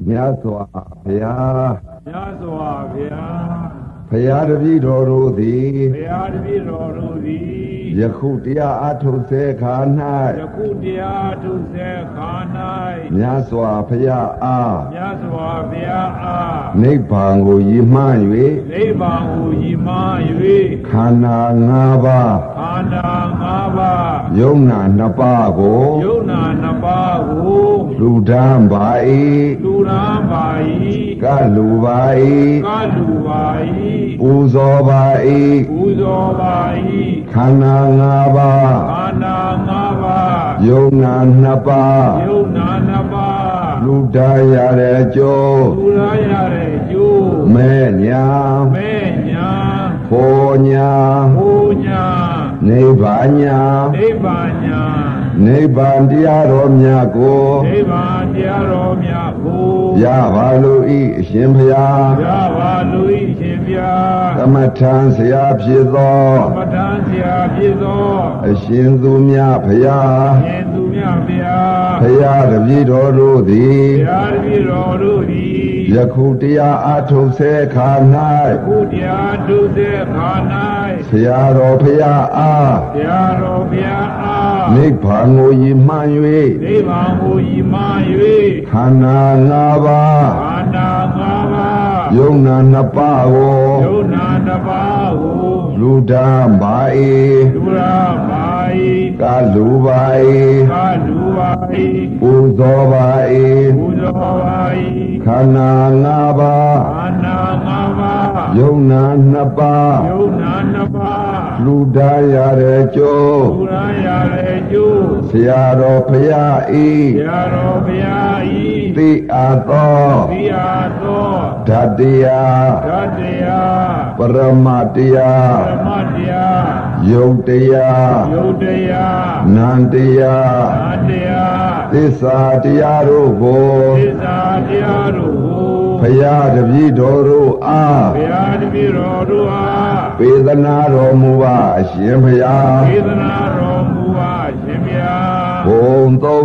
မြတ်စွာဘုရားမြတ်စွာဘုရားဘုရားတပည့်တော်တို့သည်ဘုရားတပည့်တော်တို့သည်ယခုတရားအထုတ်စေခါယခုတရားထုစေခါ၌မြတ်စွာဘုရားအားမြတ်စွာဘုရားအားနိဗ္ဗာန်ကိုရည်မှန်းနိဗ္ဗာန်ကိုရည်မှန်း၍ခန္ဓာ၅ပါးခန္ဓာ၅ပါးယုံနာ၂ပါးကိုယုံနာ၂ပါးကိုလူဒန်းပါ၏လူရန်ပါ၏ကလူပါ၏ကလူပါ၏ပူဇော်ပါပူဇော်ပါ၏ခန္ဓာ၅ပါးခန္ဓာ၅ပါးယုံနာ၂ပါးယုံနာ၂ပါးလူဒန်းရတဲ့ကျိုးလူရရတဲ့ကျိုးမဲ့ညာမဲ့ညာပေါ်ညာဘုညာနိဗ္ဗာန်ညာနိဗ္ဗာန်ညာနိဗ္ဗာန်တရားတော်မြတ်ကိုနိဗ္ဗာန်တရားတော်မြတ်ကိုရပါလို့ဤအရှင်ဘုရားရပါလို့ဤရှင်ဘုရားသမထံဆရာဖြစ်သောသမထံဆရာဖြစ်သောအရှင်သူမြတ်ဘုရားရှင်သူမြတ်ဘုရားဘုရားတပည့်တော်တို့သည်ဘုရားတပည့်တော်တို့သည်ယခုတရားအထုတ်စေခါခုတရားထုစေခါ၌ဆရာတော်ဘုရားအားဘုရားတော်ဘုရားအားနိဗ္ဗာန်ကိုရည်မှန်းနိဗ္ဗာန်ကိုရည်မှန်း၍ခန္ဓာ၅ပါးခန္ဓာ၅ပါးယုံနာ၂ပါးကိုယုံနာ၂ပါးကိုလူဒန်းပါလူရပါ၏ကလူပါကလူပါ၏ပူဇော်ပါပူဇော်ပါခန္ဓာ၅ပါးခန္ဓာ၅ပါးယုံနာ၂ပါးယုံနာ၂ပါးလူဒန်းရတဲ့ကျိုးလူရရတဲ့ကျိုးဆရာတော်ဘုရားဆရာတော်ဘုရားသိအပ်သောသိအားသောဓာတ်တရားဓာတ်တရားပရမတ်တရားဓမ္မတရားယုတ်တရားယုတ်တရားနန္တရားဓာတ်တရားသစ္စာတရားတို့ကိုသစ္စာတရားတို့ကိုဘုရားတပည့်တော်တို့အားဘုရားတပည့်တော်တို့အားပေးသနာတော်မူပါအရှင်ဘုရားဒေသနာတော်မူပါရှင်ဘုရားဘုံ31 ဘုံ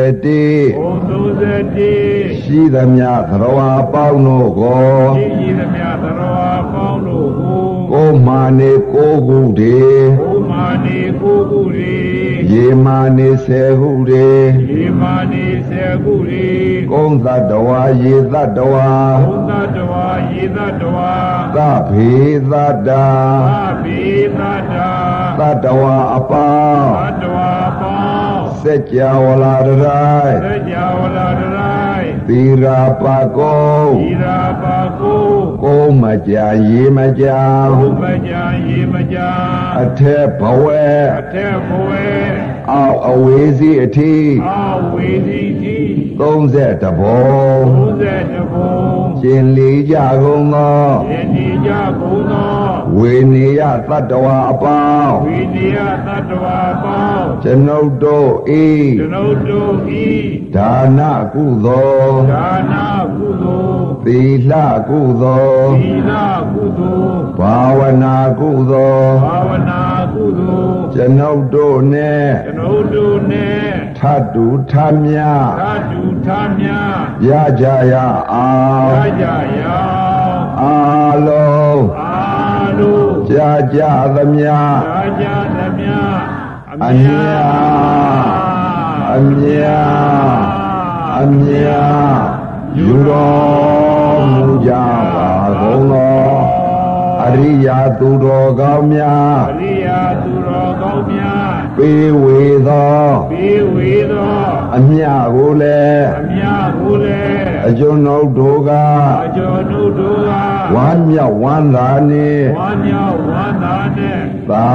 31 ရှိသမျှသရဝါပေါင်းတို့ကိုရှိရှိသမျှသရဝါပေါင်းတို့ကိုကိုယ်မာနေကိုယ်ခုတည်းဘုမာနေကိုကုရီရေမာနေ10ခုတည်းဒီမာနေစေကုရီကုန်းသတ္တဝါရေသတ္တဝါဘုသတ္တဝါယေသတ္တဝါသဗေသတ္တာအဘိသတ္တာသတ္တဝါအပေါင်းသတ္တဝါပေါင်းစัจ java လာတရိုင်းသကြဝဠာတရိုင်းသီရာပါကုံဤရာပါကိုကိုယ်မကြရေမကြဘုမကြာရေမကြာအထက်ဘဝအထက်ဘဝအောက်အဝေးစီအထိအဝေစီတိ 31ဘုံ 31ဘုံရှင်လီကြကုန်သောယတိကြကုန်သောဝေနေယသတ္တဝါအပေါင်းဝိနည်းသတ္တဝါပေါင်းကျွန်ုပ်တို့ဤကျွန်ုပ်တို့ဤဒါနကုသိုလ်ဒါနာကုသိုလ်သီလကုသိုလ်သီလကုသိုလ်ဘာဝနာကုသိုလ်ဘာဝနာကုသိုလ်ကျွန်ုပ်တို့နှင့်ကျွန်ုပ်တို့နဲ့ထတုထမြတ်ဓာတုထားမြတ်ရကြရအောင်ရကြရအောင်အာလုံးအာလုံးကြာကြသမျှရာကြသမျှအမြတ်အမြတ်အမြတ်ယူတော်မူကြပါကုန်သောအရိယာသူတော်ကောင်းများအရိယာသူတော်ကောင်းများပေးဝေသောပေးဝေသောအမြတ်ကိုလည်းအမြတ်ကိုလည်းအကျွန်ုပ်တို့ကအကျွန်ုပ်တို့ကဝမ်းမြောက်ဝမ်းသာနှင့်ဝမ်းမြောက်ဝမ်းသာနဲ့သာ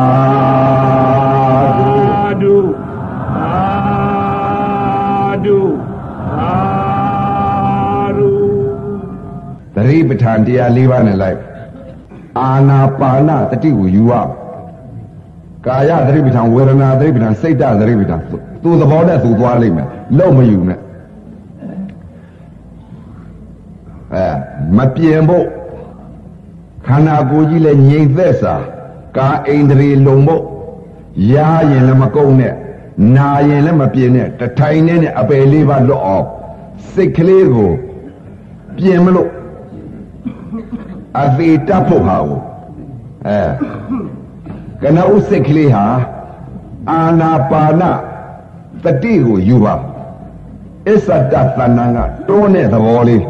ဓုသာဓုသာဓုသတိပဋ္ဌာန်တရား၄ပါးနဲ့လိုက်အာနာပါနတတိကိုယူရကာယသတိပဋ္ဌာန်ဝေဒနာသတိပဋ္ဌာန်စိတ်တသတိပဋ္ဌာန်သူသဘောနဲ့သူသွားလိမ့်မယ်လုံးမယူနဲ့မပြင်းဖို့ခန္ဓာကိုယ်ကြီးလည်းငြိမ်သက်စာကာအိန္ဒြေလုံဖို့ရရင်လည်းမကုန်နဲ့နာရင်လည်းမပြင်းနဲ့တထိုင်နဲ့အပယ်လေးပါလွတ်အောင်စိတ်ကလေးကိုပြင်မလို့အသေးတတ်ဖို့ဟာကိုကနဦးစိတ်ကလေးဟာအာနာပါနတတိကိုယူပါအစ္ဆတသဏ္ဍာန်ကတိုးတဲ့သဘောလေး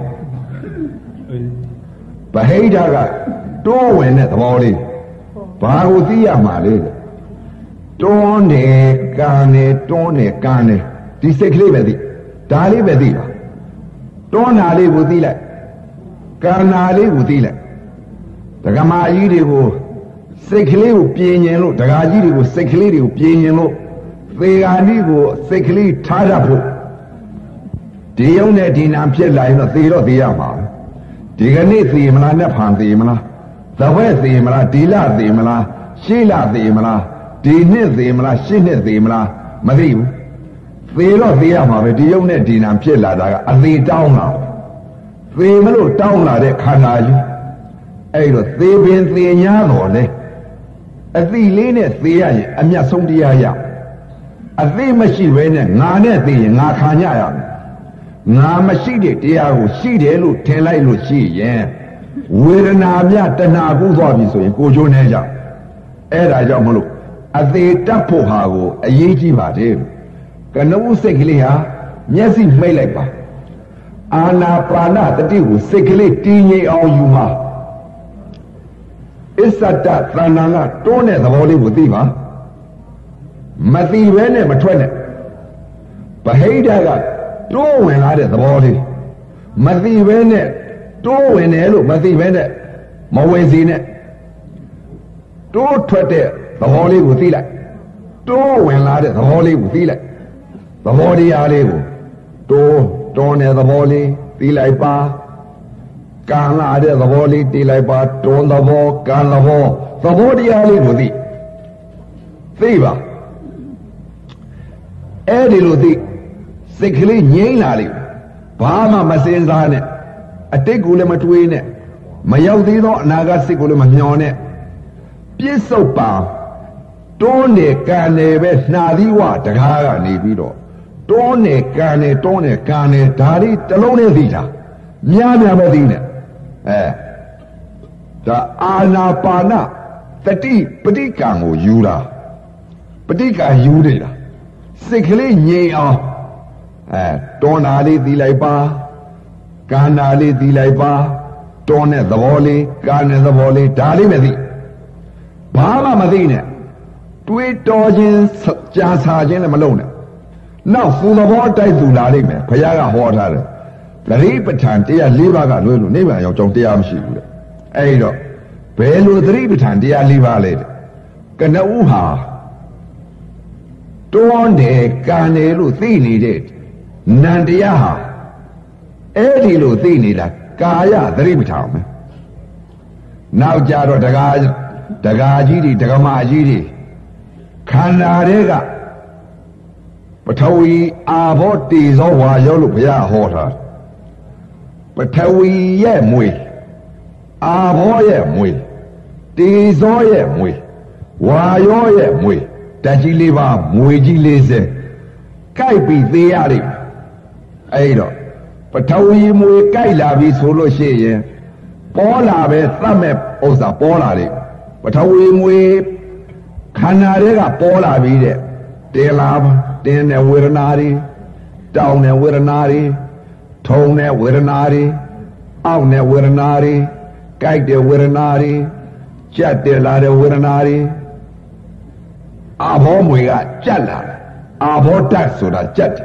ဗဟိတကတိုးဝင်တဲ့သဘောလေးဘာကိုသိရမှာလဲတွန်းတယ်ကန်တယ်တွန်းတယ်ကန်တယ်ဒီစိတ်ကလေးပဲသိဒါလေးပဲသိပါတွန်းတာလေးကိုသိလိုက်ကန်တာလေးကိုသိလိုက်ဒကမာကြီးတွေကိုစိတ်ကလေးကိုပြင်းရင်လို့ဒကာကြီးတွေကိုစိတ်ကလေးတွေကိုပြင်းရင်လို့သေဂာနိကိုစိတ်ကလေးထားရဖို့ဒီယုံနဲ့ဒီနာဖြစ်လာရင်တော့သေတော့သေရမှာဒီကနေ့သေမလားနဲ့ဖန်သေမလားသဘက်သေမလားဒီလသေမလားရှေ့လသေမလားဒီနှစ်သေမလားရှေ့နှစ်သေမလားမသိဘူးသေတော့သေရမှာပဲဒီယုံနဲ့ဒီနာဖြစ်လာတာကအသေးတောင်းလာသေမလို့တောင်းလာတဲ့ခန္ဓာကြီးအဲ့တော့သေပင်သေညာတော်လေအသိလေးနဲ့သေရရင်အမျက်ဆုံးတရားရအသိမရှိဘဲနဲ့ငါနဲ့သေရင်ငါခံရရမယ်ငါမရှိတဲ့တရားကိုရှိတယ်လို့ထင်လိုက်လို့ရှိရင်ဝေဒနာမြတဏှာကူးသွားပြီဆိုရင်ကိုချိုးနေကြအဲ့ဒါကြောင့်မလို့အသေးတတ်ဖို့ဟာကိုအရေးကြီးပါတယ်ကနဦးစိတ်ကလေးဟာမျက်စိမှိတ်လိုက်ပါအာနာပါနတတိကိုစိတ်ကလေးတည်ငြိမ်အောင်ယူမှာအစ္ဆတသဏ္ဍာန်ကတွန်းတဲ့သဘောလေးကိုသိပါမသိဘဲနဲ့မထွက်နဲ့ဗဟိတကတိုးဝင်လာတဲ့သဘောလေးမသိဘဲနဲ့တိုးဝင်တယ်လို့မသိဘဲနဲ့မဝင်စီနဲ့တိုးထွက်တဲ့သဘောလေးကိုသိလိုက်တိုးဝင်လာတဲ့သဘောလေးကိုသိလိုက်သဘောတရားလေးကိုတွန်းတဲ့သဘောလေးသိလိုက်ပါကန်လာတဲ့သဘောလေးသိလိုက်ပါတွန်းသဘောကန်သဘောတရားလေးကိုသိပါအဲ့ဒီလိုသိစိတ်ကလေးငြိမ်းလာလိမ့်ဘာမှမစင်စားနဲ့အတိတ်ကိုလည်းမတွေးနဲ့မရောက်သေးသောအနာဂတ်စိတ်ကိုလည်းမမျှော်နဲ့ပြစ္ဆုတ်ပါတွန်းနေကန်နေပဲနှာသီးဝတကားကနေပြီးတော့တွန်းနေကန်နေတွန်းနေကန်နေဒါလေးတစ်လုံးနဲ့သိတာများပဲသိနေဒါအာနာပါနတတိပဋိကံကိုယူတာပဋိကံယူနေတာစိတ်ကလေးငြိမ်အောင်တွန်းတာလေးသိလိုက်ပါကန်တာလေးသိလိုက်ပါတွန်းတဲ့သဘောလေးကန်တဲ့သဘောလေးဒါလေးပဲသိဘာမှမသိနဲ့တွေးတော်ခြင်းကြာစာခြင်းလည်းမလုပ်နဲ့နောက်သူသဘောတိုက်သူလာလိမ့်မယ်ဘုရားကဟောထားတယ်သတိပဋ္ဌာန်တရား၄ပါးကလွဲလို့နိဗ္ဗာန်ရောက်ကြောင်းတရားမရှိဘူးလေအဲ့တော့ဘယ်လိုသတိပဋ္ဌာန်တရား၄ပါးလဲကနဦးဟာတွန်းတယ်ကန်တယ်လို့သိနေတဲ့နံတရားဟာအဲ့ဒီလိုသိနေတာကာယသတိပဋ္ဌာန်ပဲနောက်ကြတော့ဒကာကြီးတွေဒကမာကြီးတွေခန္ဓာတွေကပထဝီအာဘောတေဇောဝါယောလို့ဘုရားဟောထားပထဝီရဲ့မွေအာဘောရဲ့မွေတေဇောရဲ့မွေဝါယောရဲ့မွေဓာတ်ကြီးလေးပါမွေကြီး40ကြိုက်ပြီးသေးရလိမ့်အဲ့တော့ပထဝီမွေကြိုက်လာပြီဆိုလို့ရှိရင်ပေါ်လာပဲသတ်မဲ့ဥစ္စာပေါ်လာလိမ့်ပထဝီမွေခန္ဓာတွေကပေါ်လာပြီတဲ့တင်လာတင်းတဲ့ဝေဒနာတွေတောင်းတဲ့ဝေဒနာတွေထုံတဲ့ဝေဒနာတွေအောင့်တဲ့ဝေဒနာတွေကြိုက်တဲ့ဝေဒနာတွေကြက်တယ်လာတဲ့ဝေဒနာတွေအာဘောမွေကကြက်လာတယ်အာဘောဓာတ်ဆိုတာကြက်တယ်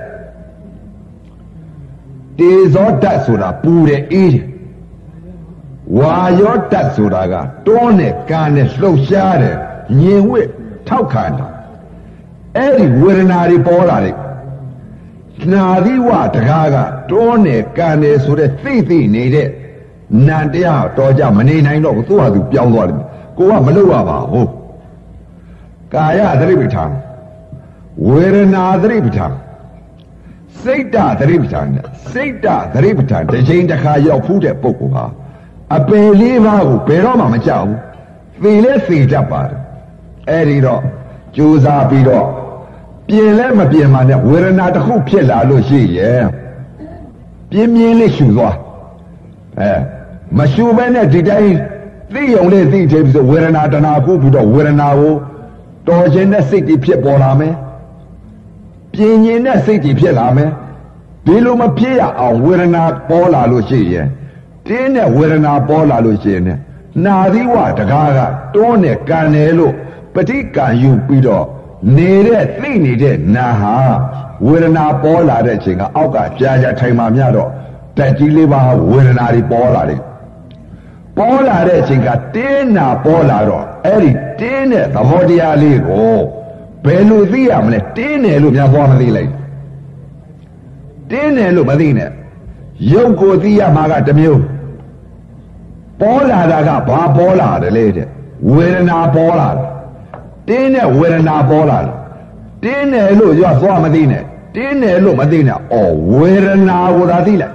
တေဇောဓာတ်ဆိုတာပူတယ်အေးတယ်ဝါယောဓာတ်ဆိုတာကတွန်းနဲ့ကန်နဲ့လှုပ်ရှားတယ်ညင်ဝစ်ထောက်ခံတာအဲ့ဒီဝေဒနာတွေပေါ်လာတယ်နာသီဝတကားကတွန်းနဲ့ကန်တယ်ဆိုတဲ့သိနေတဲ့နံတရားတော်ကြမနေနိုင်တော့ဘူးသူ့ဟာသူပြောင်းသွားတယ်ကိုကမလုပ်ရပါဘူးကာယသတိပဋ္ဌာန်ဝေဒနာသတိပဋ္ဌာန်စိတ်တသတိပဋ္ဌာန်နဲ့စိတ်တသတိပဋ္ဌာန်တစ်ချိန်တစ်ခါရောက်ဖူးတဲ့ပုဂ္ဂိုလ်ဟာအပယ်လေးပါးကိုဘယ်တော့မှမကြောက်ဘူးသေလဲသေတတ်ပါတယ်အဲ့ဒီတော့ကြိုးစားပြီးတော့ပြင်လဲမပြင်မှနဲ့ဝေဒနာတစ်ခုဖြစ်လာလို့ရှိရဲ့ပြင်းပြင်းလေးရှူသွားမရှုဘဲနဲ့ဒီတိုင်းသိုံလေးသိသေးပြီဆိုဝေဒနာတဏှာကုပြီးတော့ဝေဒနာကိုတော်ခြင်းနဲ့စိတ်ကြီးဖြစ်ပေါ်လာမယ်ပြင်းရင်နဲ့စိတ်ကြီးဖြစ်လာမယ်ဒီလိုမဖြစ်ရအောင်ဝေဒနာပေါ်လာလို့ရှိရင်တင်းနဲ့ဝေဒနာပေါ်လာလို့ရှိရင်နာသီဝတကားကတွန်းနဲ့ကန်တယ်လို့ပဋိကံယူပြီးတော့နေတဲ့သိနေတဲ့နာဟာဝေဒနာပေါ်လာတဲ့အချိန်ကအောက်ကကြာကြာထိုင်မှမြတော့တက်ကြီးလေးပါဝေဒနာတွေပေါ်လာတယ်ပေါ်လာတဲ့အချိန်ကတင်းနာပေါ်လာတော့အဲ့ဒီတင်းတဲ့သဘောတရားလေးကိုဘယ်လိုသိရမလဲတင်းတယ်လို့များသွားမသိလိုက်တင်းတယ်လို့မသိနဲ့ရုပ်ကိုသိရမှာကတစ်မျိုးပေါ်လာတာကဘာပေါ်လာတယ်လေတဲ့ဝေဒနာပေါ်လာတယ်တင်းတဲ့ဝေဒနာပေါ်လာတယ်တင်းတယ်လို့ရွတ်သွားမသိနဲ့တင်းတယ်လို့မသိနဲ့အော်ဝေဒနာကိုသာသိလိုက်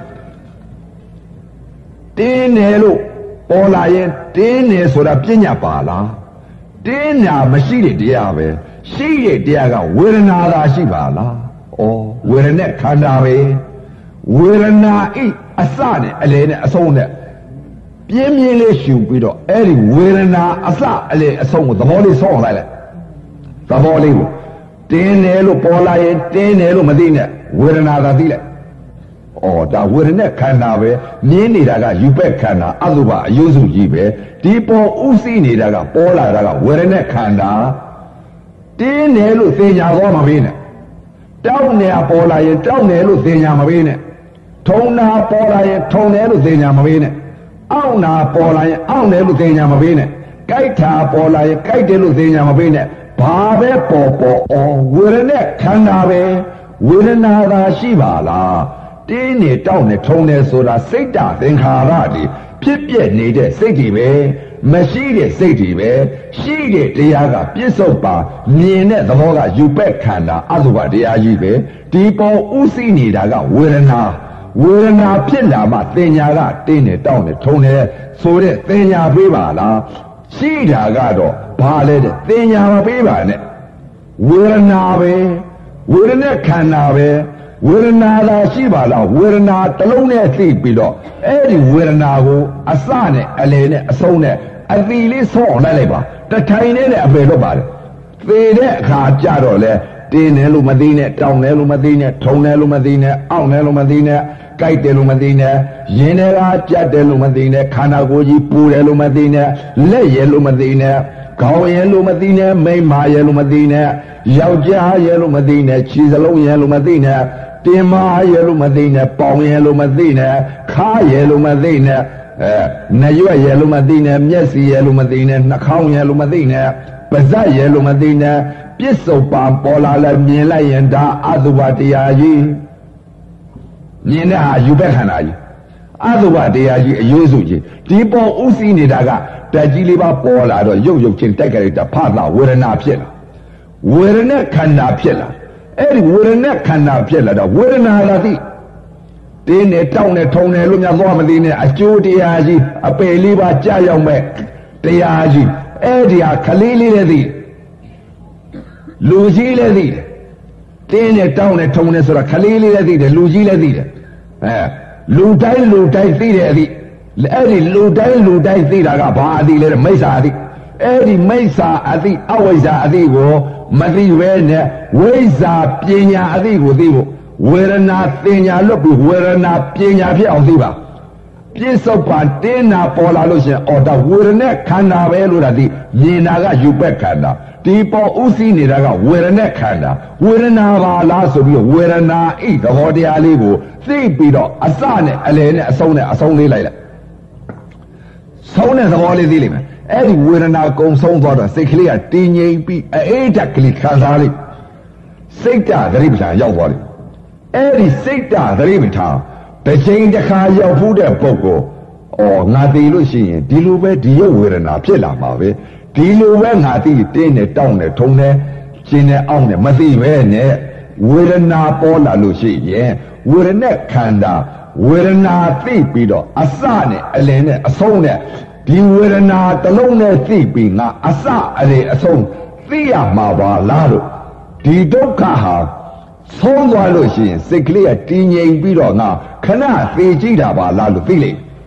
တင်းတယ်လို့ပေါ်လာရင်တင်းတယ်ဆိုတာပညာပါလားတင်းညာမရှိတဲ့တရားပဲရှိတဲ့တရားကဝေဒနာသာရှိပါလားဩဝေဒနာခန္ဓာပဲဝေဒနာဤအစနဲ့အလယ်နဲ့အဆုံးနဲ့ပြင်းပြင်းလေးရှူပြီးတော့အဲ့ဒီဝေဒနာအစအလယ်အဆုံးကိုသဘောလေးဆောင်းလိုက်သဘောလေးကိုတင်းတယ်လို့ပေါ်လာရင်တင်းတယ်လို့မသိနဲ့ဝေဒနာသာသိလိုက်ဩဒါဝေဒနာခန္ဓာပဲမြင်နေတာကယူပက်ခန္ဓာအတုပအယုစုကြီးပဲဒီပေါ်ဥသိနေတာကပေါ်လာတာကဝေဒနာခန္ဓာတင်းတယ်လို့သိညာသွားမပေးနဲ့တောက်နေပေါ်လာရင်တောက်တယ်လို့သိညာမပေးနဲ့ထုံနာပေါ်လာရင်ထုံတယ်လို့သိညာမပေးနဲ့အောင့်နာပေါ်လာရင်အောင့်တယ်လို့သိညာမပေးနဲ့ကြိုက်တာပေါ်လာရင်ကြိုက်တယ်လို့သိညာမပေးနဲ့ဘာပဲပေါ်ဩဝေဒနာခန္ဓာပဲဝေဒနာသာရှိပါလားတင်းနေတောက်နေထုံနေဆိုတာစိတ်တသင်္ခါရတွေဖြစ်ပြနေတဲ့စိတ်တွေပဲမရှိတဲ့စိတ်တွေပဲရှိတဲ့တရားကပြစ္ဆုတ်ပါမြင်တဲ့သဘောကယူပက်ခန္ဓာအတုပတရားကြီးပဲဒီပေါ်ဥသိနေတာကဝေဒနာဖြစ်လာမှသင်ညာကတင်းနေတောက်နေထုံနေဆိုတဲ့သင်ညာပေးပါလားရှိတာကတော့ဘာလဲတဲ့သင်ညာမပေးပါနဲ့ဝေဒနာပဲဝေဒနာခန္ဓာပဲဝေဒနာသာရှိပါလားဝေဒနာတစ်လုံးနဲ့သိပြီးတော့အဲ့ဒီဝေဒနာကိုအစနဲ့အလယ်နဲ့အဆုံးနဲ့အသီလေးဆောင်းလိုက်ပါတထိုင်နဲ့အပေတော့ပါတယ်သေတဲ့အခါကြတော့လေတင်းတယ်လို့မသိနဲ့တောင်းတယ်လို့မသိနဲ့ထုံတယ်လို့မသိနဲ့အောင့်တယ်လို့မသိနဲ့ကြိုက်တယ်လို့မသိနဲ့ရင်ထဲကကြက်တယ်လို့မသိနဲ့ခန္ဓာကိုယ်ကြီးပူတယ်လို့မသိနဲ့လက်ရယ်လို့မသိနဲ့ခေါင်းရယ်လို့မသိနဲ့မိန်းမရယ်လို့မသိနဲ့ယောက်ျားရယ်လို့မသိနဲ့ခြေစလုံးရယ်လို့မသိနဲ့တင်မရယ်လို့မသိနဲ့ပေါင်ရယ်လို့မသိနဲ့ခါရယ်လို့မသိနဲ့နရွက်ရယ်လို့မသိနဲ့မျက်စိရယ်လို့မသိနဲ့နှာခေါင်းရယ်လို့မသိနဲ့ပါးစပ်ရယ်လို့မသိနဲ့ပြစ္ဆုတ်ပံပေါ်လာလဲမြင်လိုက်ရင်ဒါအတုပတရားကြီးမြင်တဲ့ဟာယူပက်ခန္ဓာကြီးအတုပတရားကြီးအယုစုကြီးဒီပေါ်ဥသိနေတာကတက်ကြီးလေးပါပေါ်လာတော့ရုပ်ချင်းတိုက်ကြလိုက်တာဖလာဝေဒနာဖြစ်လာဝေဒနာခန္ဓာဖြစ်လာအဲ့ဒီဝေဒနာခန္ဓာဖြစ်လာတော့ဝေဒနာလာသိတင်းနဲ့တောက်နဲ့ထုံနဲ့လို့များသွားမသိနဲ့အကျိုးတရားကြီးအပယ်လေးပါကြာရောက်မဲ့တရားကြီးအဲ့ဒီဟာခလေးလေးလည်းသိလူကြီးလည်းသိတယ်တင်းနဲ့တောက်နဲ့ထုံနဲ့ဆိုတာခလေးလေးလည်းသိတယ်လူကြီးလည်းသိတယ်လူတိုင်းသိတယ်အသိအဲ့ဒီလူတိုင်းသိတာကဘာအသိလဲမိစ္ဆာအသိအဲ့ဒီမိစ္ဆာအသိအဝိဇ္ဇာအသိကိုမသိပဲနဲ့ဝိဇ္ဇာပညာအသိကိုသိဖို့ဝေဒနာသင်ညာလွတ်ပြီးဝေဒနာပညာဖြစ်အောင်သိပါပြစ္ဆုတ်ပါတင်းနာပေါ်လာလို့ရှိရင်အော်ဒါဝေဒနာခန္ဓာပဲလို့ဒါသိမြင်တာကယူပက်ခန္ဓာဒီပေါ်ဥသိနေတာကဝေဒနာခန္ဓာဝေဒနာပါလားဆိုပြီးဝေဒနာဤသဘောတရားလေးကိုသိပြီးတော့အစနဲ့အလယ်နဲ့အဆုံးနဲ့အဆုံးလေးလိုက်ဆုံးတဲ့သဘောလေးသိလိမ့်မယ်အဲ့ဒီဝေဒနာကုံဆုံးသွားတော့စိတ်ကလေးကတည်ငြိမ်ပြီးအေးဓာတ်ကလေးခံစားလိုက်စိတ်ဓာတ်သတိပဋ္ဌာန်ရောက်သွားတယ်အဲ့ဒီစိတ်ဓာတ်သတိပဋ္ဌာန်တစ်ချိန်တစ်ခါရောက်ဖူးတဲ့ပုဂ္ဂိုလ်ငါသိလို့ရှိရင်ဒီလိုပဲဒီရုပ်ဝေဒနာဖြစ်လာမှာပဲဒီလိုပဲငါသိတင်းနဲ့တောင်းနဲ့ထုံနဲ့ရှင်းနဲ့အောင့်နဲ့မသိပဲနဲ့ဝေဒနာပေါ်လာလို့ရှိရင်ဝေဒနာခန္ဓာဝေဒနာသိပြီးတော့အစနဲ့အလယ်နဲ့အဆုံးနဲ့ဒီဝေဒနာတစ်လုံးနဲ့သိပြီးငါအစအလယ်အဆုံးသိရမှာပါလားလို့ဒီဒုက္ခဟာဆုံးသွားလို့ရှိရင်စိတ်ကလေးကတည်ငြိမ်ပြီးတော့ငါခဏသိကြည့်တာပါလားလို့သိလိမ့်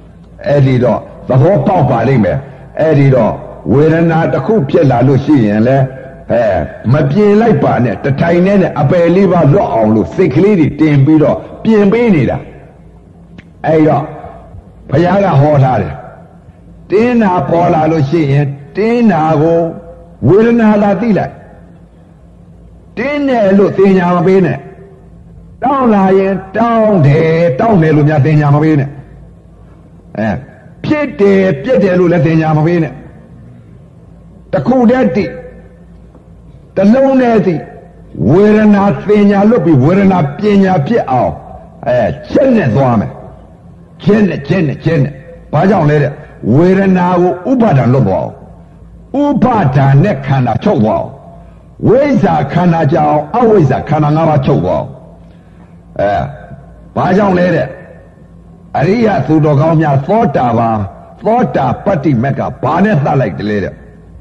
အဲ့ဒီတော့သဘောပေါက်ပါလိမ့်မယ်အဲ့ဒီတော့ဝေဒနာတစ်ခုဖြစ်လာလို့ရှိရင်လဲမပြင်းလိုက်ပါနဲ့တထိုင်နဲ့အပယ်လေးပါလွတ်အောင်လို့စိတ်ကလေးတွေတင်ပြီးတော့ပြင်ပေးနေတာအဲ့တော့ဘုရားကဟောထားတယ်တင်းနာပေါ်လာလို့ရှိရင်တင်းနာကိုဝေဒနာသာသိလိုက်တင်းတယ်လို့သင်ညာမပေးနဲ့တောင်းလာရင်တောင်းတယ်လို့များသင်ညာမပေးနဲ့ဖြစ်တယ်ပြက်တယ်လို့လည်းသင်ညာမပေးနဲ့တခုတည်းသိတလုံးနဲ့သိဝေဒနာသင်ညာလွတ်ပြီးဝေဒနာပညာဖြစ်အောင်ချက်နဲ့သွားမယ်ချက်နဲ့ဘာကြောင့်လဲတဲ့ဝေဒနာကိုဥပါဒံလွတ်သွားအောင်ဥပါဒံနဲ့ခန္ဓာချုပ်သွားအောင်ဝိဇ္ဇာခန္ဓာကြောင့်အဝိဇ္ဇာခန္ဓာ၅ပါးချုပ်သွားအောင်ဘာကြောင့်လဲတဲ့အရိယသူတော်ကောင်းများသောတာပတ္တိမက်ကဘာနဲ့သတ်လိုက်တယ်လဲတဲ့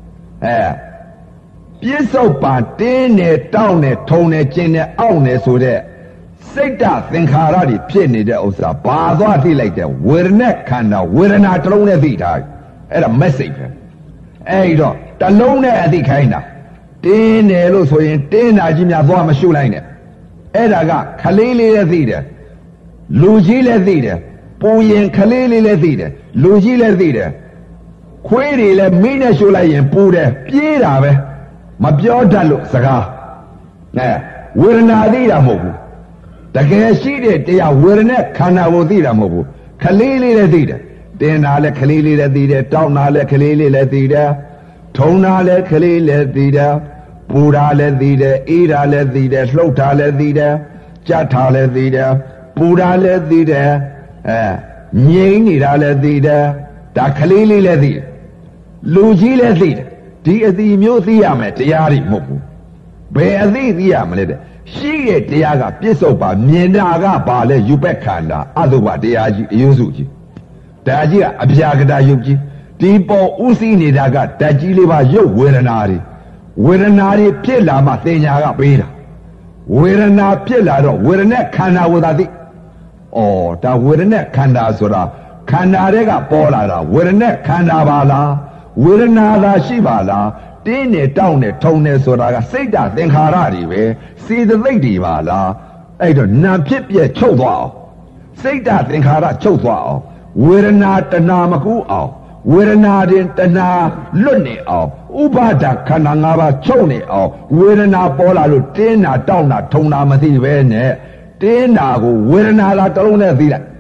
ပြစ္ဆုတ်ပန်တင်းနဲ့တောင်းနဲ့ထုံနဲ့ကျင်နဲ့အောင့်နဲ့ဆိုတဲ့စိတ်ဓာတ်သင်္ခါရတွေဖြစ်နေတဲ့ဥစ္စာဘာသွားသိလိုက်တဲ့ဝေဒနာခန္ဓာဝေဒနာတစ်လုံးနဲ့သိထားအဲ့ဒါ message ပဲအဲ့တော့တစ်လုံးနဲ့အသိခိုင်းတာတင်းတယ်လို့ဆိုရင်တင်းတာကြီးများသွားမရှုလိုက်နဲ့အဲ့ဒါကခလေးလေးလည်းသိတယ်လူကြီးလည်းသိတယ်ပူရင်ခလေးလေးလည်းသိတယ်လူကြီးလည်းသိတယ်ခွေးတွေလည်းမိနဲ့ရှုလိုက်ရင်ပူတယ်ပြေးတာပဲမပြောတတ်လို့စကားဝေဒနာသိတာမဟုတ်ဘူးတကယ်ရှိတဲ့တရားဝေဒနာခန္ဓာကိုသိတာမဟုတ်ဘူးခလေးလေးလည်းသိတယ်တင်းတာလည်းခလေးလေးလည်းသိတယ်တောင်းတာလည်းခလေးလေးလည်းသိတယ်ထုံတာလည်းခလေးလည်းသိတယ်ပူတာလည်းသိတယ်အေးတာလည်းသိတယ်လှုပ်တာလည်းသိတယ်ကြက်တာလည်းသိတယ်ပူတာလည်းသိတယ်ငြိမ်နေတာလည်းသိတယ်ဒါခလေးလေးလည်းသိတယ်လူကြီးလည်းသိတယ်ဒီအသိမျိုးသိရမယ်တရားတွေမဟုတ်ဘူးဘယ်အသိသိရမလဲတဲ့ရှိတဲ့တရားကပြစ္ဆုတ်ပါမြင်တာကပါလဲယူပက်ခန္ဓာအတုပတရားကြီးအယုစုကြီးဒါကြီးကအပြာကတာယုတ်ကြီးဒီပေါ်ဥသိနေတာကဓာတ်ကြီးလေးပါရုပ်ဝေဒနာတွေဖြစ်လာမှသင်ညာကပေးတာဝေဒနာဖြစ်လာတော့ဝေဒနာခန္ဓာဝေဒသိဒါဝေဒနာခန္ဓာဆိုတာခန္ဓာတွေကပေါ်လာတာဝေဒနာခန္ဓာပါလားဝေဒနာသာရှိပါလားတင်းနဲ့တောင်းနဲ့ထုံနဲ့ဆိုတာကစိတ်ဓာတ်သင်္ခါရတွေပဲစေတသိက်တွေပါလားအဲ့တော့နာဖြစ်ပြချုပ်သွားအောင်စိတ်ဓာတ်သင်္ခါရချုပ်သွားအောင်ဝေဒနာတဏမကူအောင်ဝေဒနာတင်တဏလွတ်နေအောင်ဥပါဒခန္ဓာ၅ပါးချုပ်နေအောင်ဝေဒနာပေါ်လာလို့တင်းတာတောင်းတာထုံတာမသိပဲနဲ့တင်းတာကိုဝေဒနာလာတစ်လုံးနဲ့သိလိုက်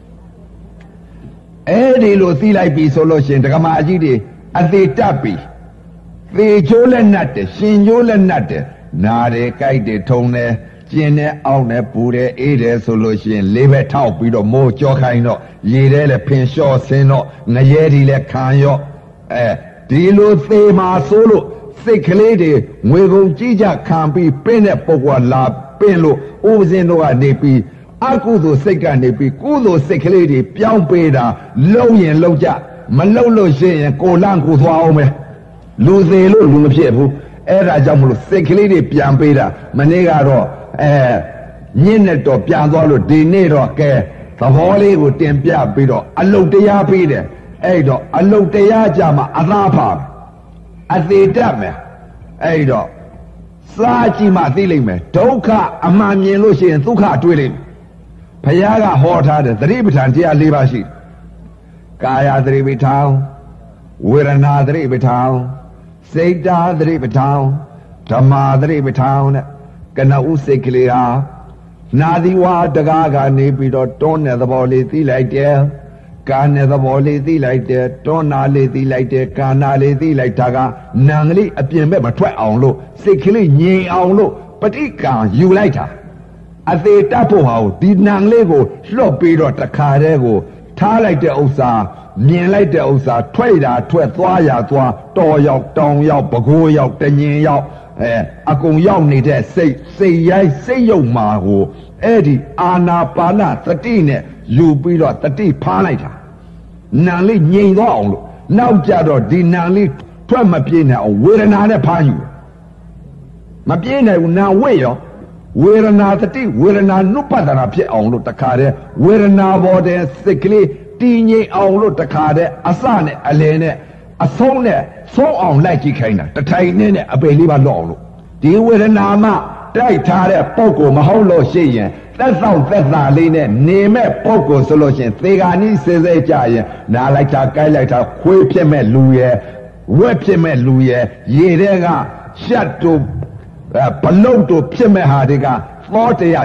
အဲ့ဒီလိုသိလိုက်ပြီဆိုလို့ရှိရင်ဒကမာအကြီးတွေအသေးတက်ပြီသေချိုးလက်နတ်တယ်ရှင်ချိုးလက်နတ်တယ်နားတယ်ကြိုက်တယ်ထုံတယ်ကျင်တယ်အောက်တယ်ပူတယ်အေးတယ်ဆိုလို့ရှိရင်လေးပဲထောက်ပြီးတော့မိုးကြောခိုင်းတော့ရေထဲလည်းဖင်လျှော့ဆင်းတော့ငရဲဒီလည်းခံရော့ဒီလိုသေမာဆိုလို့စိတ်ကလေးတွေငွေကုန်ကြီးကြခံပြီးပင်းတဲ့ပုဂ္ဂိုလ်လာပင်းလို့ဥပဇင်းတို့ကနေပြီးအကုသိုလ်စိတ်ကနေပြီးကုသိုလ်စိတ်ကလေးတွေပြောင်းပေးတာလုံရင်လုံကြမလုံလို့ရှိရင်ကိုလန့်ကိုသွားအောင်ပဲလူသေးလို့လူမဖြစ်ဘူးအဲ့ဒါကြောင့်မလို့စိတ်ကလေးတွေပြန်ပေးတာမနေ့ကတော့ညစ်နဲ့တော့ပြန်သွားလို့ဒီနေ့တော့ကဲသဘောလေးကိုတင်ပြပြီးတော့အလုတ်တရားပေးတယ်အဲ့တော့အလုတ်တရားကြမှာအသာဖာအသေးတတ်မယ်အဲ့တော့စားကြည့်မှသိလိမ့်မယ်ဒုက္ခအမှန်မြင်လို့ရှိရင်ဒုက္ခတွေ့လိမ့်မယ်ဘုရားကဟောထားတယ်သတိပဋ္ဌာန်တရား၄ပါးရှိကာယသတိပဋ္ဌာန်ဝေဒနာသတိပဋ္ဌာန်စိတ်ဓာတ်သတိပဋ္ဌာန်ဓမ္မသတိပဋ္ဌာန်နဲ့ကနဦးစိတ်ကလေးဟာနာသီဝါတကားကနေပြီးတော့တွန်းတဲ့သဘောလေးသိလိုက်တယ်ကာနဲ့သဘောလေးသိလိုက်တယ်တွန်းနာလေးသိလိုက်တယ်ကာနာလေးသိလိုက်တာကနံကလေးအပြင်ဘက်မထွက်အောင်လို့စိတ်ကလေးငြိမ်အောင်လို့ပဋိကံယူလိုက်တာအသေးတတ်ဖို့ဟာဒီနံလေးကိုလွတ်ပြီးတော့တခါတည်းကိုထားလိုက်တဲ့ဥစ္စာမြင်လိုက်တဲ့ဥစ္စာထွက်တာထွက်သွားရသွားတော်ရောက်တောင်ရောက်ပကိုးရောက်တညင်ရောက်အကုန်ရောက်နေတဲ့စိတ်ရိုက်စိတ်ယုံမှာကိုအဲ့ဒီအာနာပါနသတိနဲ့ယူပြီးတော့တတိဖားလိုက်တာနံလေးငြိမ်သွားအောင်လို့နောက်ကြတော့ဒီနံလေးထွက်မပြေးနိုင်အောင်ဝေဒနာနဲ့ဖားယူမပြေးနိုင်ဘူးနံဝိရောဝေဒနာတတိဝေဒနာနုပဒနာဖြစ်အောင်လို့တခါတည်းဝေဒနာပေါ်တဲ့စိတ်ကလေးတင်းငိမ့်အောင်လို့တခါတဲ့အစနဲ့အလယ်နဲ့အဆုံးနဲ့ဆုံးအောင်လိုက်ကြည့်ခိုင်းတာတထိုင်နဲ့အပယ်လေးပါလော့အောင်လို့ဒီဝေဒနာမှတိုက်ထားတဲ့ပုဂ္ဂိုလ်မဟုတ်လို့ရှိရင်သက်ဆောင်သက်သာလေးနဲ့နေမဲ့ပုဂ္ဂိုလ်ဆိုလို့ရှိရင်သေဂာနိစေစေကြရင်နားလိုက်တာကြိုက်လိုက်တာခွေးဖြစ်မဲ့လူရဲ့ဝက်ဖြစ်မဲ့လူရဲ့ရေတဲ့ကရှက်တို့ဘလုတ်တို့ဖြစ်မဲ့ဟာတွေကသော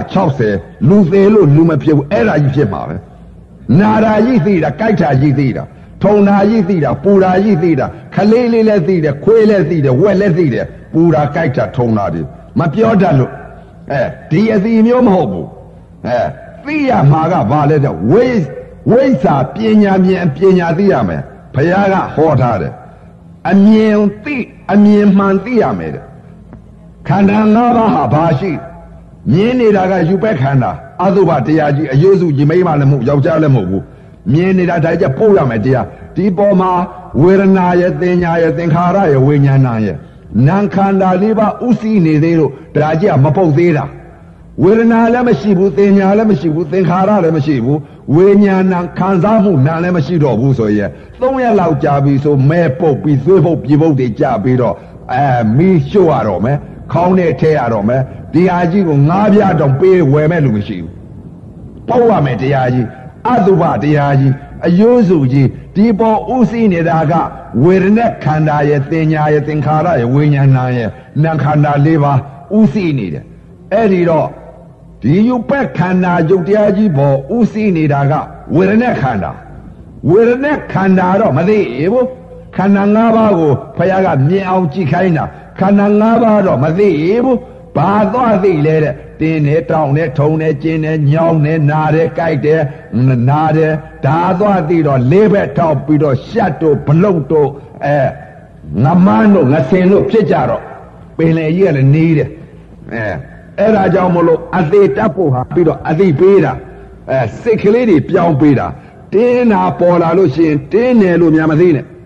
160လူသေးလို့လူမဖြစ်ဘူးအဲ့ဒါကြီးဖြစ်မှာပဲနာရာကြီးသိတာကြိုက်တာကြီးသိတာထုံတာကြီးသိတာပူတာကြီးသိတာခလေးလေးလည်းသိတယ်ခွေးလည်းသိတယ်ဝက်လည်းသိတယ်ပူတာကြိုက်တာထုံတာတွေမပြောတတ်လို့ဒီအစီမျိုးမဟုတ်ဘူးသိရမှာကဘာလဲတဲ့ဝိဇ္ဇာပညာမြင်ပညာသိရမယ်ဘုရားကဟောထားတယ်အမြင်မှန်သိရမယ်တဲ့ခန္ဓာ၅ပါးဟာဘာရှိမြင်နေတာကယူပဲခန္ဓာအသုဘတရားကြီးအယုစုကြီးမိမလည်းမဟုတ်ယောက်ျားလည်းမဟုတ်ဘူးမြင်နေတာဒါကြပို့ရမယ်တရားဒီပေါ်မှာဝေဒနာရဲ့သင်ညာရဲ့သင်္ခါရရဲ့ဝိညာဏရဲ့နာခန္ဓာလေးပါဥသိနေသေးလို့ဒါကြီးကမပုတ်သေးတာဝေဒနာလည်းမရှိဘူးသင်ညာလည်းမရှိဘူးသင်္ခါရလည်းမရှိဘူးဝိညာဏခံစားမှုနာလည်းမရှိတော့ဘူးဆိုရင်3ရက်လောက်ကြာပြီဆိုမဲပုတ်ပြီးသွေးပုတ်ပြေပုတ်တွေကြာပြီးတော့မီးရှို့ရတော့မယ်ခေါင်းနဲ့ထဲရတော့မယ်ဒီဟာကြီးကို၅ပြားတော့ပေးဝယ်မဲ့လူမရှိဘူးပုတ်ရမယ်တရားကြီးအတုပတရားကြီးအယိုးစုကြီးဒီပေါ်ဥသိနေတာကဝေဒနာခန္ဓာရဲ့သင်ညာရဲ့သင်္ခါရရဲ့ဝိညာဏရဲ့နာခန္ဓာ၄ပါးဥသိနေတယ်အဲ့ဒီတော့ဒီယုပက်ခန္ဓာယုတ်တရားကြီးပေါ်ဥသိနေတာကဝေဒနာခန္ဓာတော့မသိဘူးခန္ဓာ၅ပါးကိုဘုရားကမြင်အောင်ကြည့်ခိုင်းတာခန္ဓာ၅ပါးတော့မသိဘူးဘာသွားသိလဲတဲ့တင်းနဲ့တောင်းနဲ့ထုံနဲ့ကျင်းနဲ့ညောင်းနဲ့နာတယ်ကြိုက်တယ်နာတယ်ဒါသွားသိတော့လေးဘက်ထောက်ပြီးတော့ရှက်တို့ဘလုတ်တို့ငမန်းတို့ငစင်တို့ဖြစ်ကြတော့ပင်လေကြီးကလည်းနေတယ်အဲ့ဒါကြောင့်မလို့အသေးတက်ဖို့ဟာပြီးတော့အသိပေးတာစိတ်ကလေးတွေပြောင်းပေးတာတင်းနာပေါ်လာလို့ရှိရင်တင်းတယ်လို့များမသိနဲ့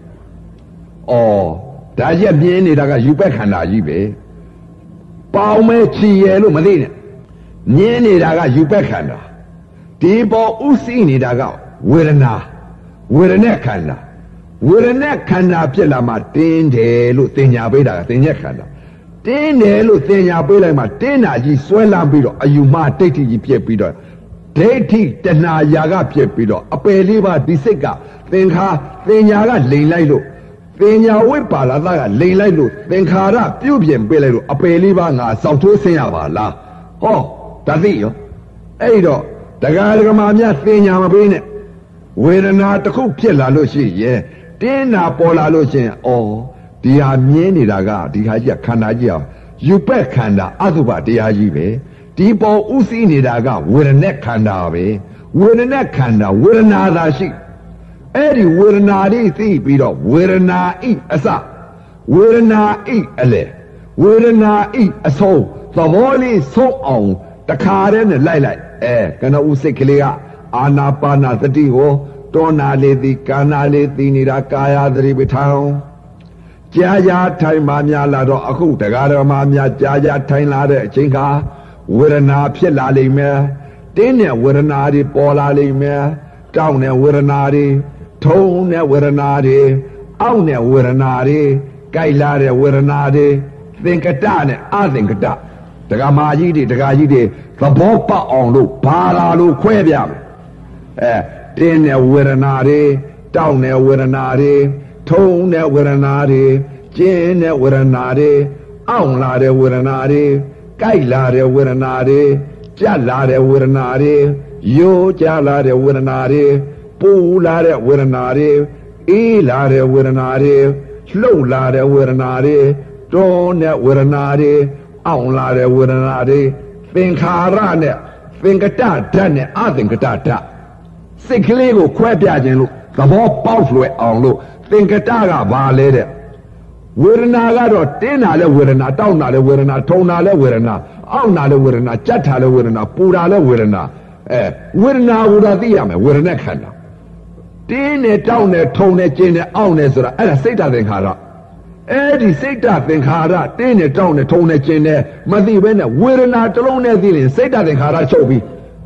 ဒါရက်ပြင်းနေတာကယူပက်ခန္ဓာကြီးပဲပေါင်းမဲ့ချီရလို့မသိနဲ့မြင်းနေတာကယူပက်ခန္ဓာဒီပေါ်ဥသိနေတာကဝေဒနာခန္ဓာဖြစ်လာမှတင်းတယ်လို့သင်ညာပေးတာကသင်ညက်ခန္ဓာတင်းတယ်လို့သင်ညာပေးလိုက်မှတင်းတာကြီးဆွဲလန်းပြီးတော့အယူမှဒိဋ္ဌိကြီးပြက်ပြီးတော့ဒိဋ္ဌိတဏှာယာကပြက်ပြီးတော့အပယ်လေးပါဒီစိတ်ကသင်ညာကလိန်လိုက်လို့သင်ညာဝိပါလာသကလိန်လိုက်လို့သင်္ခါရပြုတ်ပြင်ပေးလိုက်လို့အပယ်လေးပါငါစောက်ထိုးဆင်းရပါလားဟောဒါသိရောအဲ့တော့တရားဓမ္မများသင်ညာမပေးနဲ့ဝေဒနာတစ်ခုဖြစ်လာလို့ရှိရင်တင်းနာပေါ်လာလို့ရှိရင်ဒီဟာမြင်နေတာကဒီဟာကြီးကခန္ဓာကြီးအောင်ယူပက်ခန္ဓာအသုဘတရားကြီးပဲဒီပေါ်ဥသိနေတာကဝေဒနာခန္ဓာပဲဝေဒနာခန္ဓာဝေဒနာသာရှိအဲ့ဒီဝေဒနာတွေသိပြီးတော့ဝေဒနာဤအစဝေဒနာဤအလေဝေဒနာဤအဆုံးသဘောလေးဆုံးအောင်တခါတည်းနဲ့လိုက်ကနဦးစိတ်ကလေးကအာနာပါနာသတိကိုတောနာလေးသည်ကာနာလေးသိနေတာကာယသတိပဋ္ဌာန်ကြာထိုင်မှများလာတော့အခုတရားတော်မှာများကြာထိုင်လာတဲ့အချိန်ကဝေဒနာဖြစ်လာလိမ့်မယ်တင်းတဲ့ဝေဒနာတွေပေါ်လာလိမ့်မယ်တောင်းတဲ့ဝေဒနာတွေထုံတဲ့ဝေဒနာတွေအောင့်တဲ့ဝေဒနာတွေကြိုက်လာတဲ့ဝေဒနာတွေသင်္ကတနဲ့အသင်္ကတဒကာမကြီးတွေဒကာကြီးတွေသဘောပေါက်အောင်လို့ဘာလာလို့ခွဲပြမယ်တင်းတဲ့ဝေဒနာတွေတောင်းတဲ့ဝေဒနာတွေထုံတဲ့ဝေဒနာတွေကျင်းတဲ့ဝေဒနာတွေအောင့်လာတဲ့ဝေဒနာတွေကြိုက်လာတဲ့ဝေဒနာတွေကြက်လာတဲ့ဝေဒနာတွေရိုးကြလာတဲ့ဝေဒနာတွေပူလာတဲ့ဝေဒနာတွေအေးလာတဲ့ဝေဒနာတွေလှုပ်လာတဲ့ဝေဒနာတွေတွန်းတဲ့ဝေဒနာတွေအောင့်လာတဲ့ဝေဒနာတွေသင်္ခါရနဲ့သင်္ကတဓာတ်နဲ့အသင်္ကတဓာတ်စိတ်ကလေးကိုခွဲပြခြင်းလို့သဘောပေါက်လွယ်အောင်လို့သင်္ကတကဘာလဲတဲ့ဝေဒနာကတော့တင်းတာလဲဝေဒနာတောက်တာလဲဝေဒနာထုံတာလဲဝေဒနာအောင့်တာလဲဝေဒနာကြက်တာလဲဝေဒနာပူတာလဲဝေဒနာဝေဒနာကိုသာသိရမယ်ဝေဒနာခန္ဓာတင်းနဲ့တောက်နဲ့ထုံနဲ့ကျင်းနဲ့အောင့်နဲ့ဆိုတာအဲ့ဒါစိတ်ဓာတ်သင်္ခါရအဲ့ဒီစိတ်ဓာတ်သင်္ခါရတင်းနဲ့တောက်နဲ့ထုံနဲ့ကျင်းနဲ့မသိဘဲနဲ့ဝေဒနာတစ်လုံးနဲ့သိရင်စိတ်ဓာတ်သင်္ခါရချုပ်ပြီးဝ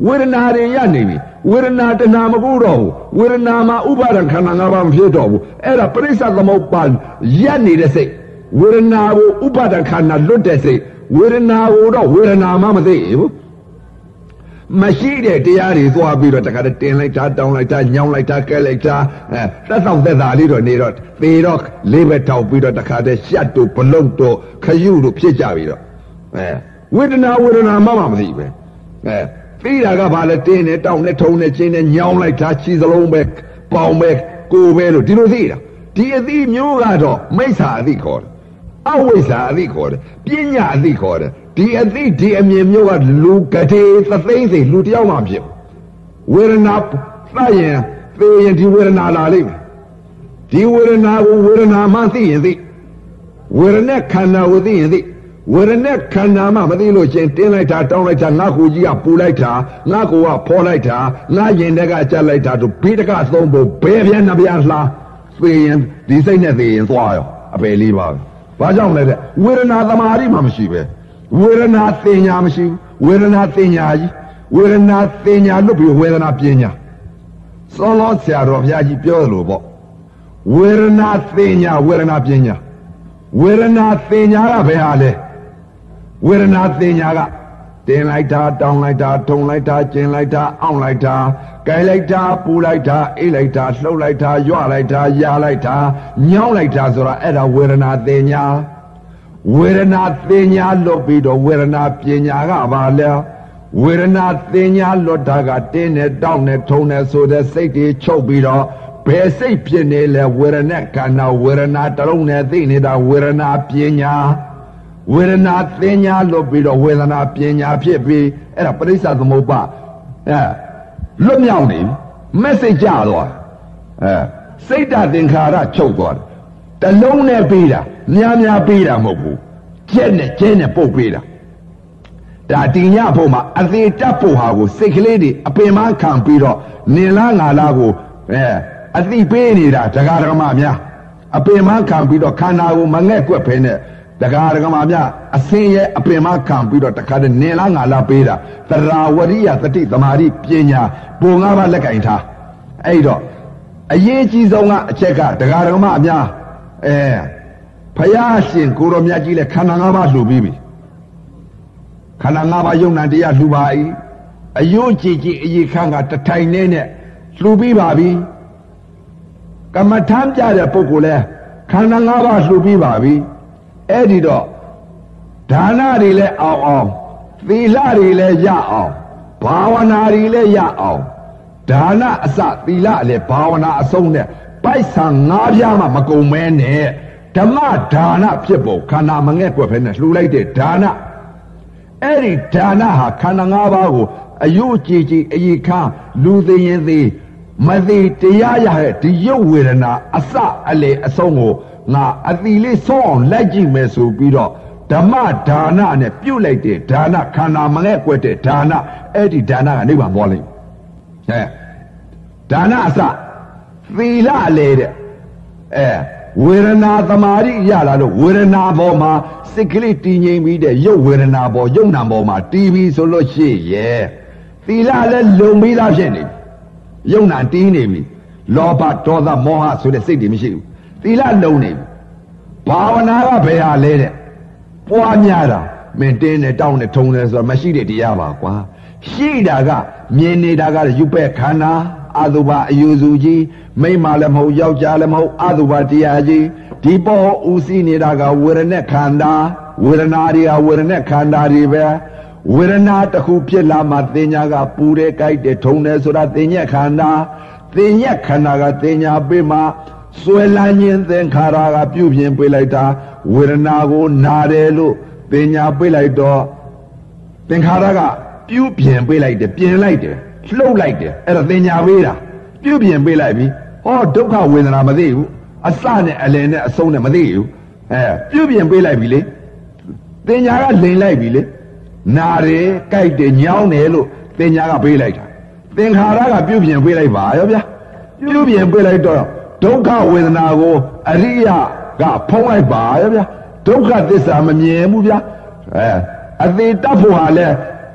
ဝေဒနာတွေရနေပြီဝေဒနာတဏမကူတော့ဘူးဝေဒနာမှာဥပါဒံခန္ဓာ၅ပါးမဖြစ်တော့ဘူးအဲ့ဒါပရိစ္ဆသမုပ္ပါရက်နေတဲ့စိတ်ဝေဒနာကိုဥပါဒံခန္ဓာလွတ်တဲ့စိတ်ဝေဒနာကိုတော့ဝေဒနာမှမသိဘူးမရှိတဲ့တရားတွေသွားပြီးတော့တခါတည်းတင်လိုက်တာတောင်းလိုက်တာညောင်းလိုက်တာကဲလိုက်တာသက်ဆောင်သက်သာလေးတော့နေတော့သေတော့လေးပဲတောက်ပြီးတော့တခါတည်းရှက်တို့ဘလုံတို့ခရုတို့ဖြစ်ကြပြီးတော့ဝေဒနာမှမသိပဲသိတာကဘာလဲတင်းနဲ့တောင်းနဲ့ထုံနဲ့ချင်းနဲ့ညောင်းလိုက်တာခြေစလုံးပဲပေါင်ပဲကိုယ်ပဲလို့ဒီလိုသိတာဒီအသိမျိုးကတော့မိစ္ဆာအသိခေါ်တယ်အဝိဇ္ဇာအသိခေါ်တယ်ပညာအသိခေါ်တယ်ဒီအသိဒီအမြင်မျိုးကလူကတိသသိန်းစိလူတယောက်မှဖြစ်ဝေဒနာသရင်သိရင်ဒီဝေဒနာလာလိမ့်မယ်ဒီဝေဒနာကိုဝေဒနာမှသိရင်သိဝေဒနာခန္ဓာကိုသိရင်သိဝေဒနာခန္ဓာမှမသိလို့ချင်းတင်းလိုက်တာတောင်းလိုက်တာငါကိုကြီးကပူလိုက်တာငါကိုကဖော်လိုက်တာငါရင်တက်ကကြက်လိုက်တာတို့ဘေးတကသုံးဖို့ဘယ်ပြန်နှပြန်လှသိရင်ဒီစိတ်နဲ့သိရင်သွားရောအပယ်လေးပါဘာကြောင့်လဲတဲ့ဝေဒနာသမာဓိမှမရှိပဲဝေဒနာသိညာမရှိဘူးဝေဒနာသိညာကြီးဝေဒနာသိညာလွတ်ပြီးဝေဒနာပညာစောလောဆရာတော်ဘုရားကြီးပြောတယ်လို့ပေါ့ဝေဒနာသိညာဝေဒနာပညာဝေဒနာသိညာကဘယ်ဟာလဲဝေဒနာသိညာကတင်လိုက်တာတောင်းလိုက်တာထုံလိုက်တာကျင်လိုက်တာအောင့်လိုက်တာကြိုက်လိုက်တာပူလိုက်တာအိတ်လိုက်တာလှုပ်လိုက်တာရွလိုက်တာယာလိုက်တာညောင်းလိုက်တာဆိုတာအဲ့ဒါဝေဒနာသိညာဝေဒနာသိညာလွတ်ပြီးတော့ဝေဒနာပညာကဘာလဲဝေဒနာသိညာလွတ်တာကတင်းနဲ့တောင်းနဲ့ထုံနဲ့ဆိုတဲ့စိတ်တွေချုပ်ပြီးတော့ဘယ်စိတ်ဖြစ်နေလဲဝေဒနာခန္ဓာဝေဒနာတလုံးနဲ့သိနေတာဝေဒနာပညာဝေဒနာသိညာလွတ်ပြီးတော့ဝေဒနာပညာဖြစ်ပြီးအဲ့ဒါပရိစ္ဆသမုပ္ပါလွတ်မြောက်နေမက်ဆေ့ကြသွားစိတ်တသင်္ခါရချုပ်သွားတယ်တလုံးနဲ့ပြီးတာများပြီးတာမဟုတ်ဘူးကျဲနဲ့ပုတ်ပြီးတာဒါတင်ညဖို့မှာအသေးတက်ဖို့ဟာကိုစိတ်ကလေးတွေအပင်မခံပြီးတော့နင်လားငါလားကိုအသိပေးနေတာဒကာဒကမများအပင်မခံပြီးတော့ခန္ဓာကိုမငဲ့ကွက်ဖဲနဲ့ဒကာဒကမများအစင်းရဲ့အပင်မခံပြီးတော့တခါတည်းနင်လားငါလားပေးတာသရာဝရိယတတိသမာဓိပညာပုံ၅ပါးလက်ကင်ထားအဲ့တော့အရေးကြီးဆုံးကအချက်ကဒကာဒကမအများဖယားရှင်ကိုရောမြတ်ကြီးလည်းခန္ဓာ၅ပါးလှူပြီးပြီခန္ဓာ၅ပါးယုံနာတရားလှူပါ၏အယုတ်ကြည်အရေးခန့်ကတထိုင်နဲ့လှူပြီးပါပြီကမ္မထမ်းပြတဲ့ပုဂ္ဂိုလ်လဲခန္ဓာ၅ပါးလှူပြီးပါပြီအဲ့ဒီတော့ဒါနတွေလည်းအောင်သီလတွေလည်းရအောင်ဘာဝနာတွေလည်းရအောင်ဒါနအစသီလလည်းဘာဝနာအဆုံးနဲ့ပိုက်ဆံ၅ပြားမှမကုန်မဲနဲ့ဓမ္မဒါနဖြစ်ဖို့ခန္ဓာမငဲ့ကွက်ဖဲနဲ့လှူလိုက်တဲ့ဒါနအဲ့ဒီဒါနဟာခန္ဓာ၅ပါးကိုအယုတ်ကြည်အရေးခါလူသိရင်သိမသိတရားရတဲ့ဒီရုပ်ဝေဒနာအစအလေအဆုံးကိုငါအတိလေးဆုံးအောင်လိုက်ကြည့်မယ်ဆိုပြီးတော့ဓမ္မဒါနနဲ့ပြုတ်လိုက်တဲ့ဒါနခန္ဓာမငဲ့ကွက်တဲ့ဒါနအဲ့ဒီဒါနကနိဗ္ဗာန်ပေါ်လိမ့်မယ်ဒါနအစသီလလေတဲ့ဝေဒနာသမာဓိရလာလို့ဝေဒနာပေါ်မှာစိတ်ကလေးတည်ငြိမ်ပြီးတဲ့ရုပ်ဝေဒနာပေါ်ယုံနာပေါ်မှာတည်ပြီးဆိုလို့ရှိရဲ့သီလလည်းလုံပြီးသားဖြစ်နေပြီယုံနာတည်နေပြီလောဘဒေါသမောဟဆိုတဲ့စိတ်တွေမရှိဘူးသီလလုံနေပြီဘာဝနာကဘယ်ဟာလဲတဲ့ပွားများတာမင်းတင်းနဲ့တောင်းနဲ့ထုံတယ်ဆိုတော့မရှိတဲ့တရားပါကွာရှိတာကမြင်နေတာကယူပဲ့ခန္ဓာအတုပါအယူစုကြီးမိမလည်းမဟုတ်ယောက်ျားလည်းမဟုတ်အတုပါတရားကြီးဒီပေါ်ဥစည်းနေတာကဝေဒနာခန္ဓာဝေဒနာတွေကဝေဒနာခန္ဓာတွေပဲဝေဒနာတစ်ခုဖြစ်လာမှသင်ညာကပူတယ်ကြိုက်တယ်ထုံတယ်ဆိုတာသင်ညက်ခန္ဓာသင်ညက်ခန္ဓာကသင်ညာပေးမှဆွဲလန်းခြင်းသင်္ခါရကပြုပြင်ပေးလိုက်တာဝေဒနာကိုနာတယ်လို့သင်ညာပေးလိုက်တော့သင်္ခါရကပြုပြင်ပေးလိုက်တယ်ပြင်လိုက်တယ်လှုပ်လိုက်တယ်အဲ့ဒါသင်ညာပေးတာပြုပြင်ပေးလိုက်ပြီဟောဒုက္ခဝေဒနာမသိဘူးအစနဲ့အလယ်နဲ့အဆုံးနဲ့မသိဘူးပြုပြင်ပေးလိုက်ပြီလေသင်ညာကလိန်လိုက်ပြီလေနာတယ်ကြိုက်တယ်ညောင်းတယ်လို့သင်ညာကပေးလိုက်တာသင်္ခါရကပြုပြင်ပေးလိုက်ပါရောဗျာပြုပြင်ပေးလိုက်တော့ဒုက္ခဝေဒနာကိုအရိယကဖုံးလိုက်ပါရောဗျာဒုက္ခသစ္စာမမြင်ဘူးဗျာအသေးတတ်ဖို့ဟာလဲ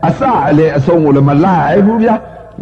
asa le asong le malai bu bia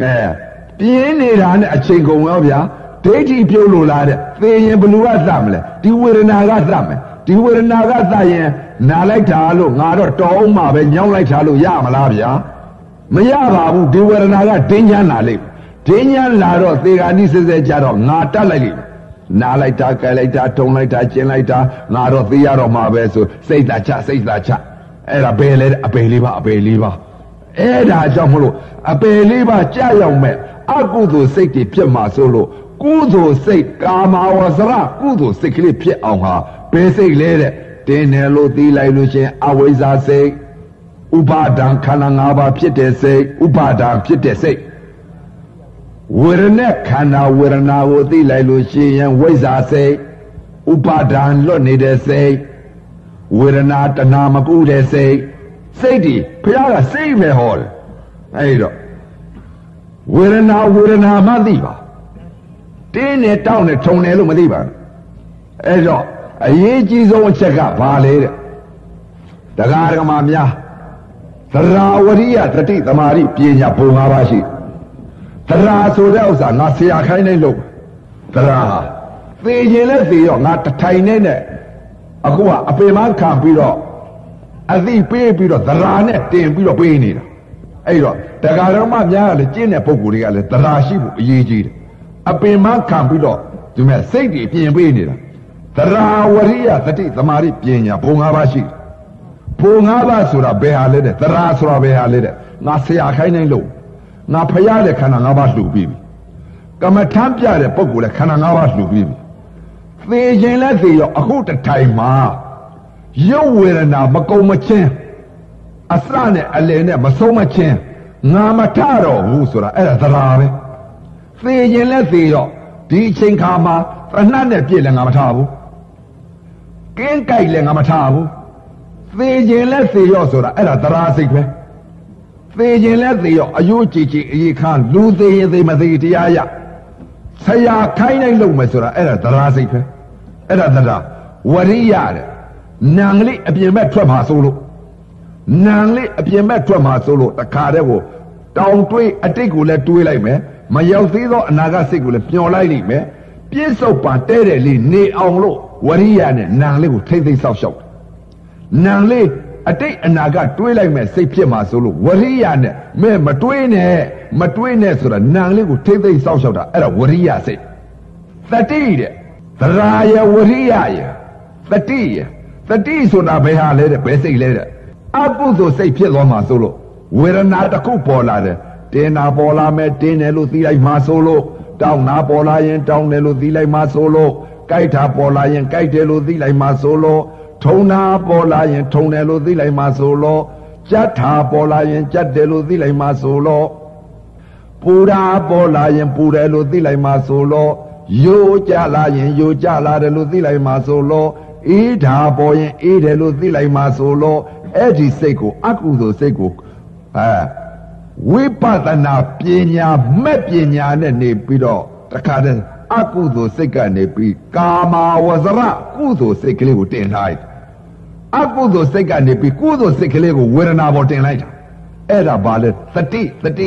pianနေတာနဲ့အချိန်ကုန်ရောဗျာဒိဋ္ဌိပြုတ်လို့လားတဲ့သေရင်ဘလူကသတ်မလဲဒီဝေဒနာကသတ်မယ်ဒီဝေဒနာကသတ်ရင်နာလိုက်တာလို့ငါတော့တော်အောင်မှပဲညောင်းလိုက်တာလို့ရမလားဗျာမရပါဘူးဒီဝေဒနာကဒင်းချမ်းလာလိမ့်ဒင်းချမ်းလာတော့သေဂာနိစစဲကြတော့ငါတတ်လိုက်လိမ့်နာလိုက်တာကြိုက်လိုက်တာထုံလိုက်တာကျင်လိုက်တာငါတော့သေရတော့မှာပဲဆိုစိတ်သာချအဲ့ဒါဘယ်လဲအပေလေးပါအဲ့ဒါကြောင့်မလို့အပေလေးပါကြာရောက်မဲ့အကုသိုလ်စိတ်တွေဖြစ်မှာဆိုလို့ကုသိုလ်စိတ်ကာမဝဇရကုသိုလ်စိတ်ကလေးဖြစ်အောင်ဟာဘယ်စိတ်လဲတဲ့တင်းတယ်လို့သိလိုက်လို့ရှင်အဝိဇ္ဇာစိတ်ဥပါဒံခန္ဓာ၅ပါးဖြစ်တဲ့စိတ်ဥပါဒံဖြစ်တဲ့စိတ်ဝေဒနာခန္ဓာဝေဒနာကိုသိလိုက်လို့ရှိရင်ဝိဇ္ဇာစိတ်ဥပါဒံလွတ်နေတဲ့စိတ်ဝေဒနာတဏှာမကူတဲ့စိတ်ဒီဘုရားကစိတ်ပဲဟောတယ်အဲ့တော့ဝေဒနာမှသိပါတင်းနဲ့တောင်းနဲ့ထုံတယ်လို့မသိပါဘူးအဲ့တော့အရေးကြီးဆုံးအချက်ကဘာလဲတဲ့တရားဓမ္မများသရာဝရိယတတိသမာဓိပညာဘုံ၅ပါးရှိသရာဆိုတဲ့ဥစ္စာငါဆရာခိုင်းနေလို့သရာသေခြင်းလဲသေရောငါတထိုင်နဲ့အခုကအပေမခံပြီးတော့အသိပေးပြီးတော့သရာနဲ့တင်ပြီးတော့ပေးနေတာအဲ့တော့တရားဓမ္မများကလည်းကျင့်တဲ့ပုဂ္ဂိုလ်တွေကလည်းသရာရှိဖို့အရေးကြီးတယ်အပင်မခံပြီးတော့ဒီမဲ့စိတ်တွေပြင်ပေးနေတာသရာဝရိယတတိသမာဓိပညာဘုံ၅ပါးရှိဘုံ၅ပါးဆိုတာဘယ်ဟာလဲတဲ့သရာဆိုတာဘယ်ဟာလဲတဲ့ငါဆရာခိုင်းနိုင်လို့ငါဖျားတဲ့ခန္ဓာ၅ပါးလှူပြီးပြီကမ္မထမ်းပြတဲ့ပုဂ္ဂိုလ်လည်းခန္ဓာ၅ပါးလှူပြီးပြီသေခြင်းလည်းသေရောအခုတထိုင်မှာရုပ်ဝေဒနာမကုံမချင်းအစနဲ့အလယ်နဲ့မဆုံးမချင်းငါမထတော့ဘူးဆိုတာအဲ့ဒါသရာပဲသေခြင်းလဲသေတော့ဒီအချိန်ခါမှာသနှက်နဲ့ပြည့်လဲငါမထဘူးကင်းကြိုက်လဲငါမထဘူးသေခြင်းလဲသေရောဆိုတာအဲ့ဒါသရာစိတ်ပဲသေခြင်းလဲသေရောအယိုးကြည်ကြည်အေးခါလူသေးရင်သေမသေးတရားရဆရာခိုင်းနိုင်လို့မယ်ဆိုတာအဲ့ဒါသရာစိတ်ပဲအဲ့ဒါသရာဝရိယတဲ့နံလေးအပြင်မဲ့ထွက်မှာဆိုလို့နံလေးအပြင်မဲ့ထွက်မှာဆိုလို့တခါတည်းကိုတောင်တွေးအတိတ်ကိုလည်းတွေးလိုက်မယ်မရောက်သေးသောအနာဂတ်စိတ်ကိုလည်းပျော်လိုက်လိမ့်မယ်ပြစ္ဆုတ်ပံတဲတဲ့လေးနေအောင်လို့ဝရိယနဲ့နံလေးကိုထိမ့်သိမ့်ဆောက်ရှောက်နံလေးအတိတ်အနာဂတ်တွေးလိုက်မဲ့စိတ်ဖြစ်မှာဆိုလို့ဝရိယနဲ့မဲမတွေးနဲ့ဆိုတာနံလေးကိုထိမ့်သိမ့်ဆောက်ရှောက်တာအဲ့ဒါဝရိယစိတ်သတိတဲ့သရာယဝရိယယသတိဆိုတာဘယ်ဟာလဲတဲ့ဘယ်စိတ်လဲတဲ့အကုသိုလ်စိတ်ဖြစ်သွားမှာဆိုလို့ဝေဒနာတစ်ခုပေါ်လာတယ်တင်းနာပေါ်လာမယ်တင်းတယ်လို့သိလိုက်မှာဆိုလို့တောင်းနာပေါ်လာရင်တောင်းတယ်လို့သိလိုက်မှာဆိုလို့ကြိုက်တာပေါ်လာရင်ကြိုက်တယ်လို့သိလိုက်မှာဆိုလို့ထုံနာပေါ်လာရင်ထုံတယ်လို့သိလိုက်မှာဆိုလို့ကြက်တာပေါ်လာရင်ကြက်တယ်လို့သိလိုက်မှာဆိုလို့ပူရာပေါ်လာရင်ပူတယ်လို့သိလိုက်မှာဆိုလို့ယိုကြလာရင်ယိုကြလာတယ်လို့သိလိုက်မှာဆိုလို့အေးဓာပေါ်ရင်အေးတယ်လို့သိလိုက်မှာဆိုလို့အဲ့ဒီစိတ်ကိုအကုသိုလ်စိတ်ကိုဝိပဿနာပညာမဲ့ပညာနဲ့နေပြီးတော့တခါတည်းအကုသိုလ်စိတ်ကနေပြီးကာမဝဇရကုသိုလ်စိတ်ကလေးကိုတင်ထားလိုက်အကုသိုလ်စိတ်ကနေပြီးကုသိုလ်စိတ်ကလေးကိုဝေဒနာပေါ်တင်လိုက်တာအဲ့ဒါဘာလဲသတိ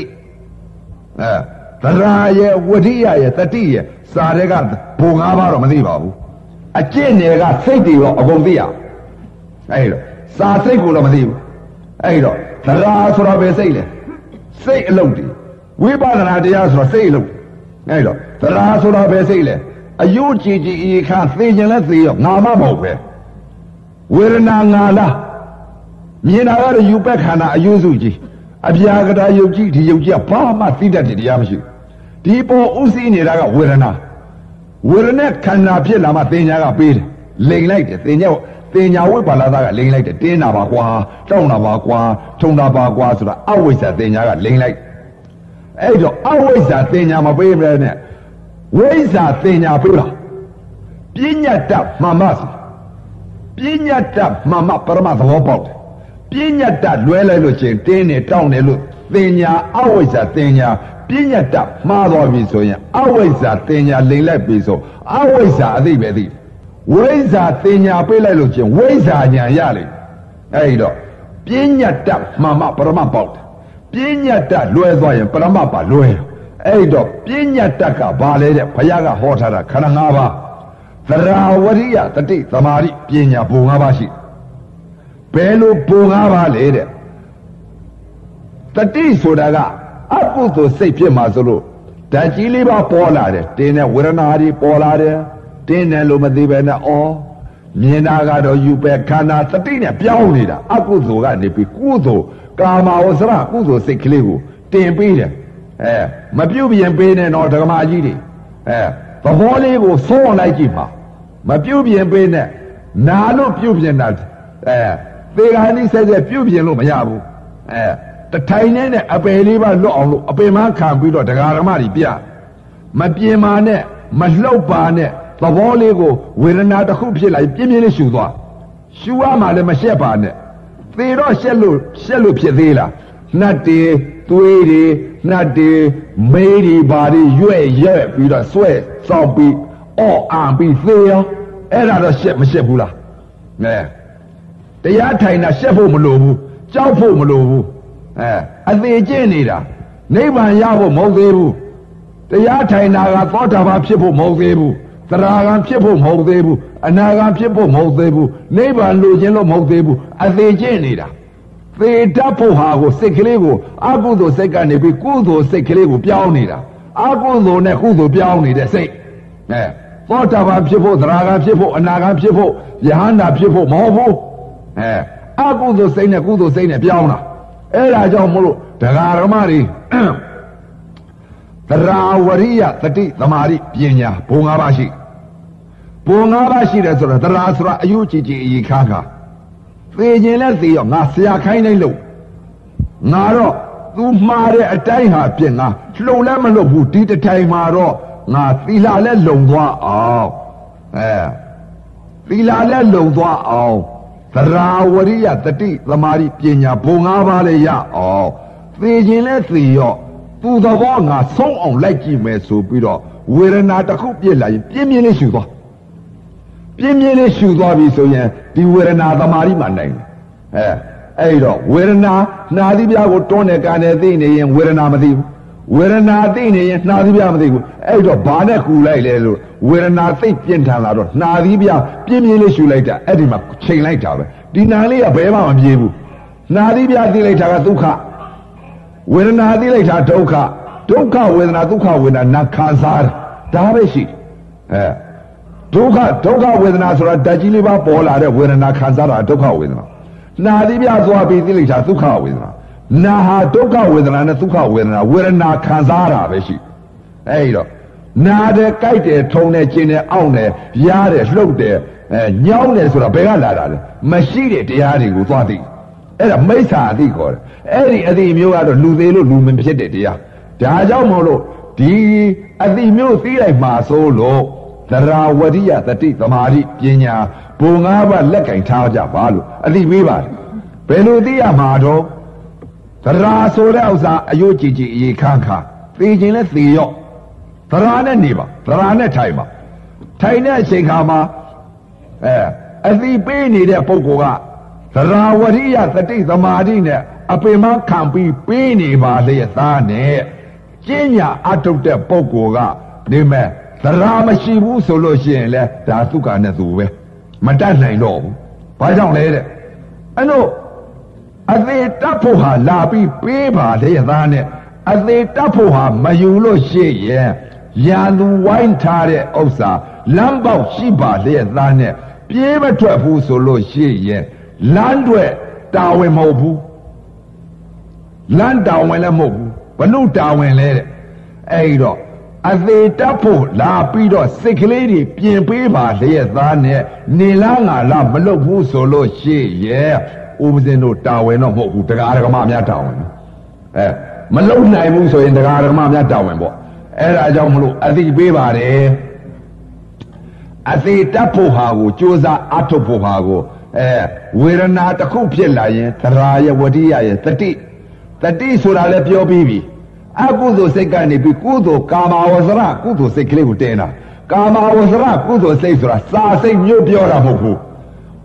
သရာရဲ့ဝရိယရဲ့တတိရဲ့စာတွေကဘုံ၅ပါးတော့မသိပါဘူးအကျင့်တွေကစိတ်တွေရောအကုန်သိရအဲ့တော့စာစိတ်ကိုတော့မသိဘူးအဲ့တော့သရာဆိုတာပဲစိတ်လေစိတ်အလုပ်တွေဝိပဿနာတရားဆိုတာစိတ်အလုပ်အဲ့တော့သရာဆိုတာပဲစိတ်လေအယုတ်ကြည်ကြည်အေခါသိခြင်းလဲသိရောငါမမဟုတ်ပဲဝေဒနာငါလားမြင်တာကတော့ယူပက်ခန္ဓာအယုစုကြီးအပြာကတာယုတ်ကြီးဒီယုတ်ကြီးကဘာမှသိတတ်တဲ့တရားမရှိဒီပေါ်ဥသိနေတာကဝေဒနာခန္ဓာဖြစ်လာမှသင်ညာကပေးတယ်လိန်လိုက်တယ်သင်ညာဝိပါလာသားကလိန်လိုက်တယ်တင်းတာပါကွာတောင်းတာပါကွာထုံတာပါကွာဆိုတာအဝိဇ္ဇာသင်ညာကလိန်လိုက်အဲ့တော့အဝိဇ္ဇာသင်ညာမပေးဘဲနဲ့ဝိဇ္ဇာသင်ညာပေးတာပညာတ္တမမဆိုပညာတ္တမမပရမသဘောပေါက်တယ်ပညာတ္တလွဲလိုက်လို့ချင်းတင်းနေတောင်းတယ်လို့သင်ညာအဝိဇ္ဇာသင်ညာပညာတ္တမှားသွားပြီဆိုရင်အဝိဇ္ဇာသင်ညာလိမ်လိုက်ပြီဆိုအဝိဇ္ဇာအသိပဲသိဝိဇ္ဇာသင်ညာပေးလိုက်လို့ချင်းဝိဇ္ဇာညာရလိမ့်အဲ့တော့ပညာတ္တမှန်မှပရမပေါက်တယ်ပြဉ္ညတ်တလွယ်သွားရင်ပရမတ်ပါလွယ်အဲ့တော့ပြဉ္ညတ်တကဘာလဲတဲ့ဘုရားကဟောထားတာခန္ဓာ၅ပါးသရာဝရိယတတိသမာဓိပညာဘုံ၅ပါးရှိဘယ်လိုဘုံ၅ပါးလဲတဲ့တတိဆိုတာကအကုသိုလ်စိတ်ဖြစ်မှာဆိုလို့ဓာတ်ကြီးလေးပါပေါ်လာတယ်တင်းတဲ့ဝေဒနာတွေပေါ်လာတယ်တင်းတယ်လို့မသိပဲနဲ့ဩမြင်တာကတော့ယူပဲခန္ဓာတတိနဲ့ပြောင်းနေတာအကုသိုလ်ကနေပြီးကုသိုလ်ကာမဝဆရကုသိုလ်စိတ်ကလေးကိုတင်ပေးတယ်မပြုတ်ပြင်ပေးနဲ့တော့ဓမ္မကြီးတွေသဘောလေးကိုသုံးလိုက်ကြည့်ပါမပြုတ်ပြင်ပေးနဲ့နာလို့ပြုတ်ပြင်တာသေခါနီးဆက်ဆက်ပြုတ်ပြင်လို့မရဘူးတထိုင်နဲ့အပယ်လေးပါလွတ်အောင်လို့အပင်မခံပြီးတော့တရားဓမ္မတွေပြမပြင်ပါနဲ့မလှုပ်ပါနဲ့သဘောလေးကိုဝေဒနာတစ်ခုဖြစ်လိုက်ပြင်းပြင်းလေးရှူသွားရှူရမှလည်းမရှက်ပါနဲ့သေတော့ရှက်လို့ဖြစ်သေးလားနှတ်တွေသွေးတွေနှတ်တွေမေးတွေဘာတွေရွဲ့ပြီးတော့ဆွဲစောက်ပြီးအော်အာပြီးသေရောအဲ့ဒါတော့ရှက်မရှက်ဘူးလားတရားထိုင်တာရှက်ဖို့မလိုဘူးကြောက်ဖို့မလိုဘူးအသေးကျင့်နေတာနိဗ္ဗာန်ရဖို့မဟုတ်သေးဘူးတရားထိုင်တာကသောတာပန်ဖြစ်ဖို့မဟုတ်သေးဘူးသရဂံဖြစ်ဖို့မဟုတ်သေးဘူးအနာဂံဖြစ်ဖို့မဟုတ်သေးဘူးနိဗ္ဗာန်လိုချင်လို့မဟုတ်သေးဘူးအသေးကျင့်နေတာသေတတ်ဖို့ဟာကိုစိတ်ကလေးကိုအကုသိုလ်စိတ်ကနေပြီးကုသိုလ်စိတ်ကလေးကိုပြောင်းနေတာအကုသိုလ်နဲ့ကုသိုလ်ပြောင်းနေတဲ့စိတ်သောတာပန်ဖြစ်ဖို့သရဂံဖြစ်ဖို့အနာဂံဖြစ်ဖို့ယဟန္တာဖြစ်ဖို့မဟုတ်ဘူးအကုသိုလ်စိတ်နဲ့ကုသိုလ်စိတ်နဲ့ပြောင်းတာအဲ့ဒါကြောင့်မို့လို့တရားဓမ္မတွေသရာဝရိယတတိသမာဓိပညာဘုံ၅ပါးရှိဘုံ၅ပါးရှိတယ်ဆိုတော့သရာဆိုတာအယုကြည်ကြည်အည်ခါခါသေခြင်းလဲသေရောငါဆရာခိုင်းတိုင်းလို့ငါတော့သူမှားတဲ့အတိုင်းဟာပြင်ငါလှုပ်လဲမလှုပ်ဘူးဒီတထိုင်မှာတော့ငါသီလလဲလုံသွားအောင်သီလလဲလုံသွားအောင်သရာဝရိယတတိသမာဓိပညာဘုံ၅ပါးလဲရအောင်သေခြင်းလဲသေရောသူသဘောငါဆုံးအောင်လိုက်ကြည့်မယ်ဆိုပြီးတော့ဝေဒနာတစ်ခုပြစ်လာရင်ပြင်းပြင်းလေးရှူသွားပြင်းပြင်းလေးရှူသွားပြီဆိုရင်ဒီဝေဒနာသမာဓိမှနိုင်တယ်အဲ့တော့ဝေဒနာနှာသီးပြားကိုတွန်းတဲ့ကန်နဲ့သိနေရင်ဝေဒနာမသိဘူးဝေဒနာသိနေရင်နှာသီးပြားမသိဘူးအဲ့တော့ဘာနဲ့ကူလိုက်လဲလို့ဝေဒနာသိပြင်းထန်လာတော့နှာသီးပြားပြင်းပြင်းလေးရှူလိုက်တာအဲ့ဒီမှာချိန်လိုက်တာပဲဒီနာလေးကဘယ်မှမပြေဘူးနှာသီးပြားသိလိုက်တာကဒုက္ခဝေဒနာသိလိုက်တာဒုက္ခဝေဒနာဒုက္ခဝေဒနာနာခံစားဒါပဲရှိဒုက္ခဝေဒနာဆိုတာဓာတ်ကြီးလေးပါပေါ်လာတဲ့ဝေဒနာခံစားတာဒုက္ခဝေဒနာနာသီးပြသွားပြီးသိလိုက်တာဒုက္ခဝေဒနာနာဟာဒုက္ခဝေဒနာနဲ့ဒုက္ခဝေဒနာခံစားတာပဲရှိအဲ့တော့နာတယ်ကြိုက်တယ်ထုံတယ်ကျင်တယ်အောင့်တယ်ရားတယ်လှုပ်တယ်ညောင်းတယ်ဆိုတာဘယ်ကလာတာလဲမရှိတဲ့တရားတွေကိုသွားသိအဲ့ဒါမိစ္ဆာအသိခေါ်တယ်အဲ့ဒီအသိမျိုးကတော့လူသေးလို့လူမဖြစ်တဲ့တရားဒါကြောင့်မို့လို့ဒီအသိမျိုးသိလိုက်မှာဆိုလို့သရာဝရိယတတိသမာဓိပညာဘုံ၅ပါးလက်ကင်ထားကြပါလို့အသိပေးပါတယ်ဘယ်လိုသိရမှာတော့သရာဆိုတဲ့ဥစ္စာအယုတ်ကြည်ကြည်အေးခန်းခါသိခြင်းလဲသိရော့သရာနဲ့နေပါသရာနဲ့ထိုင်ပါထိုင်တဲ့အချိန်ခါမှာအသိပေးနေတဲ့ပုဂ္ဂိုလ်ကသရာဝရိယတတိသမာဓိနဲ့အပင်မခံပြီးပေးနေပါလေသားနဲ့ကျင့်ညာအထုတ်တဲ့ပုဂ္ဂိုလ်ကဒီမဲ့သရာမရှိဘူးဆိုလို့ရှိရင်လဲဒါသုခနဲ့သူပဲမတတ်နိုင်တော့ဘူးဘာကြောင့်လဲတဲ့အဲ့တော့အသေးတတ်ဖို့ဟာလာပြီးပေးပါလေသားနဲ့အသေးတတ်ဖို့ဟာမယူလို့ရှိရင်ရာလူဝိုင်းထားတဲ့ဥစ္စာလမ်းပေါက်ရှိပါလေသားနဲ့ပြေးမထွက်ဘူးဆိုလို့ရှိရင်လမ်းတွေတာဝန်မဟုတ်ဘူးလမ်းတာဝန်လည်းမဟုတ်ဘူးဘလို့တာဝန်လဲတဲ့အဲ့တော့အသေးတတ်ဖို့လာပြီးတော့စိတ်ကလေးတွေပြင်ပေးပါလေသားနဲ့နေလားငါလားမလုပ်ဘူးဆိုလို့ရှိရဲ့ဦးမစင်းတို့တာဝန်တော့မဟုတ်ဘူးတရားဓမ္မများတာဝန်မလုပ်နိုင်ဘူးဆိုရင်တရားဓမ္မများတာဝန်ပေါ့အဲ့ဒါကြောင့်မလို့အသိပေးပါတယ်အသေးတတ်ဖို့ဟာကိုကြိုးစားအထုတ်ဖို့ဟာကိုဝေဒနာတစ်ခုဖြစ်လာရင်သရာယဝတိယရဲ့တတိဆိုတာလည်းပြောပြီးပြီအကုသိုလ်စိတ်ကနေပြီးကုသိုလ်ကာမဝဇရကုသိုလ်စိတ်ကလေးကိုတင်တာကာမဝဇရကုသိုလ်စိတ်ဆိုတာစာစိတ်မျိုးပြောတာမဟုတ်ဘူး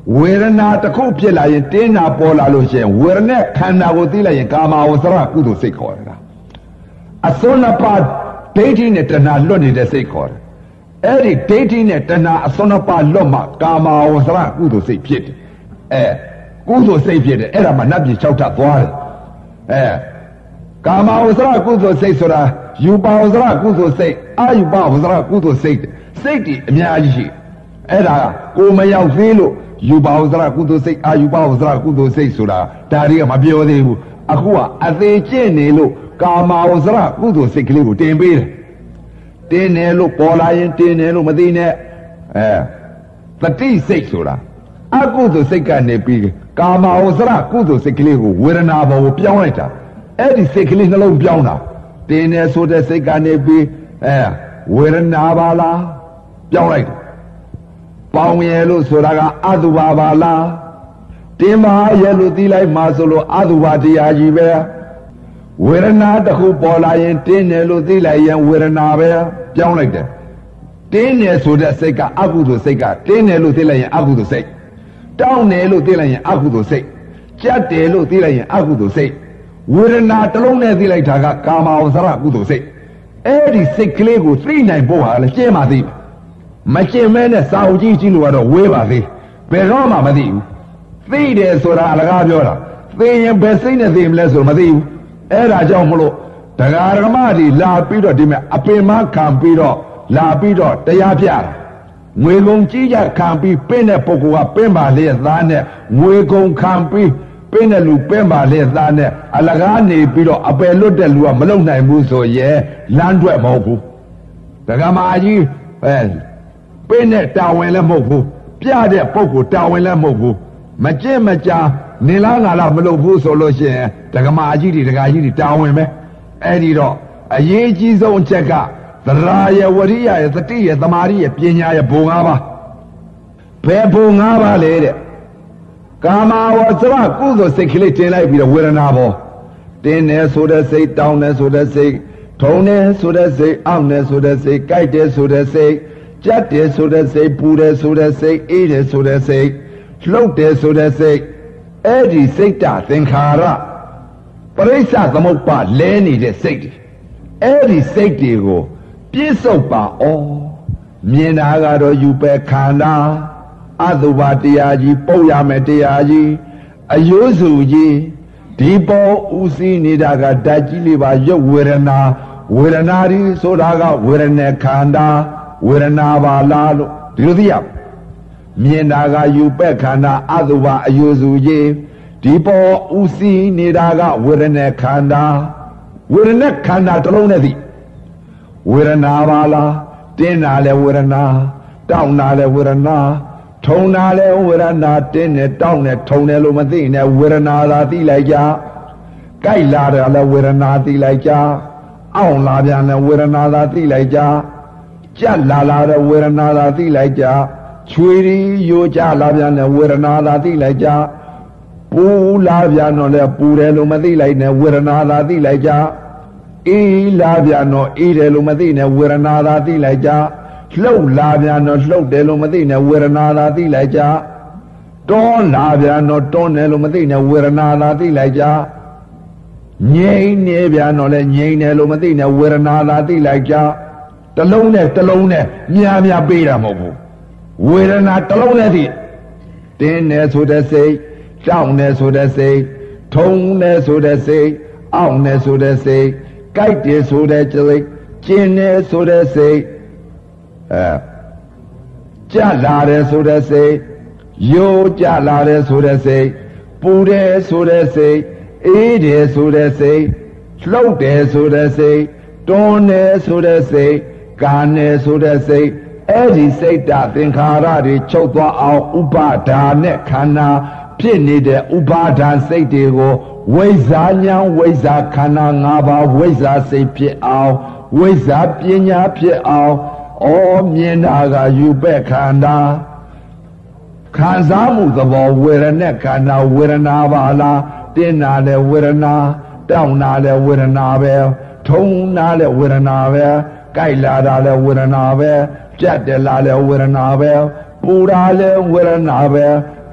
ဝေဒနာတစ်ခုဖြစ်လာရင်တင်းနာပေါ်လာလို့ရှိရင်ဝေဒနာခန္ဓာကိုသိလိုက်ရင်ကာမဝဆရကုသိုလ်စိတ်ခေါ်တယ်အစွန်းနှစ်ပါးဒိဋ္ဌိနဲ့တဏှာလွတ်နေတဲ့စိတ်ခေါ်တယ်အဲ့ဒီဒိဋ္ဌိနဲ့တဏှာအစွန်းနှစ်ပါးလွတ်မှကာမဝဆရကုသိုလ်စိတ်ဖြစ်တယ်ကုသိုလ်စိတ်ဖြစ်တယ်အဲ့ဒါမှနတ်ပြည်၆ထပ်သွားတယ်ကာမဝဆရကုသိုလ်စိတ်ဆိုတာယူပါဝဆရကုသိုလ်စိတ်အာယူပါဝဆရကုသိုလ်စိတ်ဒီအများကြီးရှိအဲ့ဒါကိုမရောက်သေးလို့ယူပါဝဆရကုသိုလ်စိတ်အာယူပါဝဆရကုသိုလ်စိတ်ဆိုတာဒါတွေကမပြောသေးဘူးအခုကအသေးကျင့်နေလို့ကာမဝဆရကုသိုလ်စိတ်ကလေးကိုတင်ပေးတယ်တင်းတယ်လို့ပေါ်လာရင်တင်းတယ်လို့မသိနဲ့တတိစိတ်ဆိုတာအကုသိုလ်စိတ်ကနေပြီးကာမဝဆရကုသိုလ်စိတ်ကလေးကိုဝေဒနာဘောကိုပြောင်းလိုက်တာအဲ့ဒီစိတ်ကလေးနှလုံးပြောင်းတာတင်းတယ်ဆိုတဲ့စိတ်ကနေပြီးဝေဒနာပါလားပြောင်းလိုက်ပေါင်းရလို့ဆိုတာကအတုပါပါလားတင်းပါရဲ့လို့သိလိုက်မှဆိုလို့အတုပါတရားကြီးပဲဝေဒနာတစ်ခုပေါ်လာရင်တင်းတယ်လို့သိလိုက်ရင်ဝေဒနာပဲပြောင်းလိုက်တယ်တင်းတယ်ဆိုတဲ့စိတ်ကအကုသိုလ်စိတ်ကတင်းတယ်လို့သိလိုက်ရင်အကုသိုလ်စိတ်တောင်းတယ်လို့သိလိုက်ရင်အကုသိုလ်စိတ်ကြက်တယ်လို့သိလိုက်ရင်အကုသိုလ်စိတ်ဝေဒနာတစ်လုံးနဲ့သိလိုက်တာကကာမဝဆရကုသိုလ်စိတ်အဲ့ဒီစိတ်ကလေးကိုသိနိုင်ဖို့ဟာလေကျင့်ပါသေးမကျင့်မဲနဲ့စာအုပ်ကြီးလို့ကတော့ဝေးပါသေးဘယ်တော့မှမသိဘူးသိတယ်ဆိုတာအလကားပြောတာသိရင်ဘယ်စိတ်နဲ့သိမလဲဆိုမသိဘူးအဲ့ဒါကြောင့်မလို့တရားဓမ္မတွေလာပြီးတော့ဒီမဲ့အပင်မခံပြီးတော့လာပြီးတော့တရားပြတာငွေကုန်ကြီးကြခံပြီးပင်းတဲ့ပုဂ္ဂိုလ်ကပင်းပါလေသားနဲ့ငွေကုန်ခံပြီးပင်းတဲ့လူပင်းပါလေသားနဲ့အလကားနေပြီးတော့အပယ်လွတ်တဲ့လူကမလုံနိုင်ဘူးဆိုရဲ့လမ်းတွက်မဟုတ်ဘူးတရားမကြီးပင်းတဲ့တာဝန်လည်းမဟုတ်ဘူးပြတဲ့ပုဂ္ဂိုလ်တာဝန်လည်းမဟုတ်ဘူးမကြင့်မကြာနေလားငါလားမလုပ်ဘူးဆိုလို့ရှိရင်ဒကမာကြီးတွေဒကာကြီးတွေတာဝန်ပဲအဲ့ဒီတော့အရေးကြီးဆုံးအချက်ကသရာယဝရိယယသတိယသမာဓိယပညာယဘုံ၅ပါးဘယ်ဘုံ၅ပါးလဲတဲ့ကာမဝဆရကုသိုလ်စိတ်ကလေးတင်လိုက်ပြီးတော့ဝေဒနာဘောတင်းတယ်ဆိုတဲ့စိတ်တောင်းတယ်ဆိုတဲ့စိတ်ထုံတယ်ဆိုတဲ့စိတ်အောင့်တယ်ဆိုတဲ့စိတ်ကြိုက်တယ်ဆိုတဲ့စိတ်ကြက်တယ်ဆိုတဲ့စိတ်ပူတယ်ဆိုတဲ့စိတ်အေးတယ်ဆိုတဲ့စိတ်လှုပ်တယ်ဆိုတဲ့စိတ်အဲ့ဒီစိတ်တသင်္ခါရပရိစ္ဆသမုပ္ပါလဲနေတဲ့စိတ်တွေအဲ့ဒီစိတ်တွေကိုပြည့်စုံပါဩမြင်တာကတော့ယူပဲခန္ဓာအတုပါတရားကြီးပုတ်ရမယ်တရားကြီးအယိုးစုကြီးဒီပေါ်ဥစည်းနေတာကဓာတ်ကြီးလေးပါရုပ်ဝေဒနာဒီဆိုတာကဝေဒနာခန္ဓာဝေဒနာပါလားလို့ဒီလိုသိရမြင်တာကယူပဲ့ခန္ဓာအတုပါအယိုးစုကြီးဒီပေါ်ဥစည်းနေတာကဝေဒနာခန္ဓာတစ်လုံးနဲ့သိဝေဒနာပါလားတင်းတာလဲဝေဒနာတောင်းတာလဲဝေဒနာထုံတာလဲဝေဒနာတင်းနဲ့တောင်းနဲ့ထုံတယ်လို့မသိနဲ့ဝေဒနာသာသိလိုက်ကြကြိုက်လာတယ်လဲဝေဒနာသိလိုက်ကြအောင့်လာပြန်လဲဝေဒနာသာသိလိုက်ကြကြက်လာတဲ့ဝေဒနာသာသိလိုက်ကြချွေရီယိုကြလာပြန်လဲဝေဒနာသာသိလိုက်ကြပူလာပြန်တော့လဲပူတယ်လို့မသိလိုက်နဲ့ဝေဒနာသာသိလိုက်ကြအေးလာပြန်တော့အေးတယ်လို့မသိနဲ့ဝေဒနာသာသိလိုက်ကြလှုပ်လာပြန်တော့လှုပ်တယ်လို့မသိနဲ့ဝေဒနာသာသိလိုက်ကြတွန်းလာပြန်တော့တွန်းတယ်လို့မသိနဲ့ဝေဒနာသာသိလိုက်ကြငြိမ်နေပြန်တော့လဲငြိမ်တယ်လို့မသိနဲ့ဝေဒနာသာသိလိုက်ကြတစ်လုံးနဲ့များပေးတာမဟုတ်ဘူးဝေဒနာတစ်လုံးနဲ့သိတင်းတယ်ဆိုတဲ့စိတ်ကြောက်တယ်ဆိုတဲ့စိတ်ထုံတယ်ဆိုတဲ့စိတ်အောင့်တယ်ဆိုတဲ့စိတ်ကြိုက်တယ်ဆိုတဲ့စိတ်ကျင်တယ်ဆိုတဲ့စိတ်ကြလာတယ်ဆိုတဲ့စိတ်ယိုကြလာတယ်ဆိုတဲ့စိတ်ပူတယ်ဆိုတဲ့စိတ်အေးတယ်ဆိုတဲ့စိတ်လှုပ်တယ်ဆိုတဲ့စိတ်တွန်းတယ်ဆိုတဲ့စိတ်ကာတယ်ဆိုတဲ့စိတ်အဲ့ဒီစိတ်တသင်္ခါရတွေချုပ်သွားအောင်ဥပါဒါနဲ့ခန္ဓာဖြစ်နေတဲ့ဥပါဒံစိတ်တွေကိုဝိဇ္ဇာဉာဏ်ဝိဇ္ဇာခန္ဓာ၅ပါးဝိဇ္ဇာစိတ်ဖြစ်အောင်ဝိဇ္ဇာပညာဖြစ်အောင်မြင်တာကယူပဲ့ခန္ဓာခံစားမှုသဘောဝေဒနာခန္ဓာဝေဒနာပါလားတင်းတာလဲဝေဒနာတောင်းတာလဲဝေဒနာပဲထုံတာလဲဝေဒနာပဲကြိုက်လာတာလဲဝေဒနာပဲကြက်တယ်လာလဲဝေဒနာပဲပူတာလဲဝေဒနာပဲ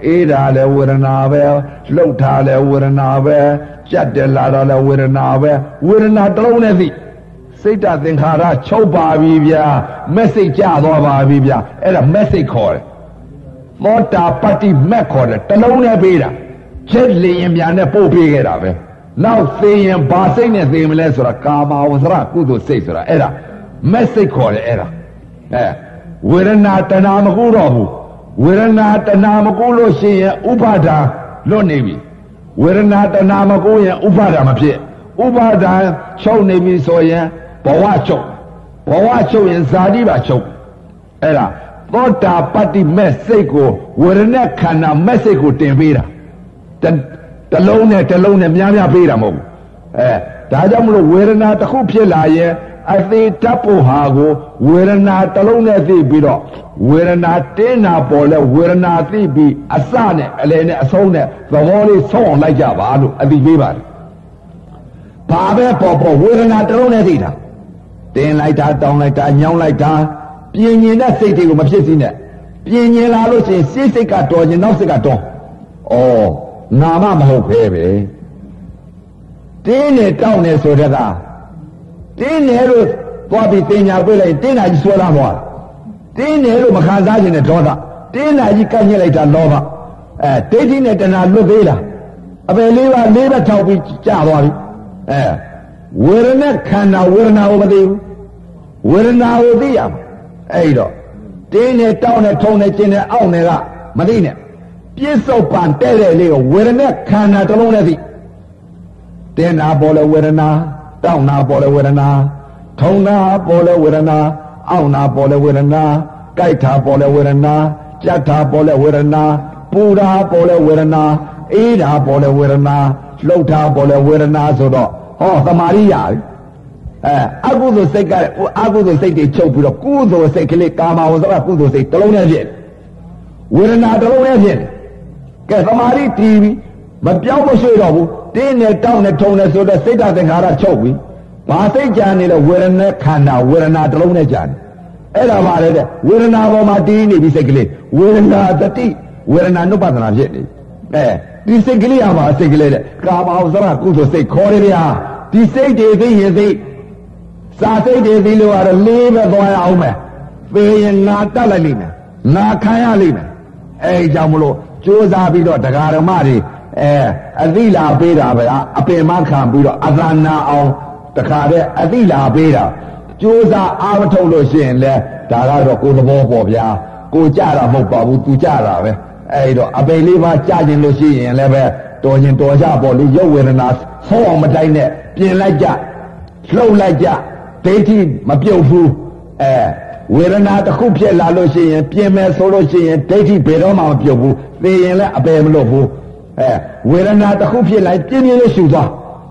အေးတာလည်းဝေဒနာပဲလှုပ်တာလည်းဝေဒနာပဲကြက်တယ်လာတာလည်းဝေဒနာပဲဝေဒနာတစ်လုံးနဲ့သိစိတ်တသင်္ခါရချုပ်ပါပြီဗျာမက်ဆေ့ကြသွားပါပြီဗျာအဲ့ဒါမက်ဆေ့ခေါ်တယ်မောတာပတ္တိမက်ခေါ်တယ်တစ်လုံးနဲ့ပေးတာချက်လျင်ပြန်နဲ့ပို့ပေးခဲ့တာပဲနောက်သိရင်ဘာစိတ်နဲ့သိမလဲဆိုတာကာမဝဇ္ဇရကုသိုလ်စိတ်ဆိုတာအဲ့ဒါမက်ဆေ့ခေါ်တယ်အဲ့ဒါဝေဒနာတဏှာမကူတော့ဘူးဝေဒနာတဏှာမကူလို့ရှိရင်ဥပါဒာလွတ်နေပြီဝေဒနာတဏှာမကူရင်ဥပါဒာမဖြစ်ဥပါဒာချုပ်နေပြီဆိုရင်ဘဝချုပ်ဘဝချုပ်ရင်ဇာတိပါချုပ်အဲ့ဒါသောတာပတ္တိမဲ့စိတ်ကိုဝေဒနာခန္ဓာမဲ့စိတ်ကိုတင်ပေးတာတလုံးနဲ့များများပေးတာမဟုတ်ဘူးဒါကြောင့်မလို့ဝေဒနာတစ်ခုဖြစ်လာရင်အသေးတတ်ဖို့ဟာကိုဝေဒနာတစ်လုံးနဲ့သိပြီးတော့ဝေဒနာတင်းနာပေါ်လဲဝေဒနာသိပြီးအစနဲ့အလယ်နဲ့အဆုံးနဲ့သဘောလေးဆုံးအောင်လိုက်ကြပါလို့အသိပေးပါတယ်ဘာပဲပေါ်ဝေဒနာတစ်လုံးနဲ့သိတာတင်းလိုက်တာတောင်းလိုက်တာညောင်းလိုက်တာပြင်းညင်တဲ့စိတ်တွေကိုမဖြစ်စီနဲ့ပြင်းညင်လာလို့ရှိရင်စိတ်ကတော်ရင်နောက်စိတ်ကတော်ငါမမဟုတ်ပဲတင်းနဲ့တောင်းနေဆိုတဲ့ကတင်းနေလို့သွားပြီးတင်ညာပြေးလိုက်တင်းနာကြီးဆွဲလာသွားတင်းနေလို့မခံစားခြင်းနဲ့ဒေါသတင်းနာကြီးကန့်ညစ်လိုက်တာလောဘဒိဋ္ဌိနဲ့တဏှာလွတ်သေးလားအပယ်လေးပါထောက်ပြီးကြာသွားပြီဝေဒနာခန္ဓာဝေဒနာကိုမသိဘူးဝေဒနာကိုသိရမှာအဲ့တော့တင်းနဲ့တောင်းနဲ့ထုံနဲ့ကျင်နဲ့အောက်နဲ့ကမသိနဲ့ပြစ္ဆုတ်ပံတဲ့တဲ့လေးကိုဝေဒနာခန္ဓာတစ်လုံးနဲ့သိတင်းနာပေါ်လဲဝေဒနာတောင်းနာပေါ်လဲဝေဒနာထုံနာပေါ်လဲဝေဒနာအောက်နာပေါ်လဲဝေဒနာကြိုက်တာပေါ်လဲဝေဒနာကြက်တာပေါ်လဲဝေဒနာပူတာပေါ်လဲဝေဒနာအေးတာပေါ်လဲဝေဒနာလှုပ်တာပေါ်လဲဝေဒနာဆိုတော့သမာဓိရပြီအကုသိုလ်စိတ်ကအကုသိုလ်စိတ်တွေချုပ်ပြီးတော့ကုသိုလ်စိတ်ကလေးကာမဝဇ္ဇရကုသိုလ်စိတ်တစ်လုံးနဲ့ဖြစ်ဝေဒနာတစ်လုံးနဲ့ဖြစ်ကဲသမာဓိတည်ပြီးမပြောင်းမရွှေ့တော့ဘူးတင်းနဲ့တောင်းနဲ့ထုံနဲ့ဆိုတော့စိတ်ဓာတ်သင်္ခါရချုပ်ပြီးဘာစိတ်ကြံနေလဲဝေဒနာခန္ဓာဝေဒနာတစ်လုံးနဲ့ကြံနေအဲ့ဒါပါလေတဲ့ဝေဒနာပေါ်မှာတည်နေပြီစိတ်ကလေးဝေဒနာတတိဝေဒနာနုပဒနာဖြစ်နေဒီစိတ်ကလေးဟာစိတ်ကလေးတဲ့ကာမဝဇ္ဇရကုသိုလ်စိတ်ခေါ်တယ်ဗျာဒီစိတ်တွေသိရင်သိစာစိတ်တွေသိလို့ကတော့လေးပဲသွားရအောင်မယ်ပေရင်ငါတတ်လိုက်လိမ့်မယ်ငါခံရလိမ့်မယ်အဲ့ကြောင့်မလို့ကြိုးစားပြီးတော့တရားဓမ္မတွေအသိလာပေးတာပဲအပင်မခံပြီးတော့အသနာအောင်တခါတည်းအသိလာပေးတာကြိုးစားအားမထုတ်လို့ရှိရင်လဲဒါကတော့ကိုယ်သဘောပေါ့ဗျာကိုကြတာမဟုတ်ပါဘူးသူကြတာပဲအဲ့တော့အပင်လေးပါကြခြင်းလို့ရှိရင်လည်းပဲတော်ရင်တော်ကြပေါ့လေရုပ်ဝေဒနာဆုံးအောင်မတိုင်းနဲ့ပြင်လိုက်ကြလှုပ်လိုက်ကြဒိဋ္ဌိမပြုတ်ဘူးဝေဒနာတစ်ခုဖြစ်လာလို့ရှိရင်ပြင်မယ်ဆိုလို့ရှိရင်ဒိဋ္ဌိဘယ်တော့မှမပြုတ်ဘူးသိရင်လည်းအပယ်မလွတ်ဘူးဝေဒနာတစ်ခုဖြစ်လိုက်ပြင်းပြင်းလေးရှူသွား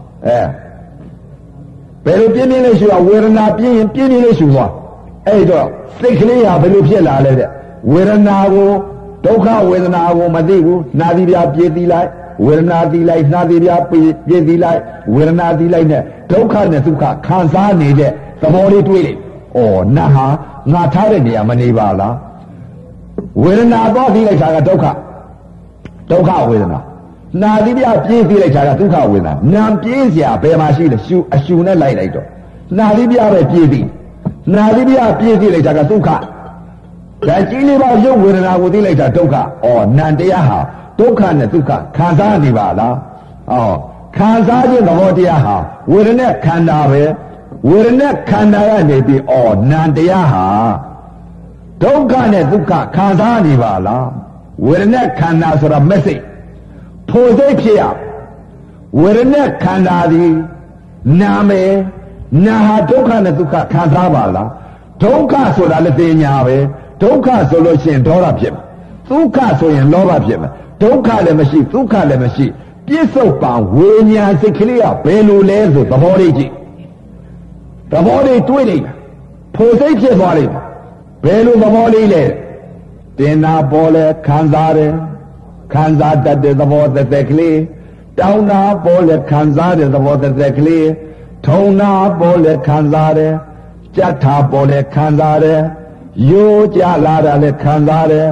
ဘယ်လိုပြင်းပြင်းလေးရှူသွားဝေဒနာပြင်းရင်ပြင်းပြင်းလေးရှူသွားအဲ့တော့စိတ်ကလေးဟာဘယ်လိုဖြစ်လာလဲတဲ့ဝေဒနာကိုဒုက္ခဝေဒနာကိုမသိဘူးနာသီပြပြေးသီးလိုက်ဝေဒနာသီးလိုက်နာသီပြပြေးသီးလိုက်ဝေဒနာသီးလိုက်နဲ့ဒုက္ခနဲ့ဒုက္ခခံစားနေတဲ့သဘောလေးတွေးလိုက်နတ်ဟာငါထားတဲ့နေရာမနေပါလားဝေဒနာတော့သီးလိုက်တာကဒုက္ခဝေဒနာနာသီပြပြေးသီးလိုက်တာကဒုက္ခဝေဒနာနာပြေးเสียဘယ်မှာရှိလဲအရှူနဲ့လိုက်တော့နာသီပြပဲပြေးသီးနာသီပြပြေးသီးလိုက်တာကဒုက္ခဒါကြီးလေးပါရုပ်ဝေဒနာကိုသိလိုက်တာဒုက္ခနံတရားဟာဒုက္ခနဲ့ဒုက္ခခံစားနေပါလားခံစားခြင်းသဘောတရားဟာဝေဒနာခန္ဓာပဲဝေဒနာခန္ဓာကနေပြီးနံတရားဟာဒုက္ခနဲ့ဒုက္ခခံစားနေပါလားဝေဒနာခန္ဓာဆိုတာမက်ဆေ့ဖို့စိတ်ဖြစ်ရဝေဒနာခန္ဓာသည်နာမယ်နာဟာဒုက္ခနဲ့ဒုက္ခခံစားပါလားဒုက္ခဆိုတာလည်းသိညာပဲဒုက္ခဆိုလို့ရှိရင်ဒေါသဖြစ်မယ်ဒုက္ခဆိုရင်လောဘဖြစ်မယ်ဒုက္ခလည်းမရှိဒုက္ခလည်းမရှိပြစ္ဆုတ်ပံဝိညာဉ်စိတ်ကလေးကဘယ်လိုလဲဆိုသဘောလေးကြည့်သဘောလေးတွေးလိုက်ဖို့စိတ်ဖြစ်သွားလိမ့်မယ်ဘယ်လိုသဘောလေးလဲတင်နာပေါ်လဲခံစားတယ်ခံစားတတ်တဲ့သဘောသက်သက်ကလေးတောင်းတာပေါ်လဲခံစားတဲ့သဘောသက်သက်ကလေးထုံနာပေါ်လဲခံစားတယ်ကြက်ထာပေါ်လဲခံစားတယ်ရိုးကြလာတာလဲခံစားတယ်ပ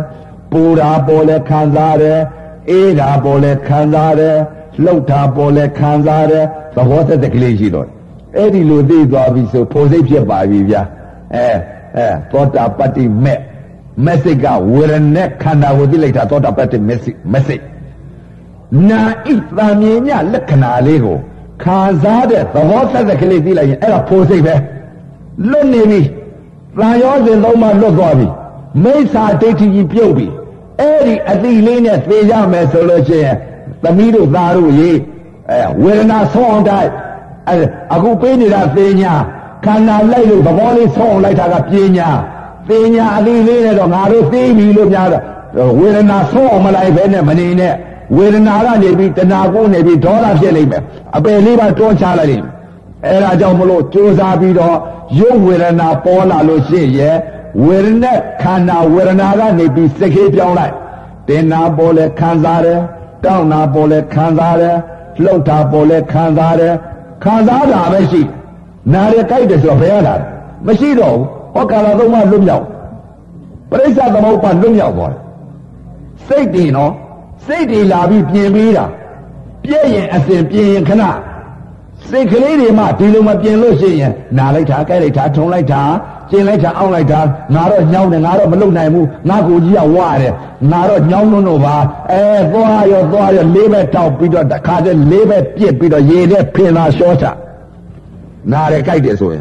ပူတာပေါ်လဲခံစားတယ်အေးတာပေါ်လဲခံစားတယ်လှုပ်တာပေါ်လဲခံစားတယ်သဘောသက်သက်ကလေးရှိတော့အဲ့ဒီလိုသိသွားပြီဆိုဖို့စိတ်ဖြစ်ပါပြီဗျာသောတာပတ္တိမက်စိတ်ကဝေဒနာခန္ဓာကိုသိလိုက်တာသောတာပတ္တိမက်စိတ်နာဣသံမြင်ညလက္ခဏာလေးကိုခံစားတဲ့သဘောသက်သက်ကလေးသိလိုက်ရင်အဲ့ဒါဖို့စိတ်ပဲလွတ်နေပြီသံယောဇဉ်သုံးပါလွတ်သွားပြီမိစ္ဆာဒိဋ္ဌိကြီးပြုတ်ပြီအဲ့ဒီအတိလေးနဲ့သိကြမယ်ဆိုလို့ရှိရင်သမီးတို့သားတို့ရေဝေဒနာဆုံးအောင်တိုက်အခုပေးနေတာသိညာခန္ဓာလိုက်လို့သဘောလေးဆုံးအောင်လိုက်တာကပညာသိညာအတိလေးနဲ့တော့ငါတို့သိပြီလို့များတော့ဝေဒနာဆုံးအောင်မလိုက်ဘဲနဲ့မနေနဲ့ဝေဒနာကနေပြီးတဏှာကိုနေပြီးဒေါသဖြစ်လိမ့်မယ်အပယ်လေးပါတွန်းချလိုက်လိမ့်မယ်အဲ့ဒါကြောင့်မလို့ကြိုးစားပြီးတော့ရုပ်ဝေဒနာပေါ်လာလို့ရှိရဲ့ဝေဒနာခန္ဓာဝေဒနာကနေပြီးစိတ်ကြီးပြောင်းလိုက်တင်နာပေါ်လဲခံစားတယ်တောင်းနာပေါ်လဲခံစားတယ်လှုပ်တာပေါ်လဲခံစားတယ်ခံစားတာပဲရှိနားရကြိုက်တယ်ဆိုတော့ဘယ်ရတာမရှိတော့ဘူးဟောကာလသုံးပါလွတ်မြောက်ပရိစ္ဆသမုပ္ပါလွတ်မြောက်သွားတယ်စိတ်တည်နော်စိတ်တည်လာပြီးပြင်ပေးတာပြည့်ရင်အစဉ်ပြင်ရင်ခဏစိတ်ကလေးတွေမှဒီလိုမပြင်လို့ရှိရင်နားလိုက်တာကြိုက်လိုက်တာထုံလိုက်တာကျင်လိုက်တာအောက်လိုက်တာငါတော့ညောင်းတယ်ငါတော့မလုပ်နိုင်ဘူးငါကိုကြီးကဝရတယ်ငါတော့ညောင်းလို့ပါသွားရောလေးပဲတောက်ပြီးတော့တခါတည်းလေးပဲပြစ်ပြီးတော့ရေနဲ့ဖင်လာရှောချနားရကြိုက်တယ်ဆိုရင်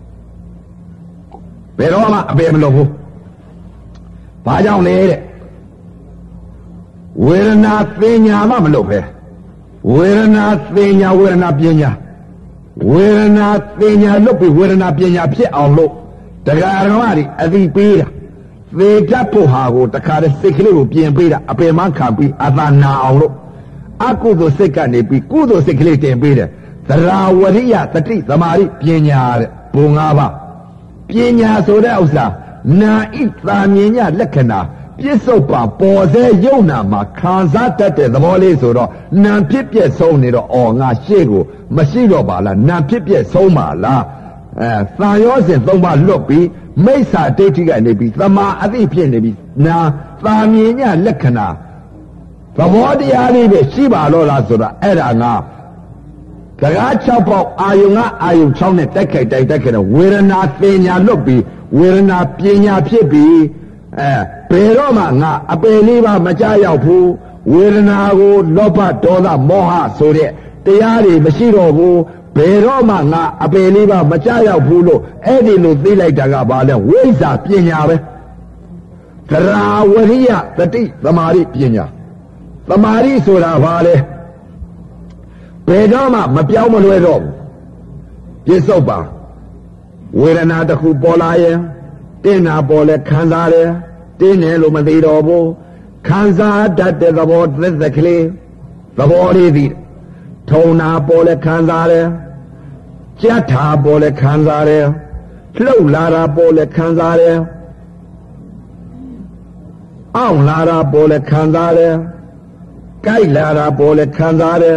ဘယ်တော့မှအပေမလုပ်ဘူးဘာကြောင့်လဲတဲ့ဝေဒနာသိညာမှမလုပ်ပဲဝေဒနာသိညာဝေဒနာပညာဝေဒနာသိညာလုပ်ပြီးဝေဒနာပညာဖြစ်အောင်လို့တရားဓမ္မတွေအသိပေးတာသေတတ်ဖို့ဟာကိုတခါတည်းစိတ်ကလေးကိုပြင်ပေးတာအပင်မခံပြီးအသာနာအောင်လို့အကုသိုလ်စိတ်ကနေပြီးကုသိုလ်စိတ်ကလေးတင်ပေးတယ်သရာဝရိယတတိသမာဓိပညာတဲ့ဘုံ၅ပါးပညာဆိုတဲ့ဥစ္စာနာဣသာမြင်ညလက္ခဏာပြစ္ဆုတ်ပါပေါ်စေယုံနာမှာခံစားတတ်တဲ့သဘောလေးဆိုတော့နာဖြစ်ပြက်ဆုံးနေတော့ငါရှေ့ကိုမရှိတော့ပါလားနာဖြစ်ပြက်ဆုံးပါလားသံယောဇဉ်သုံးပါလွတ်ပြီးမိစ္ဆာဒိဋ္ဌိကနေပြီးသမာအသိဖြစ်နေပြီးနာသာမြင်ညလက္ခဏာသဘောတရားလေးပဲရှိပါတော့လားဆိုတာအဲ့ဒါငါတကား6ပေါက်အာယုံ6နဲ့တိုက်ခိုက်တဲ့ဝေဒနာသိညာလွတ်ပြီးဝေဒနာပညာဖြစ်ပြီးဘယ်တော့မှငါအပယ်လေးပါမကြရောက်ဘူးဝေဒနာကိုလောဘဒေါသမောဟဆိုတဲ့တရားတွေမရှိတော့ဘူးဘယ်တော့မှငါအပယ်လေးပါမကြရောက်ဘူးလို့အဲ့ဒီလိုသိလိုက်တာကဘာလဲဝိဇ္ဇာပညာပဲသရာဝရိယတတိသမာဓိပညာသမာဓိဆိုတာဘာလဲဘယ်တော့မှမပြောင်းမလွဲတော့ဘူးပြစ္ဆုတ်ပါဝေဒနာတစ်ခုပေါ်လာရင်တင်းနာပေါ်လဲခံစားတယ်တင်းတယ်လို့မသိတော့ဘူးခံစားတတ်တဲ့သဘောသက်သက်ကလေးသဘောလေးသိထုံနာပေါ်လဲခံစားတယ်ကြက်ထာပေါ်လဲခံစားတယ်လှုပ်လာတာပေါ်လဲခံစားတယ်အောင့်လာတာပေါ်လဲခံစားတယ်ကြိုက်လာတာပေါ်လဲခံစားတယ်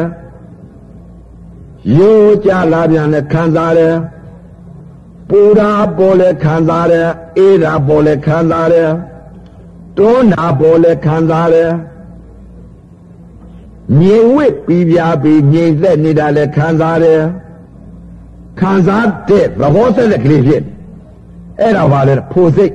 ရိုးကြလာပြန်လဲခံစားတယ်ပူတာပေါ်လဲခံစားတယ်အေးတာပေါ်လဲခံစားတယ်တွန်းတာပေါ်လဲခံစားတယ်ငြိမ်ဝစ်ပြီးပြပြီးငြိမ်သက်နေတာလဲခံစားတယ်ခံစားတဲ့သဘောသက်သက်ကလေးဖြစ်အဲ့ဒါပါလေဖို့စိတ်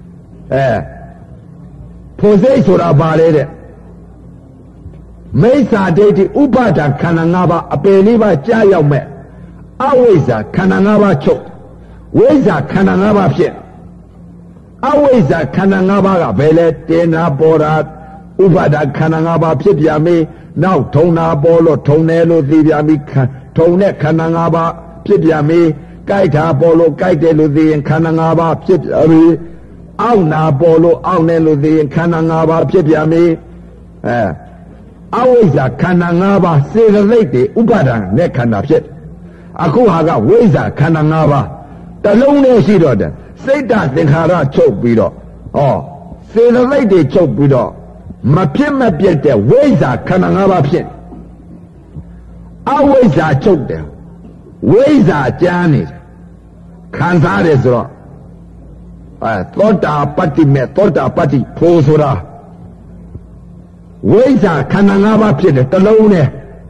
ဖို့စိတ်ဆိုတာပါလေတဲ့မိစ္ဆာဒိဋ္ဌိဥပါဒံခန္ဓာ၅ပါးအပယ်လေးပါးကြာရောက်မဲ့အဝိဇ္ဇာခန္ဓာ၅ပါးချုပ်ဝိဇ္ဇာခန္ဓာ၅ပါးဖြစ်အဝိဇ္ဇာခန္ဓာ၅ပါးကဘယ်လဲတင်နာပေါ်တာဥပါဒခန္ဓာ၅ပါးဖြစ်ပြန်ပြီနောက်ထုံနာပေါ်လို့ထုံတယ်လို့သိပြန်ပြီထုံတဲ့ခန္ဓာ၅ပါးဖြစ်ပြန်ပြီကြိုက်တာပေါ်လို့ကြိုက်တယ်လို့သိရင်ခန္ဓာ၅ပါးဖြစ်ပြန်ပြီအောင့်နာပေါ်လို့အောင့်တယ်လို့သိရင်ခန္ဓာ၅ပါးဖြစ်ပြန်ပြီအဝိဇ္ဇာခန္ဓာ၅ပါးစေတသိက်တွေဥပါဒံနဲ့ခန္ဓာဖြစ်အခုဟာကဝိဇ္ဇာခန္ဓာ၅ပါးတလုံးနဲ့ရှိတော့တယ်စိတ်ဓာတ်သင်္ခါရချုပ်ပြီးတော့စေတသိက်တွေချုပ်ပြီးတော့မဖြစ်မပြတ်တဲ့ဝိဇ္ဇာခန္ဓာ၅ပါးဖြစ်အဝိဇ္ဇာချုပ်တယ်ဝိဇ္ဇာကြမ်းနေတယ်ခံစားတယ်ဆိုတော့သောတာပတ္တိမဲ့သောတာပတ္တိဖို့ဆိုတာဝိဇ္ဇာခန္ဓာ၅ပါးဖြစ်တယ်တစ်လုံးနဲ့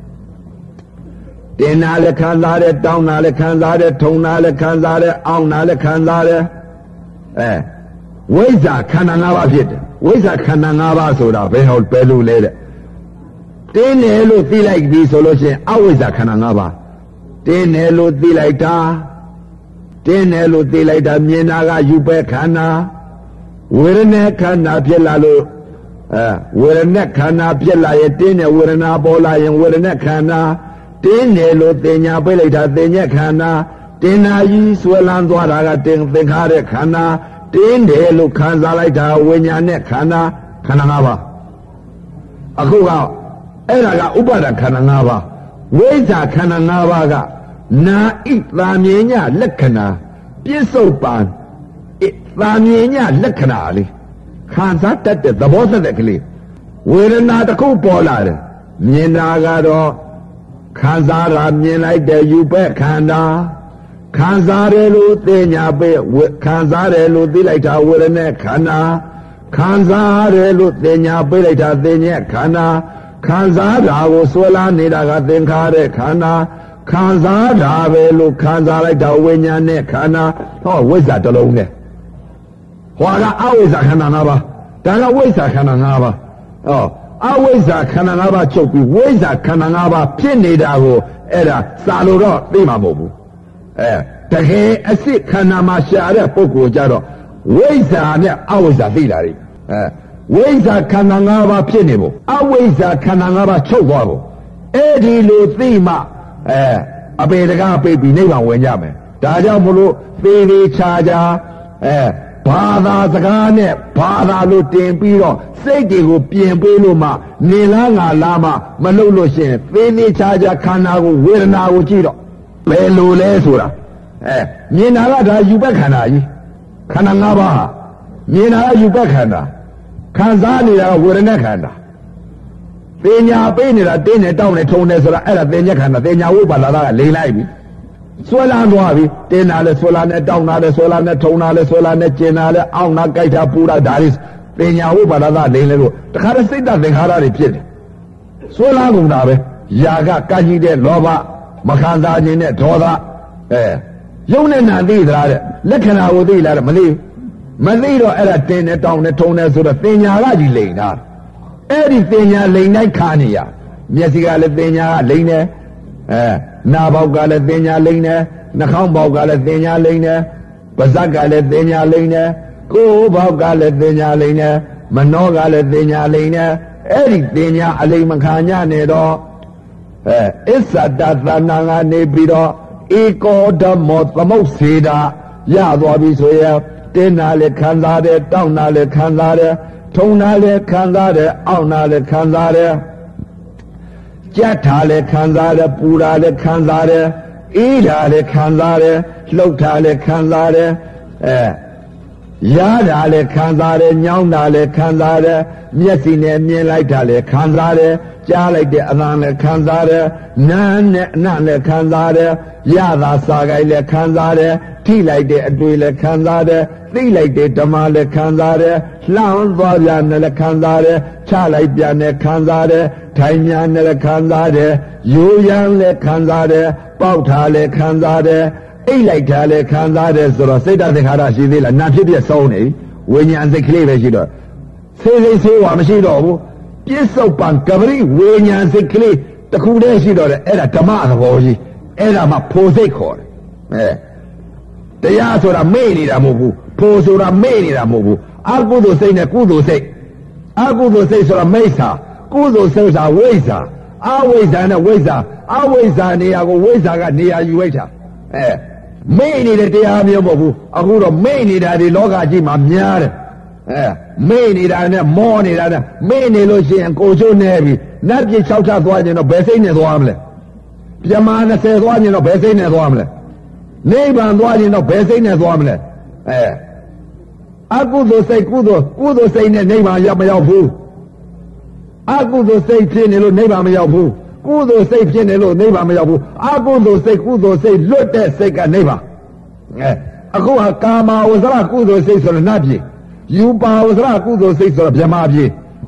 တင်နာလည်းခံစားတယ်တောင်းနာလည်းခံစားတယ်ထုံနာလည်းခံစားတယ်အောင်းနာလည်းခံစားတယ်ဝိဇ္ဇာခန္ဓာ၅ပါးဖြစ်တယ်ဝိဇ္ဇာခန္ဓာ၅ပါးဆိုတာဘယ်လိုလဲတဲ့တင်းတယ်လို့သိလိုက်ပြီဆိုလို့ရှိရင်အဝိဇ္ဇာခန္ဓာ၅ပါးတင်းတယ်လို့သိလိုက်တာတင်းတယ်လို့သိလိုက်တာမြင်တာကယူပဲခန္ဓာဝေဒနာခန္ဓာဖြစ်လာလို့ဝေဒနာခန္ဓာဖြစ်လာရင်တင်းတယ်ဝေဒနာပေါ်လာရင်ဝေဒနာခန္ဓာတင်းတယ်လို့သင်ညာပြလိုက်တာသင်ညက်ခန္ဓာတင်းနာကြီးဆွဲလန်းသွားတာကသင်္ခါရခန္ဓာတင်းတယ်လို့ခံစားလိုက်တာဝိညာဉ်နဲ့ခန္ဓာ၅ပါးအခုကအဲ့ဒါကဥပါဒခန္ဓာ၅ပါးဝိဇ္ဇာခန္ဓာ၅ပါးကနာဣသာမြင်ညလက္ခဏာပြစ္ဆုတ်ပံသာမြင်ညလက္ခဏာလေးခံစားတတ်တဲ့သဘောသက်တဲ့ကလေးဝေဒနာတစ်ခုပေါ်လာတယ်မြင်တာကတော့ခံစားတာမြင်လိုက်တဲ့ယူပဲခန္ဓာခံစားတယ်လို့သိညာပဲခံစားတယ်လို့သိလိုက်တာဝေဒနာခန္ဓာခံစားတယ်လို့သိညာပဲလိုက်တာသိညက်ခန္ဓာခံစားတာကိုဆွဲလာနေတာကသင်္ခါရခန္ဓာခံစားတာပဲလို့ခံစားလိုက်တာဝိညာဉ်နဲ့ခန္ဓာဟောဝိဇ္ဇာတစ်လုံးနဲ့ဟောကအဝိဇ္ဇာခန္ဓာ၅ပါးဒါကဝိဇ္ဇာခန္ဓာ၅ပါးဟောအဝိဇ္ဇာခန္ဓာ၅ပါးချုပ်ပြီးဝိဇ္ဇာခန္ဓာ၅ပါးဖြစ်နေတာကိုအဲ့ဒါစာလို့တော့သိမှာမဟုတ်ဘူးတကယ်အစစ်ခန္ဓာမှာရှာတဲ့ပုဂ္ဂိုလ်ကြတော့ဝိဇ္ဇာနဲ့အဝိဇ္ဇာသိတာလေဝိဇ္ဇာခန္ဓာ၅ပါးဖြစ်နေဖို့အဝိဇ္ဇာခန္ဓာ၅ပါးချုပ်သွားဖို့အဲ့ဒီလိုသိမှအပေတကားပိတ်ပြီးနိဗ္ဗာန်ဝင်ကြမယ်ဒါကြောင့်မလို့သေသေးချာချာဘာသာစကားနဲ့ဘာသာလို့တင်ပြီးတော့စိတ်တွေကိုပြင်ပေးလို့မှနေလားငါလားမှမလုပ်လို့ရှိရင်သေသေးချာချာခန္ဓာကိုဝေဒနာကိုကြည့်တော့ဘယ်လိုလဲဆိုတာမြင်တာကဒါယူပက်ခန္ဓာကြီးခန္ဓာ၅ပါးမြင်တာကယူပက်ခန္ဓာခံစားနေတာကဝေဒနာခန္ဓာပညာပေးနေတာတင်းနေတောင်းနေထုံနေဆိုတာအဲ့ဒါပညာခန္ဓာပညာဝိပါဒကလိမ့်လိုက်ပြီဆွဲလန်းသွားပြီတင်းတာလဲဆွဲလန်းနေတောင်းတာလဲဆွဲလန်းနေထုံတာလဲဆွဲလန်းနေကျင်တာလဲအောင်းတာကြိုက်တာပူတာဒါတွေပညာဝိပါဒကလိမ့်လဲလို့တခါတည်းစိတ်တသင်္ခါရတွေဖြစ်တယ်ဆွဲလန်းကုန်တာပဲຢာကကကြီးတဲ့လောဘမခံစားခြင်းနဲ့ဒေါသယုံနဲ့နာသိသလားတဲ့လက္ခဏာကိုသိလားတဲ့မသိတော့အဲ့ဒါတင်းနေတောင်းနေထုံနေဆိုတော့ပညာကကြီးလိမ့်တာအဲ့ဒီပညာလိမ့်တိုင်းခါနေရမျက်စိကလည်းပညာကလိမ့်နေနာပေါက်ကလည်းပညာလိမ့်နေနှာခေါင်းပေါက်ကလည်းပညာလိမ့်နေပါးစပ်ကလည်းပညာလိမ့်နေကိုယ်ပေါက်ကလည်းပညာလိမ့်နေမနှောကလည်းပညာလိမ့်နေအဲ့ဒီပညာအလိမ့်မခံညနေတော့အစ္ဆတသနာကနေပြီးတော့ဧကောဓမောသမုတ်စေတာရသွားပြီဆိုရင်တင်းနာလည်းခံစားတယ်တောင်းနာလည်းခံစားတယ်ထုံနာလည်းခံစားတယ်အောင့်နာလည်းခံစားတယ်ကြက်တာလည်းခံစားတယ်ပူတာလည်းခံစားတယ်အေးတာလည်းခံစားတယ်လှုပ်တာလည်းခံစားတယ်ရတာလည်းခံစားတယ်ညောင်းတာလည်းခံစားတယ်မျက်စိနဲ့မြင်လိုက်တာလည်းခံစားတယ်ကြားလိုက်တဲ့အသံလည်းခံစားတယ်နားနဲ့အနံ့လည်းခံစားတယ်ရတာစားကြိုက်လည်းခံစားတယ်ထိလိုက်တဲ့အတွေ့လည်းခံစားတယ်သိလိုက်တဲ့ဓမ္မလည်းခံစားတယ်လှမ်းသွားပြန်လည်းခံစားတယ်ချလိုက်ပြန်လည်းခံစားတယ်ထိုင်မြန်လည်းခံစားတယ်ရိုးရမ်းလည်းခံစားတယ်ပေါက်ထားလည်းခံစားတယ်အိတ်လိုက်တာလည်းခံစားတယ်ဆိုတော့စိတ်တသင်္ခါရရှိသေးလားနာဖြစ်ပြဆုံးနေဝိညာဉ်စိတ်ကလေးပဲရှိတော့ဆေးဝါမရှိတော့ဘူးပြစ္ဆုတ်ပံကပရိဝိညာဉ်စိတ်ကလေးတစ်ခုတည်းရှိတော့တယ်အဲ့ဒါဓမ္မသဘောကြီးအဲ့ဒါမှဖို့စိတ်ခေါ်တယ်တရားဆိုတာမေ့နေတာမဟုတ်ဘူးဖို့ဆိုတာမေ့နေတာမဟုတ်ဘူးအကုသိုလ်စိတ်နဲ့ကုသိုလ်စိတ်အကုသိုလ်စိတ်ဆိုတာမိစ္ဆာကုသိုလ်စိတ်ဆိုတာဝိဇ္ဇာအဝိဇ္ဇာနဲ့ဝိဇ္ဇာအဝိဇ္ဇာနေရာကိုဝိဇ္ဇာကနေရာယူလိုက်တာမေ့နေတဲ့တရားမျိုးမဟုတ်ဘူးအခုတော့မေ့နေတာဒီလောကကြီးမှာများတယ်မေ့နေတာနဲ့မောနေတာနဲ့မေ့နေလို့ရှိရင်ကိုချိုးနေပြီနတ်ပြည်၆ချသွားရင်တော့ဘယ်စိတ်နဲ့သွားမလဲပြမ20သွားရင်တော့ဘယ်စိတ်နဲ့သွားမလဲနိဗ္ဗာန်သွားရင်တော့ဘယ်စိတ်နဲ့သွားမလဲအကုသိုလ်စိတ်ကုသိုလ်စိတ်နဲ့နိဗ္ဗာန်မရောက်ဘူးအကုသိုလ်စိတ်ဖြစ်နေလို့နိဗ္ဗာန်မရောက်ဘူးကုသိုလ်စိတ်ဖြစ်နေလို့နိဗ္ဗာန်မရောက်ဘူးအကုသိုလ်စိတ်ကုသိုလ်စိတ်လွတ်တဲ့စိတ်ကနိဗ္ဗာန်အခုဟာကာမဝဇ္ဇရကုသိုလ်စိတ်ဆိုတော့နတ်ပြည်ယူပါဝဇ္ဇရကုသိုလ်စိတ်ဆိုတော့ဗြဟ္မာပြည်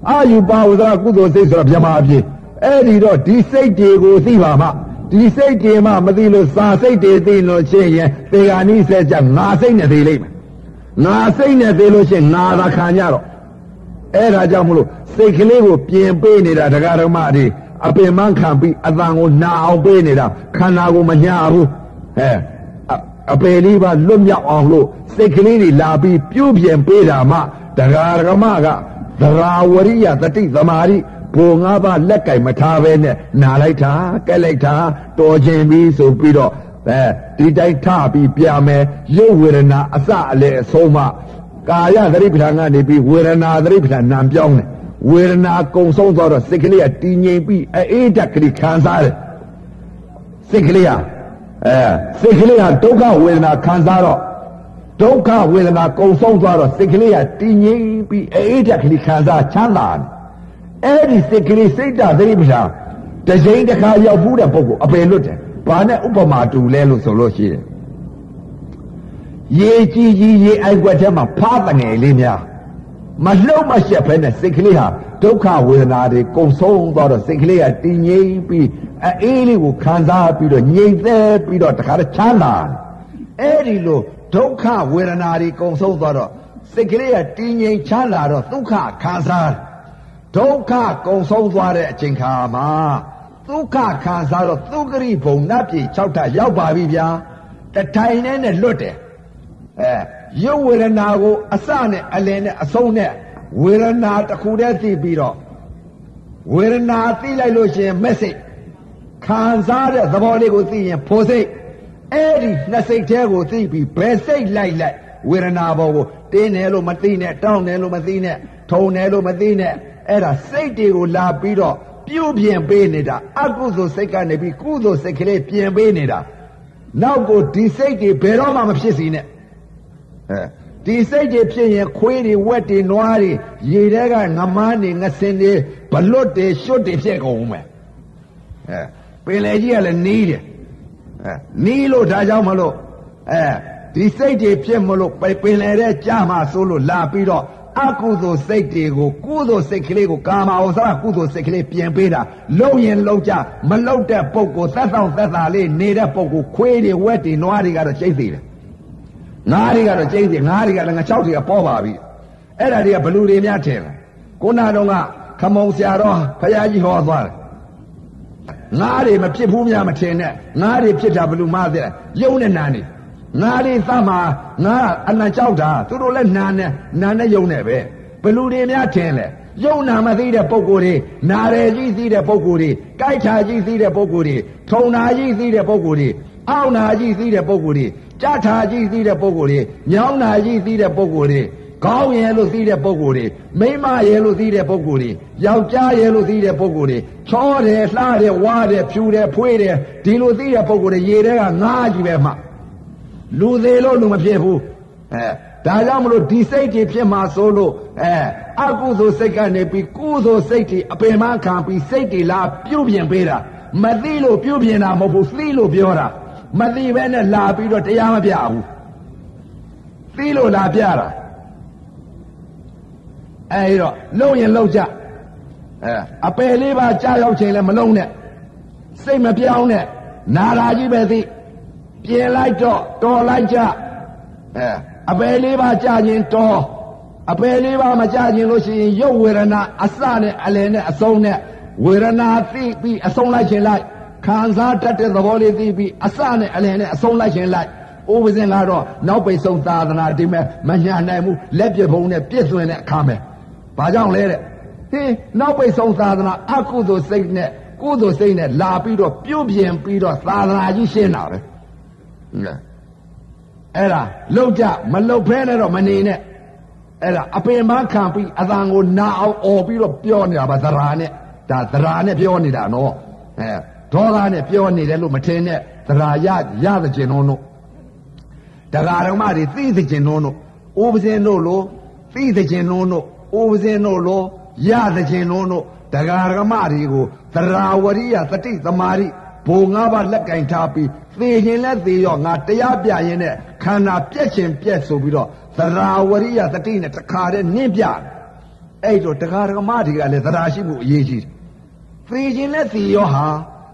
အာယူပါဝဇာကုသိုလ်စိတ်ဆိုတာဗြဟ္မာပြေအဲ့ဒီတော့ဒီစိတ်တွေကိုသိပါမှဒီစိတ်တွေမှမသိလို့စာစိတ်တွေသိလို့ချင်းရင်တေဂာနိဆက်ကြငါစိတ်နဲ့သိလိမ့်မယ်ငါစိတ်နဲ့သိလို့ချင်းငါသာခံကြတော့အဲ့ဒါကြောင့်မလို့စိတ်ကလေးကိုပြင်ပေးနေတာတရားဓမ္မတွေအပင်မခံပြီးအတန်ကိုနာအောင်ပေးနေတာခန္ဓာကိုမညာဘူးအပယ်လေးပါလွတ်မြောက်အောင်လို့စိတ်ကလေးတွေလာပြီးပြုပြင်ပေးတာမှတရားဓမ္မကသရာဝရိယတတိသမာဓိဘုံ၅ပါးလက်ကင်မထားပဲနဲ့နာလိုက်တာကဲလိုက်တာတော်ခြင်းပြီးဆိုပြီးတော့ဒီတိုင်းထပြီးပြမယ်ရုပ်ဝေဒနာအစအလေအဆုံးမှကာယသတိပဋ္ဌာန်ကနေပြီးဝေဒနာသတိပဋ္ဌာန်နာပြောင်းတယ်ဝေဒနာကုံဆုံးသွားတော့စိတ်ကလေးကတည်ငြိမ်ပြီးအေးဓာတ်ကလေးခံစားတယ်စိတ်ကလေးကစိတ်ကလေးကဒုက္ခဝေဒနာခံစားတော့ဒုက္ခဝေဒနာကုံဆုံးသွားတော့စိတ်ကလေးကတည်ငြိမ်ပြီးအေးဓာတ်ကလေးခံစားချမ်းသာတယ်အဲ့ဒီစိတ်ကလေးစိတ်ဓာတ်သတိပဋ္ဌာန်တစ်ချိန်တစ်ခါရောက်ဘူးတဲ့ပုဂ္ဂိုလ်အပယ်လွတ်တယ်ဘာနဲ့ဥပမာတူလဲလို့ဆိုလို့ရှိတယ်ရေကြီးကြီးရေအိုက်ွက်ထဲမှာဖားတငယ်လေးများမလှုပ်မရှက်ဖဲနဲ့စိတ်ကလေးဟာဒုက္ခဝေဒနာတွေကုံဆုံးသွားတော့စိတ်ကလေးကတည်ငြိမ်ပြီးအေးလေးကိုခံစားပြီးတော့ငြိမ်သက်ပြီးတော့တခါတည်းချမ်းသာအဲ့ဒီလိုဒုက္ခဝေဒနာတွေကုံဆုံးသွားတော့စိတ်ကလေးကတည်ငြိမ်ချမ်းသာတော့ဒုက္ခခံစားဒုက္ခကုံဆုံးသွားတဲ့အချိန်ခါမှာဒုက္ခခံစားတော့သုခရိဘုံနတ်ပြည်6ထပ်ရောက်ပါပြီဗျာတထိုင်နဲ့လွတ်တယ်ရုပ်ဝေဒနာကိုအစနဲ့အလယ်နဲ့အဆုံးနဲ့ဝေဒနာတစ်ခုတည်းသိပြီးတော့ဝေဒနာသိလိုက်လို့ရှိရင်မက်စိတ်ခံစားတဲ့သဘောလေးကိုသိရင်ဖို့စိတ်အဲ့ဒီနှစ်စိတ်တည်းကိုသိပြီးဘယ်စိတ်လိုက်ဝေဒနာဘောကိုတင်းတယ်လို့မသိနဲ့တောင်းတယ်လို့မသိနဲ့ထုံတယ်လို့မသိနဲ့အဲ့ဒါစိတ်တွေကိုလာပြီးတော့ပြုပြင်ပေးနေတာအကုသိုလ်စိတ်ကနေပြီးကုသိုလ်စိတ်ကလေးပြင်ပေးနေတာနောက်ကိုဒီစိတ်တွေဘယ်တော့မှမဖြစ်စီနဲ့ဒီစိတ်တွေဖြစ်ရင်ခွေးတွေဝက်တွေနွားတွေရေထဲကငမန်းတွေငစင်တွေဘလွတ်တွေရွှတ်တွေဖြစ်ကုန်မယ်ပင်လေကြီးကလည်းနီးတယ်နီးလို့ဒါကြောင့်မလို့ဒီစိတ်တွေဖြစ်မလို့ပင်လေတဲ့ကြာမှဆိုလို့လာပြီးတော့အကုသိုလ်စိတ်တွေကိုကုသိုလ်စိတ်ကလေးကိုကာမဝဆရာကုသိုလ်စိတ်ကလေးပြင်ပေးတာလုံရင်လုံကြမလုံတဲ့ပုဂ္ဂိုလ်သက်ဆောင်သက်သာလေးနေတဲ့ပုဂ္ဂိုလ်ခွေးတွေဝက်တွေနွားတွေကတော့ကျိတ်သေးတယ်ငါးတွေကတော့ကျိတ်သေးငါးတွေကလည်းငါ6တွေကပေါ်ပါပြီအဲ့ဒါတွေကဘလူတွေများထင်တယ်ခုနတော့ကခမုံဆရာတော်ဖရာကြီးဟောသွားတယ်ငါးတွေမဖြစ်ဘူးများမထင်နဲ့ငါးတွေဖြစ်တာဘလူမသိတယ်ယုံနဲ့နာနေငါတွေသမှာငါအနံကြောက်တာသူတို့လည်းနာနဲ့ယုံနဲ့ပဲဘလူတွေများထင်လဲယုံနာမသိတဲ့ပုဂ္ဂိုလ်တွေနာရယ်ကြီးသိတဲ့ပုဂ္ဂိုလ်တွေကြိုက်ချာကြီးသိတဲ့ပုဂ္ဂိုလ်တွေထုံနာကြီးသိတဲ့ပုဂ္ဂိုလ်တွေအောက်နာကြီးသိတဲ့ပုဂ္ဂိုလ်တွေကြထာကြီးသိတဲ့ပုဂ္ဂိုလ်တွေညောင်းနာကြီးသိတဲ့ပုဂ္ဂိုလ်တွေကောင်းရဲလို့သိတဲ့ပုဂ္ဂိုလ်တွေမိန်းမရဲလို့သိတဲ့ပုဂ္ဂိုလ်တွေယောက်ျားရဲလို့သိတဲ့ပုဂ္ဂိုလ်တွေချောတယ်လှတယ်ဝါတယ်ဖြူတယ်ဖွေးတယ်ဒီလိုသိတဲ့ပုဂ္ဂိုလ်တွေရေထဲကငါးကြီးပဲမှလူသေးလို့လူမဖြစ်ဘူးဒါကြောင့်မလို့ဒီစိတ်တွေဖြစ်မှာဆိုလို့အကုသိုလ်စိတ်ကနေပြီးကုသိုလ်စိတ်တွေအပင်မခံပြီးစိတ်တွေလာပြုပြင်ပေးတာမသိလို့ပြုပြင်တာမဟုတ်ဘူးသိလို့ပြောတာမသိဘဲနဲ့လာပြီးတော့တရားမပြဘူးသိလို့လာပြတာအဲ့တော့လုံရင်လုံကြအပယ်လေးပါကြာရောက်ချိန်လည်းမလုံနဲ့စိတ်မပြောင်းနဲ့နာလာကြီးပဲသိပြင်လိုက်တော့တော်လိုက်ကြအပယ်လေးပါကြာခြင်းတော်အပယ်လေးပါမကြာခြင်းလို့ရှိရင်ရုပ်ဝေဒနာအစနဲ့အလယ်နဲ့အဆုံးနဲ့ဝေဒနာသိပြီးအဆုံးလိုက်ခြင်းလိုက်ခံစားတတ်တဲ့သဘောလေးသိပြီးအစနဲ့အလယ်နဲ့အဆုံးလိုက်ခြင်းလိုက်ဥပဇင်ကတော့နောက်ပိတ်ဆုံးသာသနာဒီမဲ့မညာနိုင်ဘူးလက်ပြဖုံးနဲ့ပြည့်စွင်တဲ့အခါမဲ့ဘာကြောင့်လဲတဲ့ဟင်းနောက်ပိတ်ဆုံးသာသနာအကုသိုလ်စိတ်နဲ့ကုသိုလ်စိတ်နဲ့လာပြီးတော့ပြုပြင်ပြီးတော့သာသနာကြီးရှင်းတာပဲအဲ့ဒါလုံကြမလုံဖဲနဲ့တော့မနေနဲ့အဲ့ဒါအပင်မခံပြီးအတန်ကိုနာအောင်អော်ပြီးတော့ပြောနေတာပါသရာနဲ့ဒါသရာနဲ့ပြောနေတာနော်ဒေါသနဲ့ပြောနေတယ်လို့မထင်နဲ့သရာရသကျင်တို့တရားဓမ္မတွေသိသကျင်တို့ဥပဇင်းတို့လိုသိသကျင်တို့ဥပဇင်းတို့လိုရသကျင်တို့တရားဓမ္မတွေကိုသရာဝရိယတတိသမာဓိဘုံ၅ပါးလက်ကင်ထားပြီးသေခြင်းလဲသေရောငါတရားပြရင်နဲ့ခန္ဓာပြက်ခြင်းပြက်ဆိုပြီးတော့သရာဝရိယတတိနဲ့တခါတည်းနင်းပြအဲ့တော့တရားဓမ္မတွေကလည်းသဒ္ဒါရှိမှုအရေးကြီးတယ်သေခြင်းနဲ့သေရောဟာ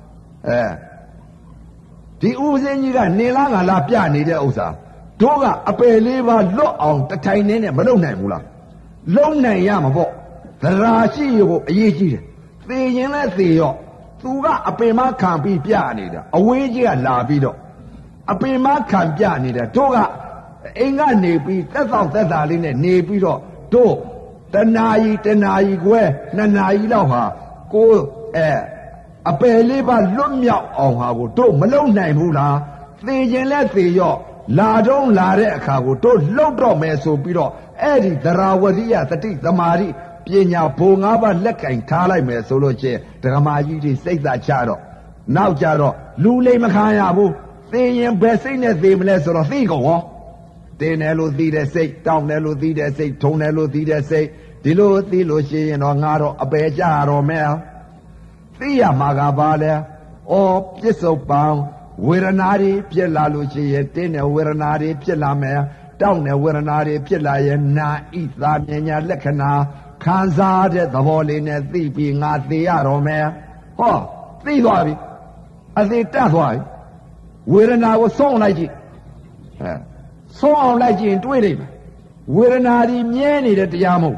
ဒီဥပဇင်းကြီးကနေလားငါလားပြနေတဲ့ဥစ္စာတို့ကအပယ်လေးပါလွတ်အောင်တထိုင်နဲ့မလုံနိုင်ဘူးလားလုံနိုင်ရမှာပေါ့သဒ္ဒါရှိကိုအရေးကြီးတယ်သေခြင်းနဲ့သေရောသူကအပင်မခံပြီးပြနေတာအဝေးကြီးကလာပြီးတော့အပင်မခံပြနေတာတို့ကအိမ်ကနေပြီးသက်ဆောင်သက်သာလေးနဲ့နေပြီးတော့တို့တနာရီခွဲ2နာရီလောက်ဟာကိုအပယ်လေးပါလွတ်မြောက်အောင်ဟာကိုတို့မလုံနိုင်ဘူးလားသေခြင်းလဲသေရောလာတော့လာတဲ့အခါကိုတို့လှုပ်တော့မယ်ဆိုပြီးတော့အဲ့ဒီသရာဝတိယတတိသမာဓိပညာဘုံ၅ပါးလက်ကင်ထားလိုက်မယ်ဆိုလို့ချင်းဓမ္မကြီးတွေစိတ်သာချတော့နောက်ကြတော့လူလိမ်မခံရဘူးသေရင်ဘယ်စိတ်နဲ့သေမလဲဆိုတော့သိကုန်ဟောတင်းတယ်လို့သိတဲ့စိတ်တောင်းတယ်လို့သိတဲ့စိတ်ထုံတယ်လို့သိတဲ့စိတ်ဒီလိုသိလို့ရှိရင်တော့ငါတော့အပယ်ကြတော့မယ်သိရမှာကပါလဲဩပြစ္ဆုတ်ပံဝေဒနာတွေဖြစ်လာလို့ရှိရင်တင်းတဲ့ဝေဒနာတွေဖြစ်လာမယ်တောင်းတဲ့ဝေဒနာတွေဖြစ်လာရင်နာဣသာမြညာလက္ခဏာခံစားတဲ့သဘောလေးနဲ့သိပြီးငါသိရတော့မယ်ဟောသိသွားပြီအသေးတက်သွားပြီဝေဒနာကိုဆုံးလိုက်ကြည့်ဆုံးအောင်လိုက်ကြည့်ရင်တွေးလိုက်မယ်ဝေဒနာဒီမြဲနေတဲ့တရားမဟုတ်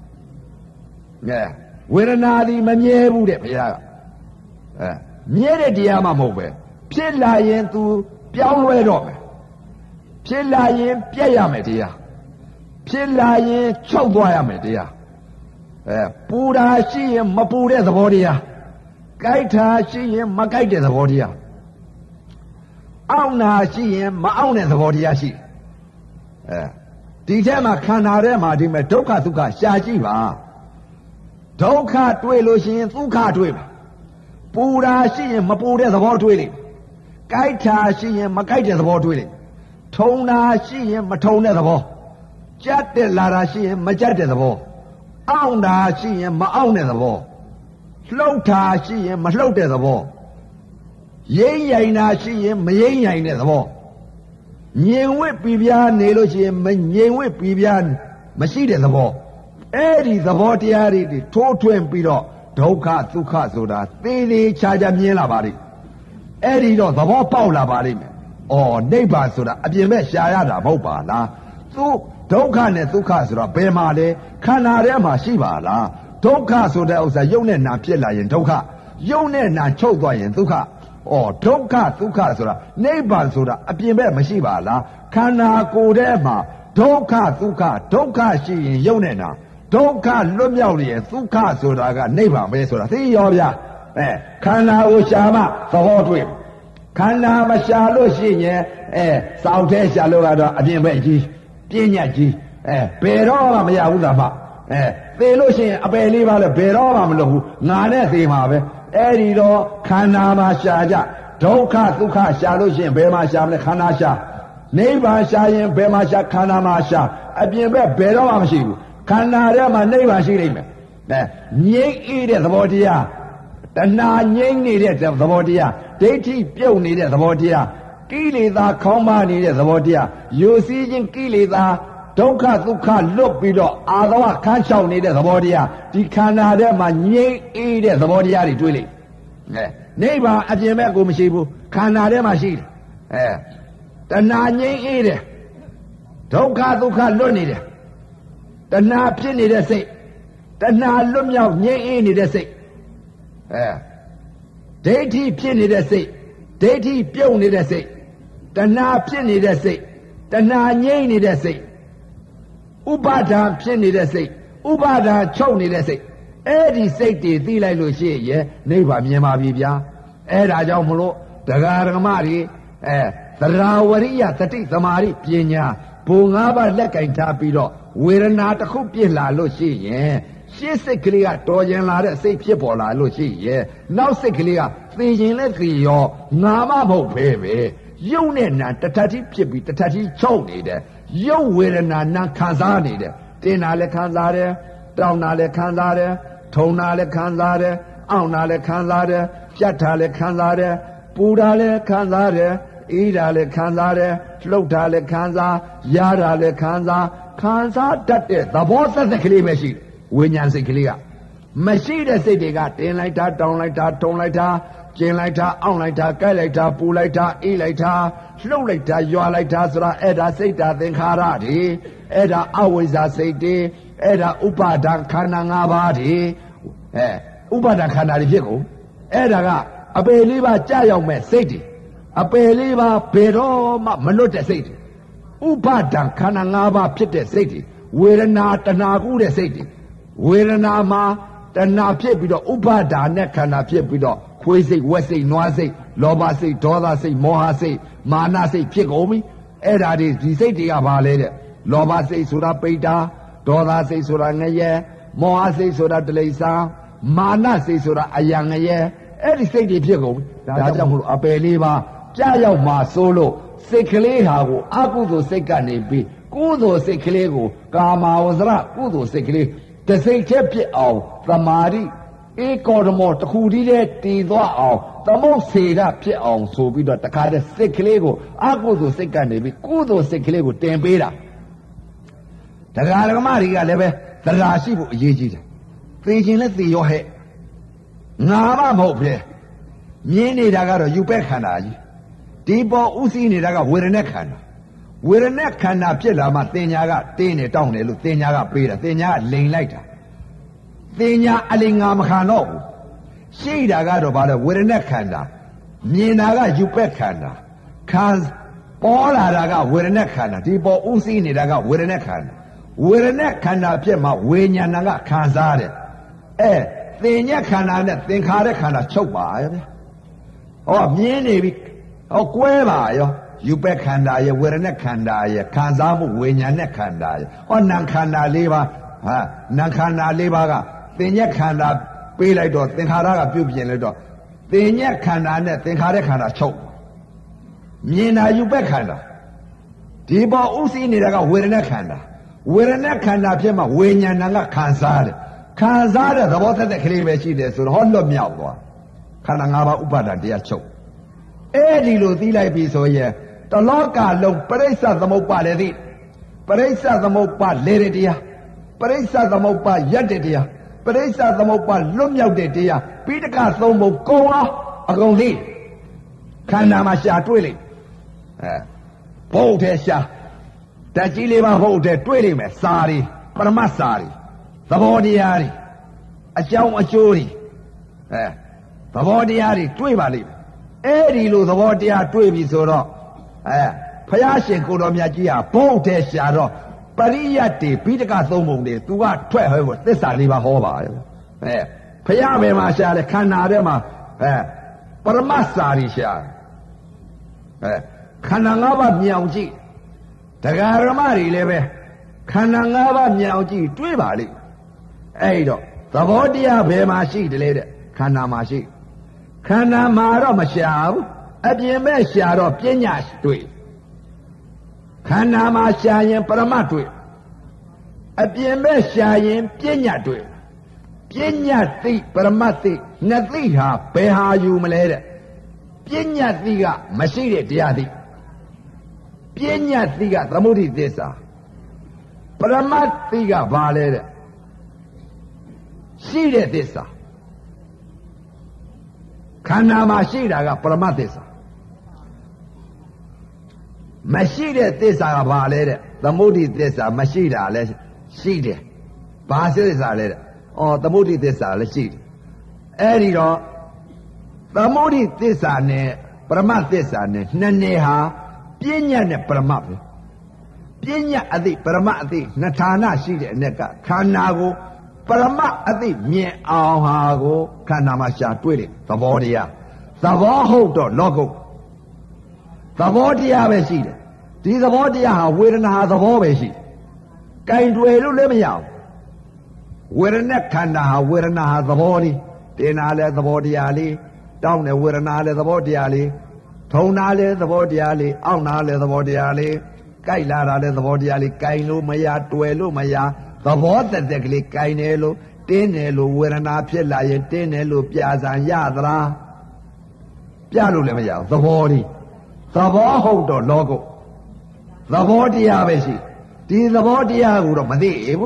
ဝေဒနာဒီမမြဲဘူးတဲ့ဘုရားကမြဲတဲ့တရားမှမဟုတ်ပဲဖြစ်လာရင် तू ပြောင်းလဲတော့မယ်ဖြစ်လာရင်ပြက်ရမယ်တရားဖြစ်လာရင်ချုပ်သွားရမယ်တရားပူတာရှိရင်မပူတဲ့သဘောတရားကြိုက်တာရှိရင်မကြိုက်တဲ့သဘောတရားအောင့်တာရှိရင်မအောင့်တဲ့သဘောတရားရှိဒီထဲမှာခန္ဓာထဲမှာဒီမဲ့ဒုက္ခဒုက္ခရှာကြည့်ပါဒုက္ခတွေ့လို့ရှိရင်ဒုက္ခတွေ့ပါပူတာရှိရင်မပူတဲ့သဘောတွေ့လိမ့်ကြိုက်တာရှိရင်မကြိုက်တဲ့သဘောတွေ့လိမ့်ထုံတာရှိရင်မထုံတဲ့သဘောကြက်တဲ့လာတာရှိရင်မကြက်တဲ့သဘောအောင့်တာရှိရင်မအောင့်တဲ့သဘောလှုပ်တာရှိရင်မလှုပ်တဲ့သဘောရိမ့်ရိုင်တာရှိရင်မရိမ့်ရိုင်တဲ့သဘောငြိမ်ဝစ်ပြီးပြားနေလို့ရှိရင်မငြိမ်ဝစ်ပြီးပြားမရှိတဲ့သဘောအဲ့ဒီသဘောတရားတွေထိုးထွင်းပြီးတော့ဒုက္ခဒုက္ခဆိုတာသေးသေးချာချာမြင်လာပါလိမ့်အဲ့ဒီတော့သဘောပေါက်လာပါလိမ့်မယ်နိဗ္ဗာန်ဆိုတာအပြင်မဲ့ရှာရတာမဟုတ်ပါလားသူဒုက္ခနဲ့ဒုက္ခဆိုတာဘယ်မှာလဲခန္ဓာထဲမှာရှိပါလားဒုက္ခဆိုတဲ့ဥစ္စာယုံနဲ့နာဖြစ်လာရင်ဒုက္ခယုံနဲ့နာချုပ်သွားရင်ဒုက္ခဒုက္ခဒုက္ခဆိုတာနိဗ္ဗာန်ဆိုတာအပြင်ဘက်မရှိပါလားခန္ဓာကိုယ်ထဲမှာဒုက္ခဒုက္ခဒုက္ခရှိရင်ယုံနဲ့နာဒုက္ခလွတ်မြောက်ရင်ဒုက္ခဆိုတာကနိဗ္ဗာန်ပဲဆိုတာသိရောဗျာခန္ဓာကိုရှာမှသဘောတွေ့ခန္ဓာမရှာလို့ရှိရင်စောင့်ထဲရှာလို့ကတော့အပြင်ဘက်ကြီးပြဉ္ညာကြီးဘယ်တော့မှမရဘူးသာမှသေလို့ရှိရင်အပယ်လေးပါလဲဘယ်တော့မှမလုပ်ဘူးငါနဲ့သေမှာပဲအဲ့ဒီတော့ခန္ဓာမှာရှာကြဒုက္ခဒုက္ခရှာလို့ရှိရင်ဘယ်မှာရှာမလဲခန္ဓာရှာနိဗ္ဗာန်ရှာရင်ဘယ်မှာရှာခန္ဓာမှာရှာအပြင်ဘက်ဘယ်တော့မှမရှိဘူးခန္ဓာထဲမှာနိဗ္ဗာန်ရှိနေမယ်ငြိမ့်အေးတဲ့သဘောတရားတဏှာငြိမ့်နေတဲ့သဘောတရားဒိဋ္ဌိပြုတ်နေတဲ့သဘောတရားကိလေသာခေါင်းပါနေတဲ့သဘောတရားယူစည်းခြင်းကိလေသာဒုက္ခဒုက္ခလွတ်ပြီးတော့အာသဝခန်းချောင်နေတဲ့သဘောတရားဒီခန္ဓာထဲမှာငြိမ့်အေးတဲ့သဘောတရားတွေတွေ့လိမ့်နိဗ္ဗာန်အပြင်ဘက်ကိုမရှိဘူးခန္ဓာထဲမှာရှိတယ်တဏှာငြိမ့်အေးတယ်ဒုက္ခဒုက္ခလွတ်နေတယ်တဏှာဖြစ်နေတဲ့စိတ်တဏှာလွတ်မြောက်ငြိမ့်အေးနေတဲ့စိတ်ဒိဋ္ဌိဖြစ်နေတဲ့စိတ်ဒိဋ္ဌိပြုတ်နေတဲ့စိတ်တဏှာဖြစ်နေတဲ့စိတ်တဏှာငြိမ့်နေတဲ့စိတ်ဥပါဒာဖြစ်နေတဲ့စိတ်ဥပါဒာချုပ်နေတဲ့စိတ်အဲ့ဒီစိတ်တွေသိလိုက်လို့ရှိရင်နိဗ္ဗာန်မြင်ပါပြီဗျာအဲ့ဒါကြောင့်မလို့တရားဓမ္မတွေသရဝရိယတတိသမာဓိပညာဘုံ၅ပါးလက်ကင်ထားပြီးတော့ဝေဒနာတစ်ခုပြစ်လာလို့ရှိရင်ရှေ့စိတ်ကလေးကတော်ကျင်လာတဲ့စိတ်ဖြစ်ပေါ်လာလို့ရှိရင်နောက်စိတ်ကလေးကသိခြင်းနဲ့သိရောငါမမဟုတ်ပဲယုံနဲ့နာတထတိဖြစ်ပြီးတထတိချုပ်နေတယ်ယုံဝေဒနာနာခံစားနေတယ်တင်တာလည်းခံစားတယ်တောင်းတာလည်းခံစားတယ်ထုံတာလည်းခံစားတယ်အောင့်တာလည်းခံစားတယ်ပြတ်တာလည်းခံစားတယ်ပူတာလည်းခံစားတယ်အေးတာလည်းခံစားတယ်လှုပ်တာလည်းခံစားရတာလည်းခံစားတတ်တဲ့သဘောသက်သက်ကလေးပဲရှိတယ်ဝိညာဉ်စိတ်ကလေးကမရှိတဲ့စိတ်တွေကတင်လိုက်တာတောင်းလိုက်တာထုံလိုက်တာကျင်လိုက်တာအောင့်လိုက်တာကြိုက်လိုက်တာပူလိုက်တာအေးလိုက်တာလှုပ်လိုက်တာရွာလိုက်တာဆိုတာအဲ့ဒါစိတ်ဓာတ်သင်္ခါရတွေအဲ့ဒါအဝိဇ္ဇာစိတ်တွေအဲ့ဒါဥပါဒံခန္ဓာ၅ပါးတွေဥပါဒံခန္ဓာတွေဖြစ်ကုန်အဲ့ဒါကအပေလေးပါကြာရောက်မဲ့စိတ်တွေအပေလေးပါဘယ်တော့မှမလွတ်တဲ့စိတ်တွေဥပါဒံခန္ဓာ၅ပါးဖြစ်တဲ့စိတ်တွေဝေဒနာတဏှာကူးတဲ့စိတ်တွေဝေဒနာမှာတဏှာဖြစ်ပြီးတော့ဥပါဒါနဲ့ခန္ဓာဖြစ်ပြီးတော့ခွေးစိတ်ဝက်စိတ်နွားစိတ်လောဘစိတ်ဒေါသစိတ်မောဟစိတ်မာနစိတ်ဖြစ်ကုန်ပြီအဲ့ဒါတွေဒီစိတ်တွေကဘာလဲတဲ့လောဘစိတ်ဆိုတာပိဋ္ဌာဒေါသစိတ်ဆိုတာငရဲမောဟစိတ်ဆိုတာတလိ္ဆာမာနစိတ်ဆိုတာအယံငရဲအဲ့ဒီစိတ်တွေဖြစ်ကုန်ပြီဒါကြောင့်မလို့အပယ်လေးပါကြာရောက်မှာစိုးလို့စိတ်ကလေးဟာကိုအကုသိုလ်စိတ်ကနေပြီးကုသိုလ်စိတ်ကလေးကိုကာမဝဇ္ဇရကုသိုလ်စိတ်ကလေးတစိတ်ချက်ဖြစ်အောင်သမာဓိဧကောဓမောတခုတည်းတည်သွားအောင်သမုတ်စေကဖြစ်အောင်ဆိုပြီးတော့တခါတည်းစိတ်ကလေးကိုအကုသိုလ်စိတ်ကနေပြီးကုသိုလ်စိတ်ကလေးကိုတင်ပေးတာတရားဓမ္မတွေကလည်းပဲတရားရှိဖို့အရေးကြီးတယ်သိခြင်းလည်းသိရောဟဲ့ငါမှမဟုတ်ပဲမြင်နေတာကတော့ယူပဲ့ခန္ဓာကြီးဒီပေါ်ဥသိနေတာကဝေဒနာခန္ဓာဝေဒနာခန္ဓာဖြစ်လာမှသင်ညာကတင်းနေတောင်းတယ်လို့သင်ညာကပေးတာသင်ညာကလိန်လိုက်တာသင်ညာအလိန်ငါမခံတော့ဘူးရှိတာကတော့ဘာလဲဝေဒနာခန္ဓာမြင်တာကယူပဲ့ခန္ဓာခံပေါ်လာတာကဝေဒနာခန္ဓာဒီပေါ်ဥသိနေတာကဝေဒနာခန္ဓာဝေဒနာခန္ဓာဖြစ်မှဝိညာဏကခံစားတယ်သင်ညာခန္ဓာနဲ့သင်္ခါရခန္ဓာချုပ်ပါရဲ့ဟောမြင်နေပြီဟောကွဲပါရောယူပဲ့ခန္ဓာရဲ့ဝေဒနာခန္ဓာရဲ့ခံစားမှုဝိညာဉ်နဲ့ခန္ဓာရဲ့ဟောနာခန္ဓာ၄ပါးနာခန္ဓာ၄ပါးကသင်ညက်ခန္ဓာပေးလိုက်တော့သင်္ခါရကပြုတ်ပြင်လိုက်တော့သင်ညက်ခန္ဓာနဲ့သင်္ခါရခန္ဓာချုပ်မြင်တာယူပဲ့ခန္ဓာဒီပေါ်ဥသိနေတာကဝေဒနာခန္ဓာဝေဒနာခန္ဓာဖြစ်မှဝိညာဏကခံစားတယ်ခံစားတဲ့သဘောသက်သက်ကလေးပဲရှိတယ်ဆိုတော့ဟောလွတ်မြောက်သွားခန္ဓာ၅ပါးဥပါဒံတရားချုပ်အဲ့ဒီလိုသိလိုက်ပြီဆိုရင်တလောကလုံးပရိစ္ဆသမုပ္ပါလည်းသိပရိစ္ဆသမုပ္ပါလေတဲ့တရားပရိစ္ဆသမုပ္ပါယက်တဲ့တရားပရိစ္ဆသမုပ္ပါလွတ်မြောက်တဲ့တရားပိဋကသုံးပုံကုံအောင်အကုန်သိခန္ဓာမှာရှာတွေ့လိမ့်ဘုတ်တဲ့ရှာတကြီးလေးပါဘုတ်တဲ့တွေ့လိမ့်မယ်စာရီပရမတ်စာရီသဘောတရားတွေအကြောင်းအကျိုးတွေသဘောတရားတွေတွေ့ပါလိမ့်မယ်အဲ့ဒီလိုသဘောတရားတွေ့ပြီဆိုတော့ဘုရားရှင်ကိုတော်မြတ်ကြီးဟာဘုတ်တဲ့ရှာတော့ပရိယတ်တွေပိဋကသုံးပုံတွေသူကထွက်ဟဲ့ဖို့သစ္စာလေးပါဟောပါရဲ့ဘုရားဘယ်မှာရှာလဲခန္ဓာထဲမှာပရမတ်စာရီရှာခန္ဓာ၅ပါးမြောင်ကြည့်တရားဓမ္မတွေလည်းပဲခန္ဓာ၅ပါးမြောင်ကြည့်တွေးပါလိမ့်အဲ့တော့သဘောတရားဘယ်မှာရှိတယ်လဲတဲ့ခန္ဓာမှာရှိခန္ဓာမှာတော့မရှာဘူးအပြင်မဲ့ရှာတော့ပညာတွေ့ခန္ဓာမှာရှာရင်ပရမတ်တွေ့အပြင်မဲ့ရှာရင်ပညာတွေ့ပညာသိပရမတ်သိနှစ်သိဟာဘယ်ဟာယူမလဲတဲ့ပညာသိကမရှိတဲ့တရားသိပညာသိကသမုဒိသစ္စာပရမတ်သိကဘာလဲတဲ့ရှိတဲ့သစ္စာခန္ဓာမှာရှိတာကပရမတ်သစ္စာမရှိတဲ့သစ္စာကဘာလဲတဲ့သမုဒိသစ္စာမရှိတာလဲရှိတယ်ဘာသစ္စာလဲတဲ့သမုဒိသစ္စာလည်းရှိတယ်အဲ့ဒီတော့သမုဒိသစ္စာနဲ့ပရမတ်သစ္စာနဲ့နှစ်နေဟာပညာနဲ့ပရမတ်ပဲပညာအသိပရမတ်အသိနှစ်ဌာနရှိတဲ့အ ਨੇ ကခန္ဓာကိုပရမတ်အသိမြင်အောင်ဟာကိုခန္ဓာမှာရှာတွေ့တယ်သဘောတရားသဘောဟုတ်တော့လောကုတ်သဘောတရားပဲရှိတယ်ဒီသဘောတရားဟာဝေဒနာသဘောပဲရှိတယ်ကင်တွေ့လို့လည်းမရဘူးဝေဒနာခန္ဓာဟာဝေဒနာဟာသဘောလေးတင်တာလည်းသဘောတရားလေးတောင်းတယ်ဝေဒနာလည်းသဘောတရားလေးထုံတာလည်းသဘောတရားလေးအောင့်တာလည်းသဘောတရားလေးကြိုက်လာတာလည်းသဘောတရားလေးကင်လို့မရတွေ့လို့မရသဘောသက်သက်ကလေးကင်တယ်လို့တင်းတယ်လို့ဝေဒနာဖြစ်လာရင်တင်းတယ်လို့ပြာစံရသလားပြလို့လည်းမရဘူးသဘောလေးသဘောဟုတ်တော့လောကုတ်သဘောတရားပဲရှိဒီသဘောတရားကိုတော့မသိဘူး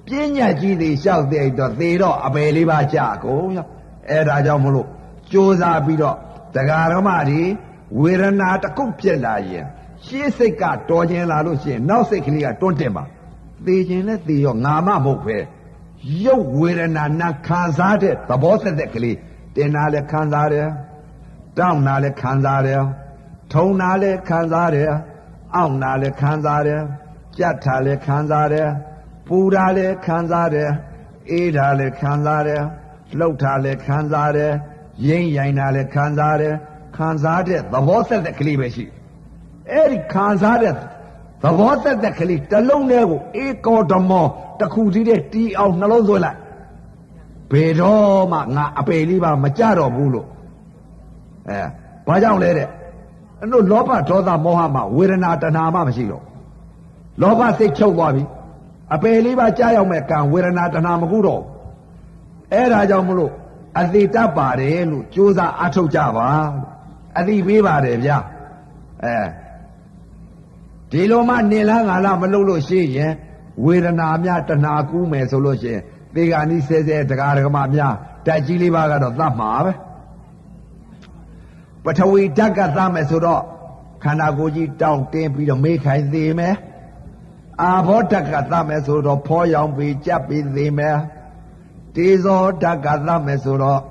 ပညာကြီးတွေလျှောက်တဲ့တော့သေတော့အပယ်လေးပါးကြကုန်ရောအဲ့ဒါကြောင့်မလို့ကြိုးစားပြီးတော့တရားဓမ္မတွေဝေဒနာတစ်ခုဖြစ်လာရင်ရှေးစိတ်ကတော်ခြင်းလာလို့ရှိရင်နောက်စိတ်ကလေးကတွန်းတင်ပါသေခြင်းနဲ့သေရောငါမမဟုတ်ပဲရုပ်ဝေဒနာနာခံစားတဲ့သဘောသက်သက်ကလေးတင်နာလည်းခံစားတယ်တောင်းနာလည်းခံစားတယ်ထုံနာလည်းခံစားတယ်အောင့်နာလည်းခံစားတယ်ကြက်တာလည်းခံစားတယ်ပူတာလည်းခံစားတယ်အေးတာလည်းခံစားတယ်လှုပ်တာလည်းခံစားတယ်ရိမ့်ရိုင်တာလည်းခံစားတယ်ခံစားတဲ့သဘောသက်သက်ကလေးပဲရှိအဲ့ဒီခံစားတဲ့သဘောသက်သက်ကလေးတစ်လုံးထဲကိုအေကောဓမောတစ်ခုတည်းတဲ့တီးအောင်နှလုံးသွင်းလိုက်ဘယ်တော့မှငါအပေလေးပါမကြတော့ဘူးလို့ဘာကြောင့်လဲတဲ့အဲ့လိုလောဘဒေါသမောဟမှာဝေဒနာတဏှာမှမရှိတော့လောဘစိတ်ချုပ်သွားပြီအပေလေးပါကြားရောက်မဲ့ကံဝေဒနာတဏှာမကူတော့အဲ့ဒါကြောင့်မလို့အသိတတ်ပါတယ်လို့ကြိုးစားအထုတ်ကြပါအသိပေးပါတယ်ဗျာဒီလိုမှနေလားငါလားမလုပ်လို့ရှိရင်ဝေဒနာများတဏှာကူးမယ်ဆိုလို့ရှိရင်သေဂာနိဆဲဆဲတရားဓမ္မများတက်ကြီးလေးပါကတော့သတ်မှာပဲပထဝီဓာတ်ကသတ်မယ်ဆိုတော့ခန္ဓာကိုယ်ကြီးတောင့်တင်းပြီးတော့မေးခိုင်းသေးမယ်အာဘောဓာတ်ကသတ်မယ်ဆိုတော့ဖောရောင်ပြီးကြပ်ပြီးသေးမယ်တေဇောဓာတ်ကသတ်မယ်ဆိုတော့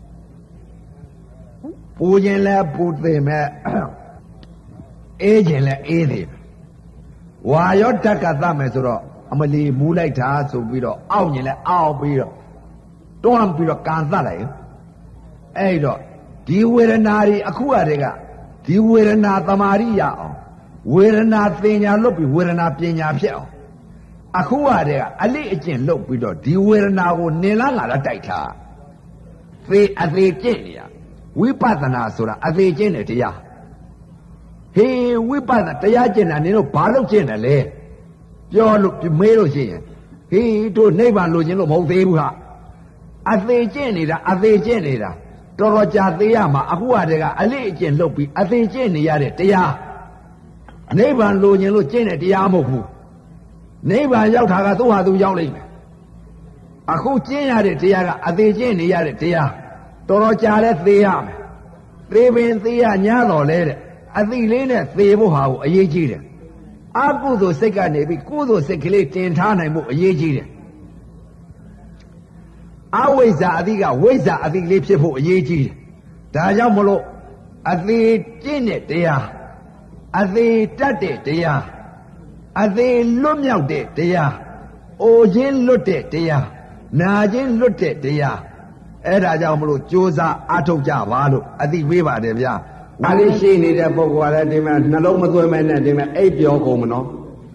ပူခြင်းလဲပူသေးမယ်အေးခြင်းလဲအေးသေးမယ်ဝါရောဓာတ်ကသတ်မယ်ဆိုတော့အမလီမူးလိုက်တာဆိုပြီးတော့အောက်ခြင်းလဲအောက်ပြီးတော့တွန်းပြီးတော့ကန်သတ်လိုက်အဲ့တော့ဒီဝေဒနာတွေအခုအတည်းကဒီဝေဒနာသမာဓိရအောင်ဝေဒနာသင်ညာလွတ်ပြီးဝေဒနာပညာဖြစ်အောင်အခုအတည်းကအလိအကျင့်လွတ်ပြီးတော့ဒီဝေဒနာကိုနေလားငါလားတိုက်ထားသေအသေးကျင့်နေရဝိပဿနာဆိုတာအသေးကျင့်တဲ့တရားဟေးဝိပဿနာတရားကျင့်တာနင်တို့ဘာလို့ကျင့်တယ်လဲပြောလို့မေးလို့ရှိရင်ဟေးတို့နိဗ္ဗာန်လိုချင်လို့မဟုတ်သေးဘူးဟာအသေးကျင့်နေတာအသေးကျင့်နေတာတော်တော်ကြာသေးရမှာအခုအတည်းကအလိအကျင့်လွတ်ပြီးအသေးကျင့်နေရတဲ့တရားနိဗ္ဗာန်လိုချင်လို့ကျင့်တဲ့တရားမဟုတ်ဘူးနိဗ္ဗာန်ရောက်တာကသူ့ဟာသူရောက်လိမ့်မယ်အခုကျင့်ရတဲ့တရားကအသေးကျင့်နေရတဲ့တရားတော်တော်ကြာလဲသေရမယ်သေပင်သေရညာတော်လဲတဲ့အသိလေးနဲ့သေဖို့ဟာကိုအရေးကြီးတယ်အကုသိုလ်စိတ်ကနေပြီးကုသိုလ်စိတ်ကလေးတင်ထားနိုင်ဖို့အရေးကြီးတယ်အဝိဇ္ဇာအသိကဝိဇ္ဇာအသိလေးဖြစ်ဖို့အရေးကြီးတယ်ဒါကြောင့်မလို့အသေးကျင့်တဲ့တရားအသေးတတ်တဲ့တရားအသေးလွတ်မြောက်တဲ့တရားအိုခြင်းလွတ်တဲ့တရားနာခြင်းလွတ်တဲ့တရားအဲ့ဒါကြောင့်မလို့ကြိုးစားအားထုတ်ကြပါလို့အသိပေးပါတယ်ဗျာဒါလေးရှိနေတဲ့ပုဂ္ဂိုလ်ကလည်းဒီမှာနှလုံးမသွင်းမဲ့နဲ့ဒီမှာအိပ်ပျော်ကုန်မနော်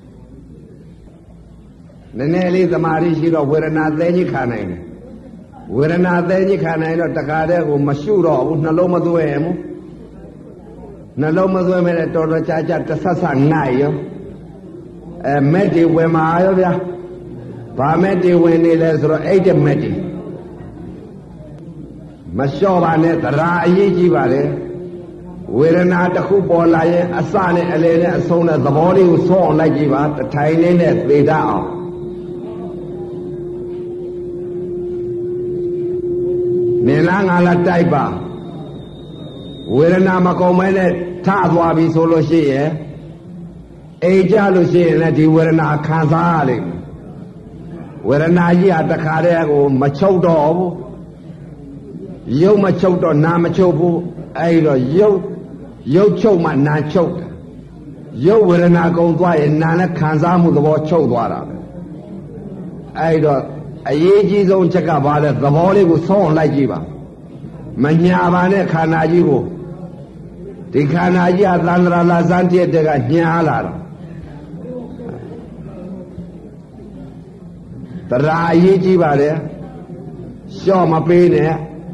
နည်းနည်းလေးသမာဓိရှိတော့ဝေဒနာသိကြီးခံနိုင်တယ်ဝေဒနာသိကြီးခံနိုင်တော့တခါတည်းကိုမရှုတော့ဘူးနှလုံးမသွင်းဘူးနှလုံးမသွင်းမဲ့တော်တော်ကြာကြာတဆဆငှိုက်ရောမက်တီဝင်มาရောဗျာဘာမက်တီဝင်နေလဲဆိုတော့အဲ့ဒီမက်တီမလျှော့ပါနဲ့သရာအရေးကြီးပါလေဝေဒနာတစ်ခုပေါ်လာရင်အစနဲ့အလယ်နဲ့အဆုံးနဲ့သဘောလေးကိုဆောအောင်လိုက်ကြည့်ပါတထိုင်လေးနဲ့သေတတ်အောင်နေလားငါလားတိုက်ပါဝေဒနာမကုန်မဲနဲ့ထသွားပြီဆိုလို့ရှိရင်အိမ်ကြလို့ရှိရင်လည်းဒီဝေဒနာခံစားရလိမ့်မယ်ဝေဒနာကြီးဟာတခါတည်းကိုမချုပ်တော့ဘူးရုပ်မချုပ်တော့နာမချုပ်ဘူးအဲ့တော့ရုပ်ချုပ်မှနာချုပ်တယ်ရုပ်ဝေဒနာကုန်သွားရင်နာနဲ့ခံစားမှုသဘောချုပ်သွားတာပဲအဲ့တော့အရေးကြီးဆုံးချက်ကဘာလဲသဘောလေးကိုဆောင်းလိုက်ကြည့်ပါမညာပါနဲ့ခန္ဓာကြီးကိုဒီခန္ဓာကြီးကသန္တရာလာစမ်းတဲ့ကညာလာတော့တရားအရေးကြီးပါလေလျှော့မပေးနဲ့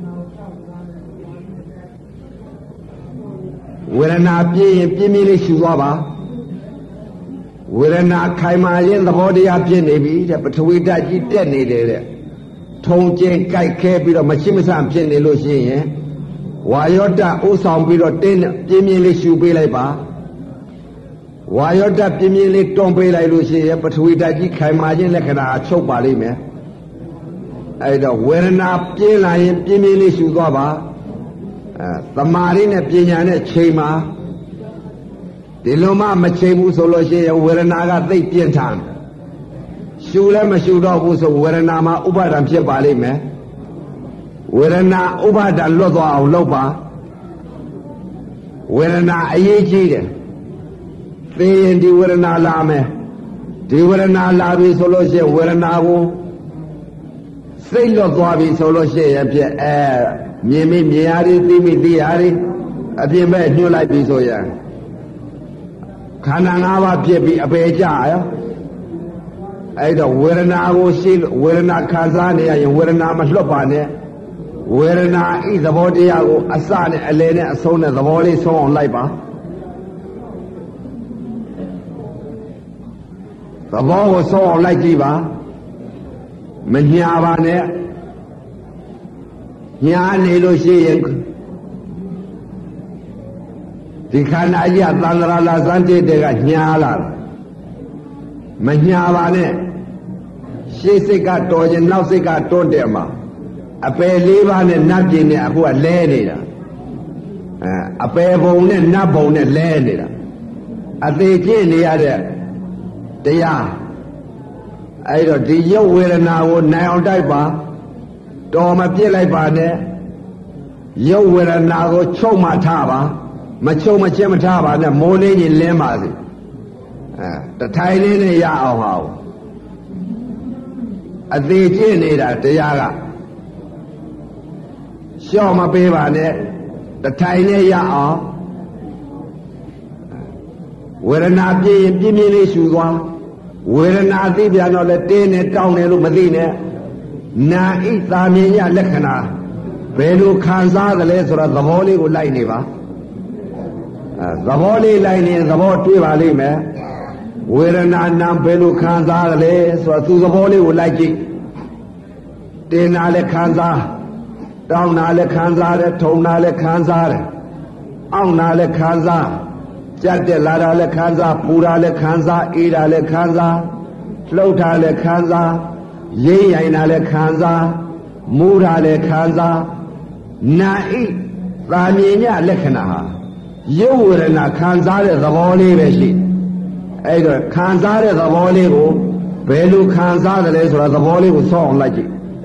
ဝေဒနာပြည့်ရင်ပြင်းပြင်းလေးရှူသွားပါဝေဒနာခိုင်မာရင်သဘောတရားပြည့်နေပြီတဲ့ပထဝီဓာတ်ကြီးတက်နေတယ်တဲ့ထုံကျင်းကြိုက်ခဲပြီးတော့မရှိမဆန့်ဖြစ်နေလို့ရှိရင်ဝါယောဓာတ်ဥဆောင်ပြီးတော့တင်းပြင်းပြင်းလေးရှူပေးလိုက်ပါဝါယောဓာတ်ပြင်းပြင်းလေးတွန်းပေးလိုက်လို့ရှိရင်ပထဝီဓာတ်ကြီးခိုင်မာခြင်းလက္ခဏာချုပ်ပါလိမ့်မယ်အဲ့တော့ဝေဒနာပြင်းလာရင်ပြင်းပြင်းလေးရှူသွားပါသမာဓိနဲ့ပညာနဲ့ချိန်မှာဒီလိုမှမချိန်ဘူးဆိုလို့ရှိရင်ဝေဒနာကသိပ်ပြင်းထန်ရှူလည်းမရှူတော့ဘူးဆိုဝေဒနာမှာဥပါဒံဖြစ်ပါလိမ့်မယ်ဝေဒနာဥပါဒံလွတ်သွားအောင်လုပ်ပါဝေဒနာအရေးကြီးတယ်သိရင်ဒီဝေဒနာလာမယ်ဒီဝေဒနာလာပြီဆိုလို့ရှိရင်ဝေဒနာကိုစိတ်လွတ်သွားပြီဆိုလို့ရှိရင်ဖြစ်မြင်မိမြင်ရည်သိမိသိရည်အပြင်ဘက်ညှို့လိုက်ပြီဆိုရင်ခန္ဓာ၅ပါးဖြစ်ပြီးအပေကြရောအဲ့တော့ဝေဒနာကိုရှိဝေဒနာခံစားနေရရင်ဝေဒနာမလွတ်ပါနဲ့ဝေဒနာဤသဘောတရားကိုအစနဲ့အလယ်နဲ့အဆုံးနဲ့သဘောလေးဆုံးအောင်လိုက်ပါသဘောကိုဆုံးအောင်လိုက်ကြည့်ပါမညာပါနဲ့ညာနေလို့ရှိရင်ဒီခန္ဓာကြီးသံဃာလာစမ်းတဲ့ကညာလာမညာပါနဲ့ရှေ့စိတ်ကတော်ခြင်းနောက်စိတ်ကတွန်းတယ်မှာအပယ်၄ပါးနဲ့နတ်ပြည်နဲ့အခုကလဲနေတာအပယ်ဘုံနဲ့နတ်ဘုံနဲ့လဲနေတာအသေးကျင့်နေရတဲ့တရားအဲ့တော့ဒီရုပ်ဝေဒနာကိုနိုင်အောင်တိုက်ပါတော်မပြစ်လိုက်ပါနဲ့ရုပ်ဝေဒနာကိုချုပ်မှထားပါမချုပ်မချင်းမထားပါနဲ့မိုးလေးကြီးလင်းပါစေတထိုင်လေးနဲ့ရအောင်ဟာအသေးကျင့်နေတာတရားကလျှော့မပေးပါနဲ့တထိုင်နဲ့ရအောင်ဝေဒနာပြည့်ရင်ပြင်းပြင်းလေးရှူသွားဝေဒနာသိပြန်တော့လဲတင်းနဲ့တောင်းတယ်လို့မသိနဲ့နာဣသာမြင်ရလက္ခဏာဘယ်လိုခံစားသလဲဆိုတော့သဘောလေးကိုလိုက်နေပါသဘောလေးလိုက်နေသဘောတွေးပါလိမ့်မယ်ဝေဒနာနာဘယ်လိုခံစားသလဲဆိုတော့သူသဘောလေးကိုလိုက်ကြည့်တင်းနာလည်းခံစားတောင်းနာလည်းခံစားတယ်ထုံနာလည်းခံစားတယ်အောင့်နာလည်းခံစားကြက်တက်လာတာလည်းခံစားပူတာလည်းခံစားအေးတာလည်းခံစားလှုပ်တာလည်းခံစားရိမ့်ရိုင်တာလည်းခံစားမူတာလည်းခံစားနာဣသာမြင်ညလက္ခဏာဟာရုပ်ဝေဒနာခံစားတဲ့သဘောလေးပဲရှိအဲ့တော့ခံစားတဲ့သဘောလေးကိုဘယ်လိုခံစားတယ်လဲဆိုတော့သဘောလေးကိုဆော့အောင်လိုက်ကြည့်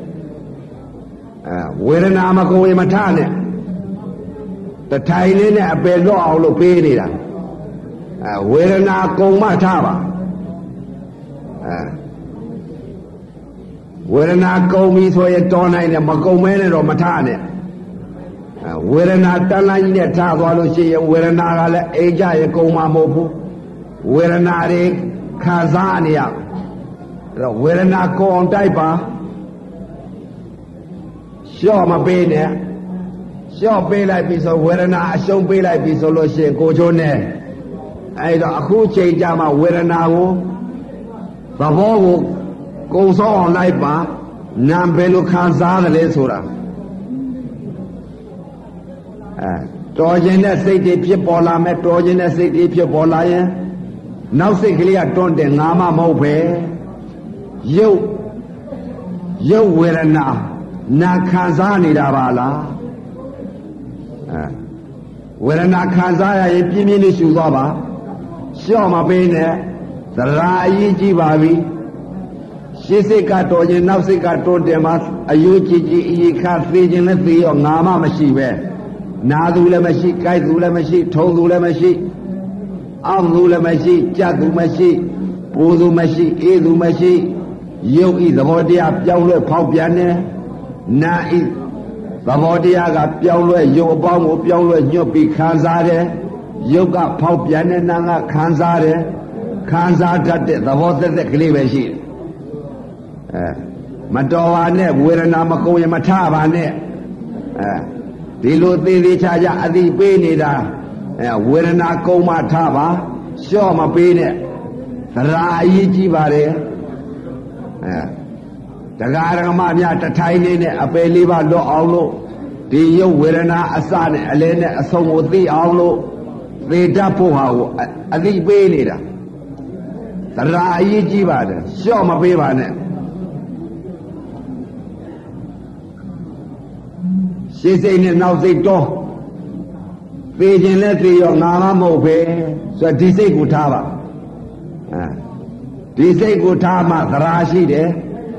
ဝေဒနာမကုန်ရင်မထနဲ့တထိုင်လေးနဲ့အပယ်လွတ်အောင်လို့ပေးနေတာဝေဒနာကုန်မှထပါဝေဒနာကုန်ပြီဆိုရင်တော်နိုင်တယ်မကုန်မဲနဲ့တော့မထနဲ့ဝေဒနာတန်းလိုက်နဲ့ထသွားလို့ရှိရင်ဝေဒနာကလည်းအိမ်ကြရင်ကုန်မှာမဟုတ်ဘူးဝေဒနာတွေခံစားနေရအဲ့တော့ဝေဒနာကုန်အောင်တိုက်ပါလျှော့မပေးနဲ့လျှော့ပေးလိုက်ပြီဆိုဝေဒနာအရှုံးပေးလိုက်ပြီဆိုလို့ရှိရင်ကိုချိုးနဲ့အဲ့တော့အခုချိန်ကြမှာဝေဒနာကိုသဘောကိုကုံဆောင်းအောင်လိုက်ပါနာဘယ်လိုခံစားတယ်လဲဆိုတာတော်ခြင်းတဲ့စိတ်တွေဖြစ်ပေါ်လာမယ်တော်ခြင်းတဲ့စိတ်တွေဖြစ်ပေါ်လာရင်နောက်စိတ်ကလေးကတွန်းတယ်ငါမှမဟုတ်ပဲရုပ်ဝေဒနာနာခံစားနေတာပါလားဝေဒနာခံစားရရင်ပြင်းပြင်းလေးရှူသွားပါလျှော့မပေးနဲ့သရာအရေးကြီးပါပြီရှေ့စိတ်ကတော်ခြင်းနောက်စိတ်ကတွန်းတယ်မှာအယုကြီးကြီးအရေးခါသိခြင်းလည်းသိရောငါမှမရှိပဲနာသူလည်းမရှိကြိုက်သူလည်းမရှိထုံသူလည်းမရှိအောက်သူလည်းမရှိကြက်သူမရှိပူသူမရှိအေးသူမရှိရုပ်ဤသဘောတရားပြောင်းလဲဖောက်ပြန်နေနာဤသဘောတရားကပြောင်းလဲရုပ်အပေါင်းကိုပြောင်းလဲညွတ်ပြီးခံစားတယ်ရုပ်ကဖောက်ပြန်တဲ့နာကခံစားတယ်ခံစားတတ်တဲ့သဘောသက်သက်ကလေးပဲရှိတယ်မတော်ပါနဲ့ဝေဒနာမကုန်ရင်မထပါနဲ့ဒီလိုသေးသေးချာချာအသိပေးနေတာဝေဒနာကုန်မှထပါလျှော့မပေးနဲ့သရာအရေးကြီးပါတယ်တရားဓမ္မများတထိုင်နေနဲ့အပယ်လေးပါလွတ်အောင်လို့ဒီရုပ်ဝေဒနာအစနဲ့အလဲနဲ့အဆုံးကိုသိအောင်လို့သေတတ်ဖို့ဟာကိုအသိပေးနေတာသရာအရေးကြီးပါတယ်ရှော့မပေးပါနဲ့ရှေ့စိတ်နဲ့နောက်စိတ်တော့သေခြင်းနဲ့သေရောငါမှမဟုတ်ပဲဆိုတော့ဒီစိတ်ကိုထားပါဒီစိတ်ကိုထားမှသရာရှိတယ်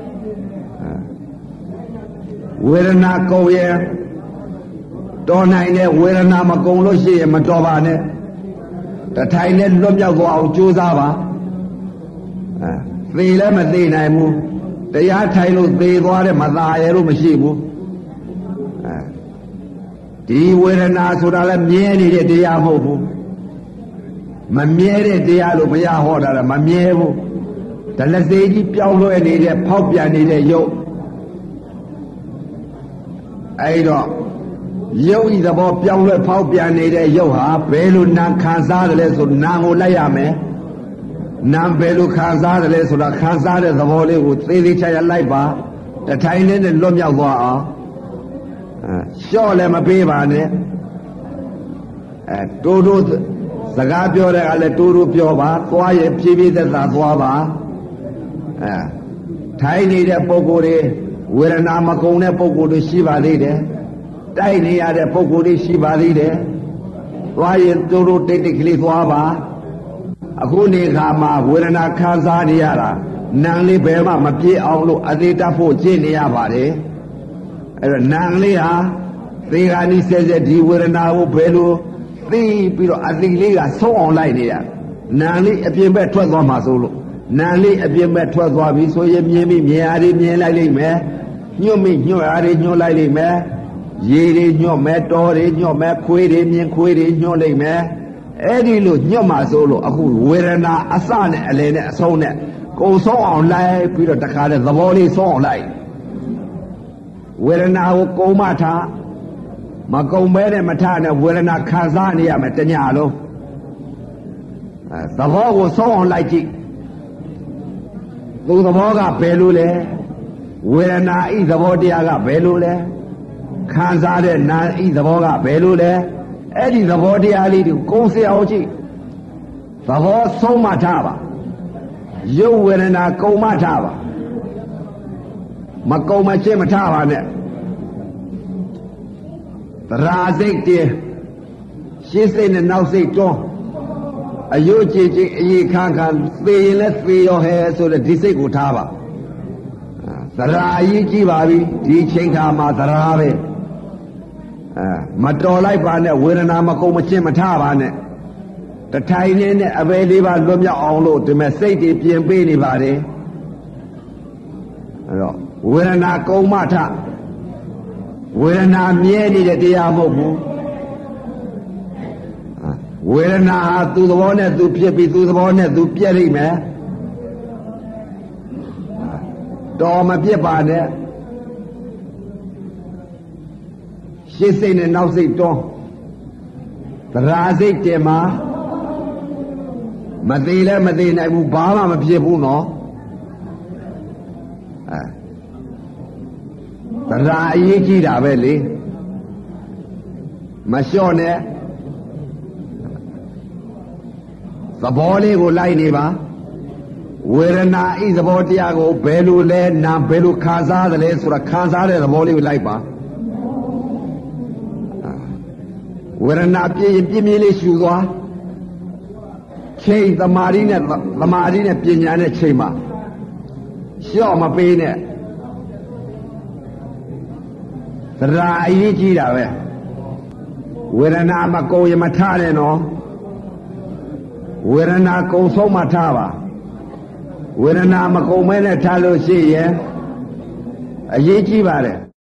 ဝေဒနာကုန်ရဲ့တော်နိုင်တဲ့ဝေဒနာမကုန်လို့ရှိရင်မတော်ပါနဲ့တထိုင်နဲ့လွတ်မြောက်သွားအောင်ကြိုးစားပါသေလည်းမသေနိုင်ဘူးတရားထိုင်လို့သေသွားတဲ့မသာရလို့မရှိဘူးဒီဝေဒနာဆိုတာလည်းမြဲနေတဲ့တရားမဟုတ်ဘူးမမြဲတဲ့တရားလို့ဘုရားဟောတာလည်းမမြဲဘူးဒလစေကြီးပြောင်းလဲနေတဲ့ဖောက်ပြန်နေတဲ့ရုပ်အဲ့တော့ရုပ်ဤသဘောပြောင်းလဲဖောက်ပြန်နေတဲ့ရုပ်ဟာဘယ်လိုနာခံစားတယ်လဲဆိုနာကိုလိုက်ရမယ်နာဘယ်လိုခံစားတယ်လဲဆိုတာခံစားတဲ့သဘောလေးကိုသေးသေးချာချာလိုက်ပါတထိုင်လေးနဲ့လွတ်မြောက်သွားအောင်လျှော့လည်းမပေးပါနဲ့တိုးတိုးစကားပြောတဲ့ကလည်းတိုးတိုးပြောပါသွားရဖြည်းဖြည်းသက်သာသွားပါထိုင်နေတဲ့ပုဂ္ဂိုလ်တွေဝေဒနာမကုန်တဲ့ပုဂ္ဂိုလ်တွေရှိပါသေးတယ်တိုက်နေရတဲ့ပုဂ္ဂိုလ်တွေရှိပါသေးတယ်သွားရင်တိုးတိုးတိတ်တိတ်ကလေးသွားပါအခုနေခါမှာဝေဒနာခံစားနေရတာနာလေးဘယ်မှမပြေအောင်လို့အသေးတတ်ဖို့ကျင့်နေရပါတယ်အဲ့တော့နာလေးဟာသေခါနီးဆဲဆဲဒီဝေဒနာကိုဘယ်လိုသိပြီးတော့အသေးလေးကဆုံးအောင်လိုက်နေရနာလေးအပြင်ဘက်ထွက်သွားမှာဆိုလို့နာလေးအပြင်ဘက်ထွက်သွားပြီဆိုရင်မြင်ပြီးမြင်အားတွေမြင်လိုက်လိမ့်မယ်ညွတ်မိညွတ်အားတွေညွတ်လိုက်လိမ့်မယ်ရေတွေညွတ်မယ်တောတွေညွတ်မယ်ခွေးတွေမြင်ခွေးတွေညွတ်လိမ့်မယ်အဲ့ဒီလိုညွတ်မှာဆိုလို့အခုဝေဒနာအစနဲ့အလယ်နဲ့အဆုံးနဲ့ကိုယ်ဆုံးအောင်လိုက်ပြီးတော့တခါတည်းသဘောလေးဆုံးအောင်လိုက်ဝေဒနာကိုကုံမထားမကုံမဲနဲ့မထားနဲ့ဝေဒနာခံစားနေရမယ်တညလုံးသဘောကိုဆုံးအောင်လိုက်ကြည့်သူသဘောကဘယ်လိုလဲဝေဒနာဤသဘောတရားကဘယ်လိုလဲခံစားတဲ့နာဤသဘောကဘယ်လိုလဲအဲ့ဒီသဘောတရားလေးတွေကိုကိုယ်စေအောင်ကြည့်သဘောဆုံးမထားပါရုပ်ဝေဒနာကုံမထားပါမကုံမချင်းမထားပါနဲ့သရာစိတ်တည်းရှင်းစိတ်နဲ့နောက်စိတ်တွန်းအယုတ်ကြည်ကြည်အေးခန်းခန်းသေရင်လည်းသေရောဟဲဆိုတဲ့ဒီစိတ်ကိုထားပါသရာအရေးကြီးပါပြီဒီချိန်ခါမှာသရာပဲမတော်လိုက်ပါနဲ့ဝေဒနာမကုန်မချင်းမထားပါနဲ့တထိုင်နဲ့အပဲလေးပါလွတ်မြောက်အောင်လို့ဒီမဲ့စိတ်တွေပြင်ပေးနေပါတယ်အဲ့တော့ဝေဒနာကုန်မထဝေဒနာမြဲနေတဲ့တရားမဟုတ်ဘူးဝေဒနာဟာသူ့သဘောနဲ့သူဖြစ်ပြီးသူ့သဘောနဲ့သူပြည့်လိမ့်မယ်တော်မပြစ်ပါနဲ့ရှေ့စိတ်နဲ့နောက်စိတ်တွန်းသရာစိတ်တင်မှာမသေးလည်းမသေးနိုင်ဘူးဘာမှမဖြစ်ဘူးနော်သရာအရေးကြီးတာပဲလေမလျှော့နဲ့သဘောလေးကိုလိုက်နေပါဝေဒနာဤသဘောတရားကိုဘယ်လိုလဲနာဘယ်လိုခံစားသလဲဆိုတာခံစားတဲ့သဘောလေးကိုလိုက်ပါဝေဒနာပြည့်ရင်ပြင်းပြင်းလေးရှူသွားချိန်သမာဓိနဲ့ပညာနဲ့ချိန်ပါလျှော့မပေးနဲ့သရာအရေးကြီးတာပဲဝေဒနာမကုန်ရင်မထနဲ့နော်ဝေဒနာကုန်ဆုံးမှထားပါဝေဒနာမကုန်မဲနဲ့ထားလို့ရှိရင်အရေးကြီးပါတယ်